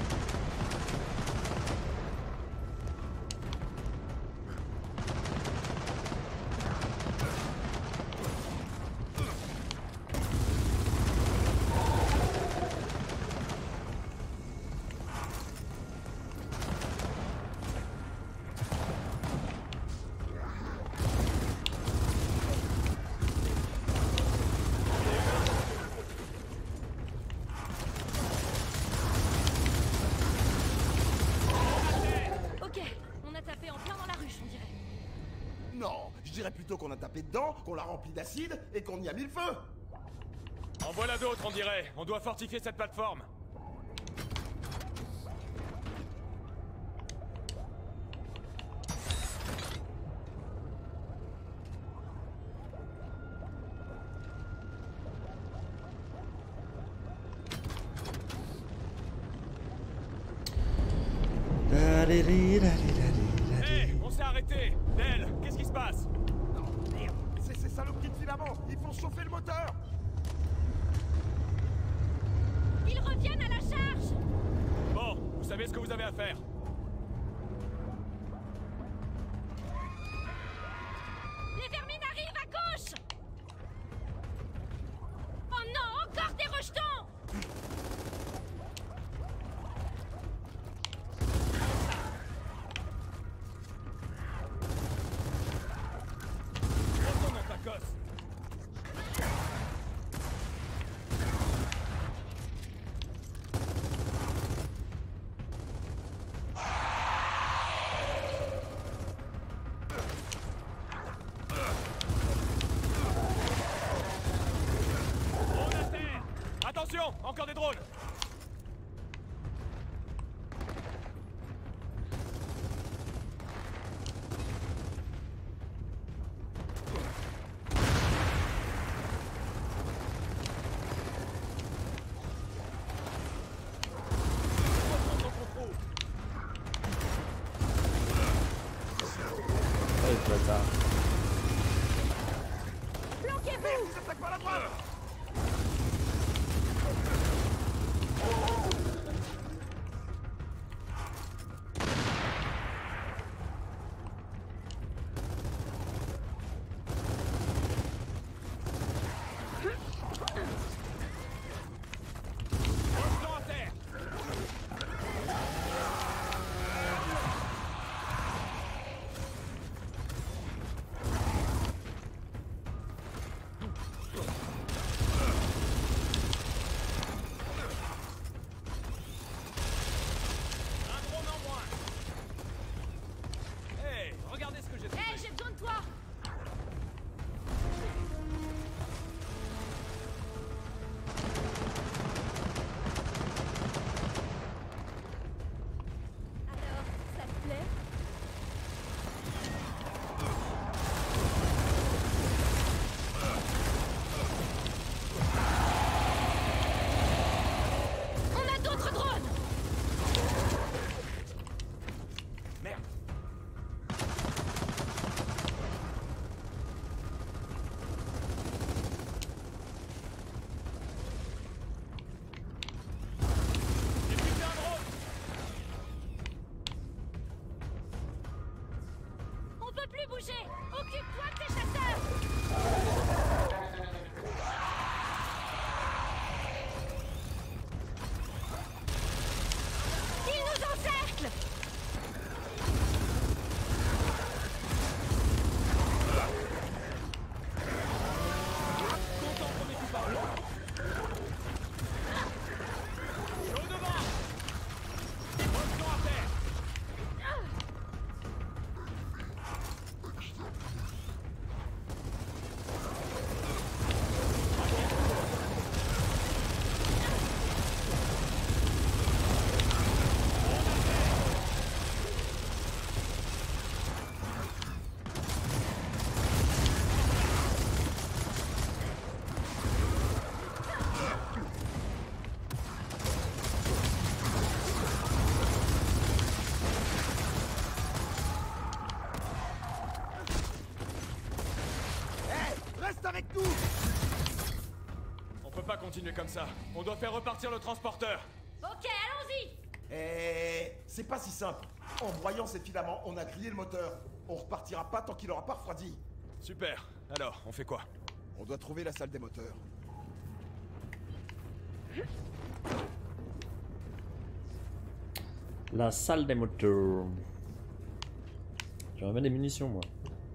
Je dirais plutôt qu'on a tapé dedans, qu'on l'a rempli d'acide et qu'on y a mis le feu. En voilà d'autres, on dirait. On doit fortifier cette plateforme. Hé, on s'est arrêté. Del, qu'est-ce qui se passe? Merde, c'est ces saloperies de filaments. Ils font chauffer le moteur. Ils reviennent à la charge. Bon, vous savez ce que vous avez à faire. Les vermines arrivent à gauche. Oh non, encore des rejetons. Retourne dans ta cosse. Drone à terre. Attention, encore des drones. Ouais, le bâtard. Bloquez-vous. Ils attaquent par la droite. Rejetons à terre. Un drone en moins. Hey, regardez ce que j'ai trouvé. Hé, j'ai besoin de toi. Alors, ça te plaît? On a d'autres drones. Merde. J'ai buté un drone. On peut plus bouger. Occupe-toi de tes chasseurs. Ils nous encerclent. Content premier coup par là. Au devant. Rejetons à terre. avec nous! On peut pas continuer comme ça. On doit faire repartir le transporteur. Ok, allons-y. Eh, c'est pas si simple. En broyant ces filaments, on a grillé le moteur. On repartira pas tant qu'il aura pas refroidi. Super. Alors, on fait quoi? On doit trouver la salle des moteurs. La salle des moteurs. J'aurais bien des munitions, moi.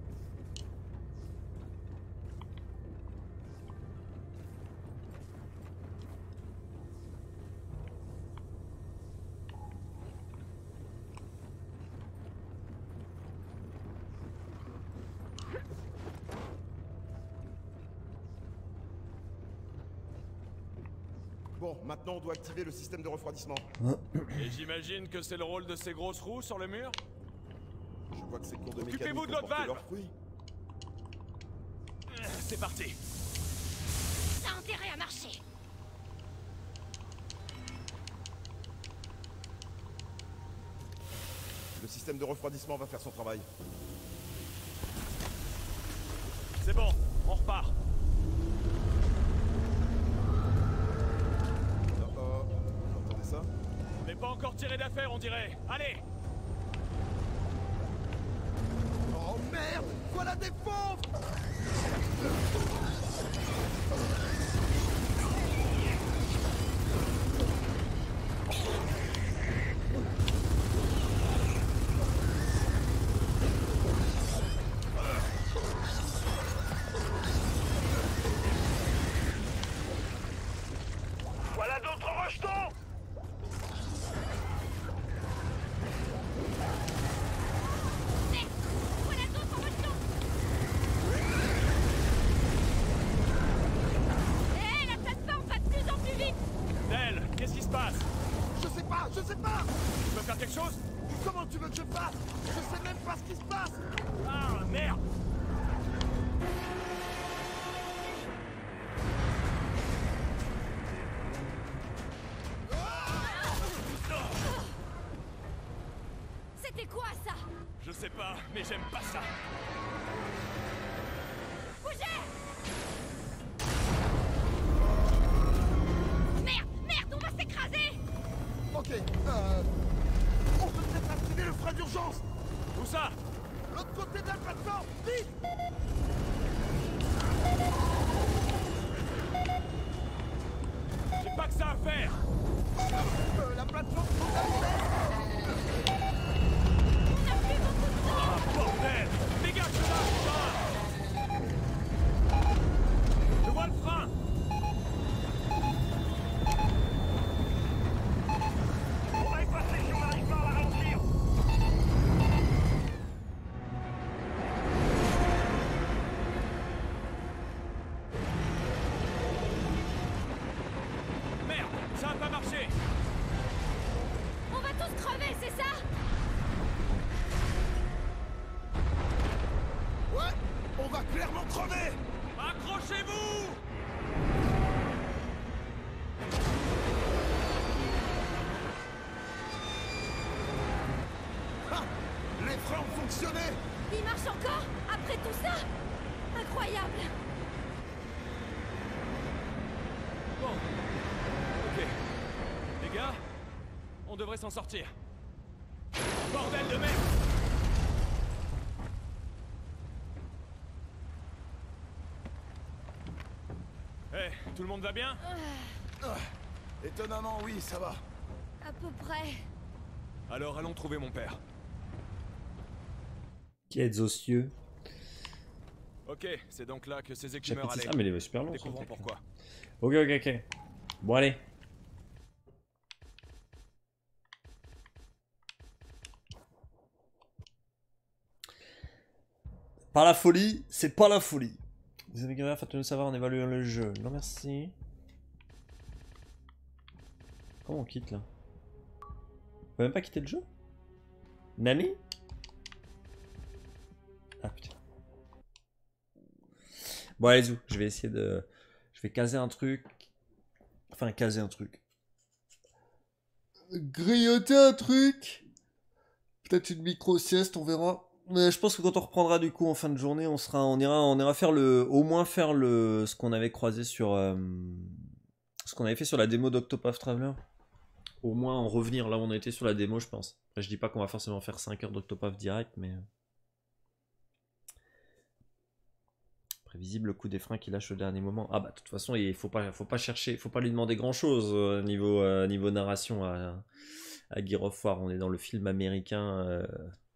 Bon, maintenant on doit activer le système de refroidissement. Et j'imagine que c'est le rôle de ces grosses roues sur le mur? Je vois que ces cours de mécanique Occupez-vous de ont l'autre porté valve. leurs fruits. C'est parti. Ça a intérêt à marcher. Le système de refroidissement va faire son travail. C'est bon, on repart. Oh oh, vous entendez ça? On n'est pas encore tiré d'affaire, on dirait. Allez. Oh merde! Voilà des fauves! Voilà d'autres rejetons! Voilà d'autres rejetons. Hé, la plateforme va de plus en plus vite. Nell, qu'est-ce qui se passe? Je sais pas, je sais pas! Tu peux faire quelque chose? Comment tu veux que je fasse? Je sais même pas ce qui se passe! Ah, merde. C'était quoi ça? Je sais pas, mais j'aime pas ça. Bougez! Merde, merde, on va s'écraser! Ok, euh... on peut peut-être activer le frein d'urgence! Où ça? L'autre côté de la plateforme! Vite! J'ai pas que ça à faire. Euh, la plateforme faut la laisser. On n'a plus beaucoup de temps! Ah, bordel. Dégage de là, putain. Je vois le frein. On va y passer si on n'arrive pas à la ralentir! Merde, ça a pas marché. On va tous crever, c'est ça? Ouais, on va clairement crever! Accrochez-vous. Ah, les freins ont fonctionné! Il marche encore? Après tout ça? Incroyable! Bon. Ok. Les gars, on devrait s'en sortir. Bordel de merde. Eh, tout le monde va bien? Ah, étonnamment, oui, ça va. À peu près. Alors allons trouver mon père. Quêtes aux cieux. Ok, c'est donc là que ces écumeurs Chapitre six. allaient. Ah, mais il est super long. Découvrons ce truc. pourquoi. Ok, ok, ok. Bon, allez. Par la folie, c'est pas la folie. Vous avez galère, faites-nous savoir en évaluant le jeu. Non, merci. Comment on quitte là? On peut même pas quitter le jeu? Nani? Ah putain. Bon, allez, zou. Je vais essayer de. Je vais caser un truc. Enfin, caser un truc. Grignoter un truc. Peut-être une micro-sieste, on verra. Mais je pense que quand on reprendra du coup en fin de journée, on sera, on ira, on ira faire le, au moins faire le, ce qu'on avait croisé sur, euh, ce qu'on avait fait sur la démo d'Octopath Traveler. Au moins en revenir là où on était sur la démo, je pense. Après, je dis pas qu'on va forcément faire cinq heures d'Octopath direct, mais prévisible le coup des freins qu'il lâche au dernier moment. Ah bah de toute façon, il faut pas, faut pas chercher, faut pas lui demander grand chose euh, niveau, euh, niveau narration à, à Gears of War. On est dans le film américain. Euh,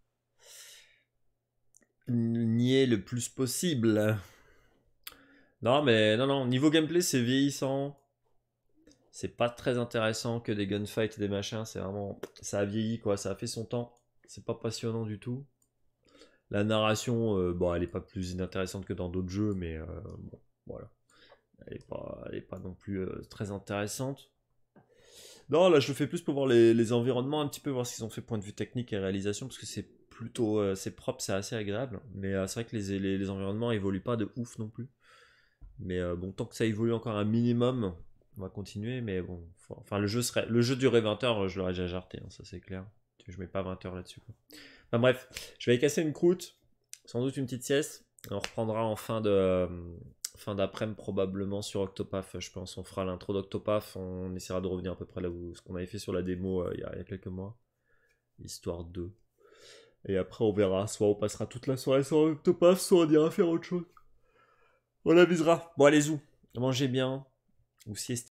nier le plus possible. Non mais non non, niveau gameplay c'est vieillissant. C'est pas très intéressant que des gunfights et des machins, c'est vraiment ça a vieilli quoi, ça a fait son temps. C'est pas passionnant du tout. La narration euh, bon, elle est pas plus inintéressante que dans d'autres jeux mais euh, bon, voilà. Elle est pas elle est pas non plus euh, très intéressante. Non, là je le fais plus pour voir les, les environnements un petit peu, voir ce qu'ils ont fait point de vue technique et réalisation parce que c'est plutôt euh, c'est propre, c'est assez agréable, mais euh, c'est vrai que les, les, les environnements évoluent pas de ouf non plus, mais euh, bon, tant que ça évolue encore un minimum on va continuer, mais bon faut, enfin le jeu serait le jeu durait vingt heures, je l'aurais déjà jarté, hein, ça c'est clair, je mets pas vingt heures là dessus quoi. Enfin bref, je vais aller casser une croûte, sans doute une petite sieste, on reprendra en fin de euh, fin d'après-midi probablement sur Octopath, je pense on fera l'intro d'Octopath, on essaiera de revenir à peu près là où ce qu'on avait fait sur la démo euh, il, y a, il y a quelques mois, histoire de. Et après on verra, soit on passera toute la soirée sur Octopath, soit on ira faire autre chose. On avisera. Bon allez zou, mangez bien, ou sieste.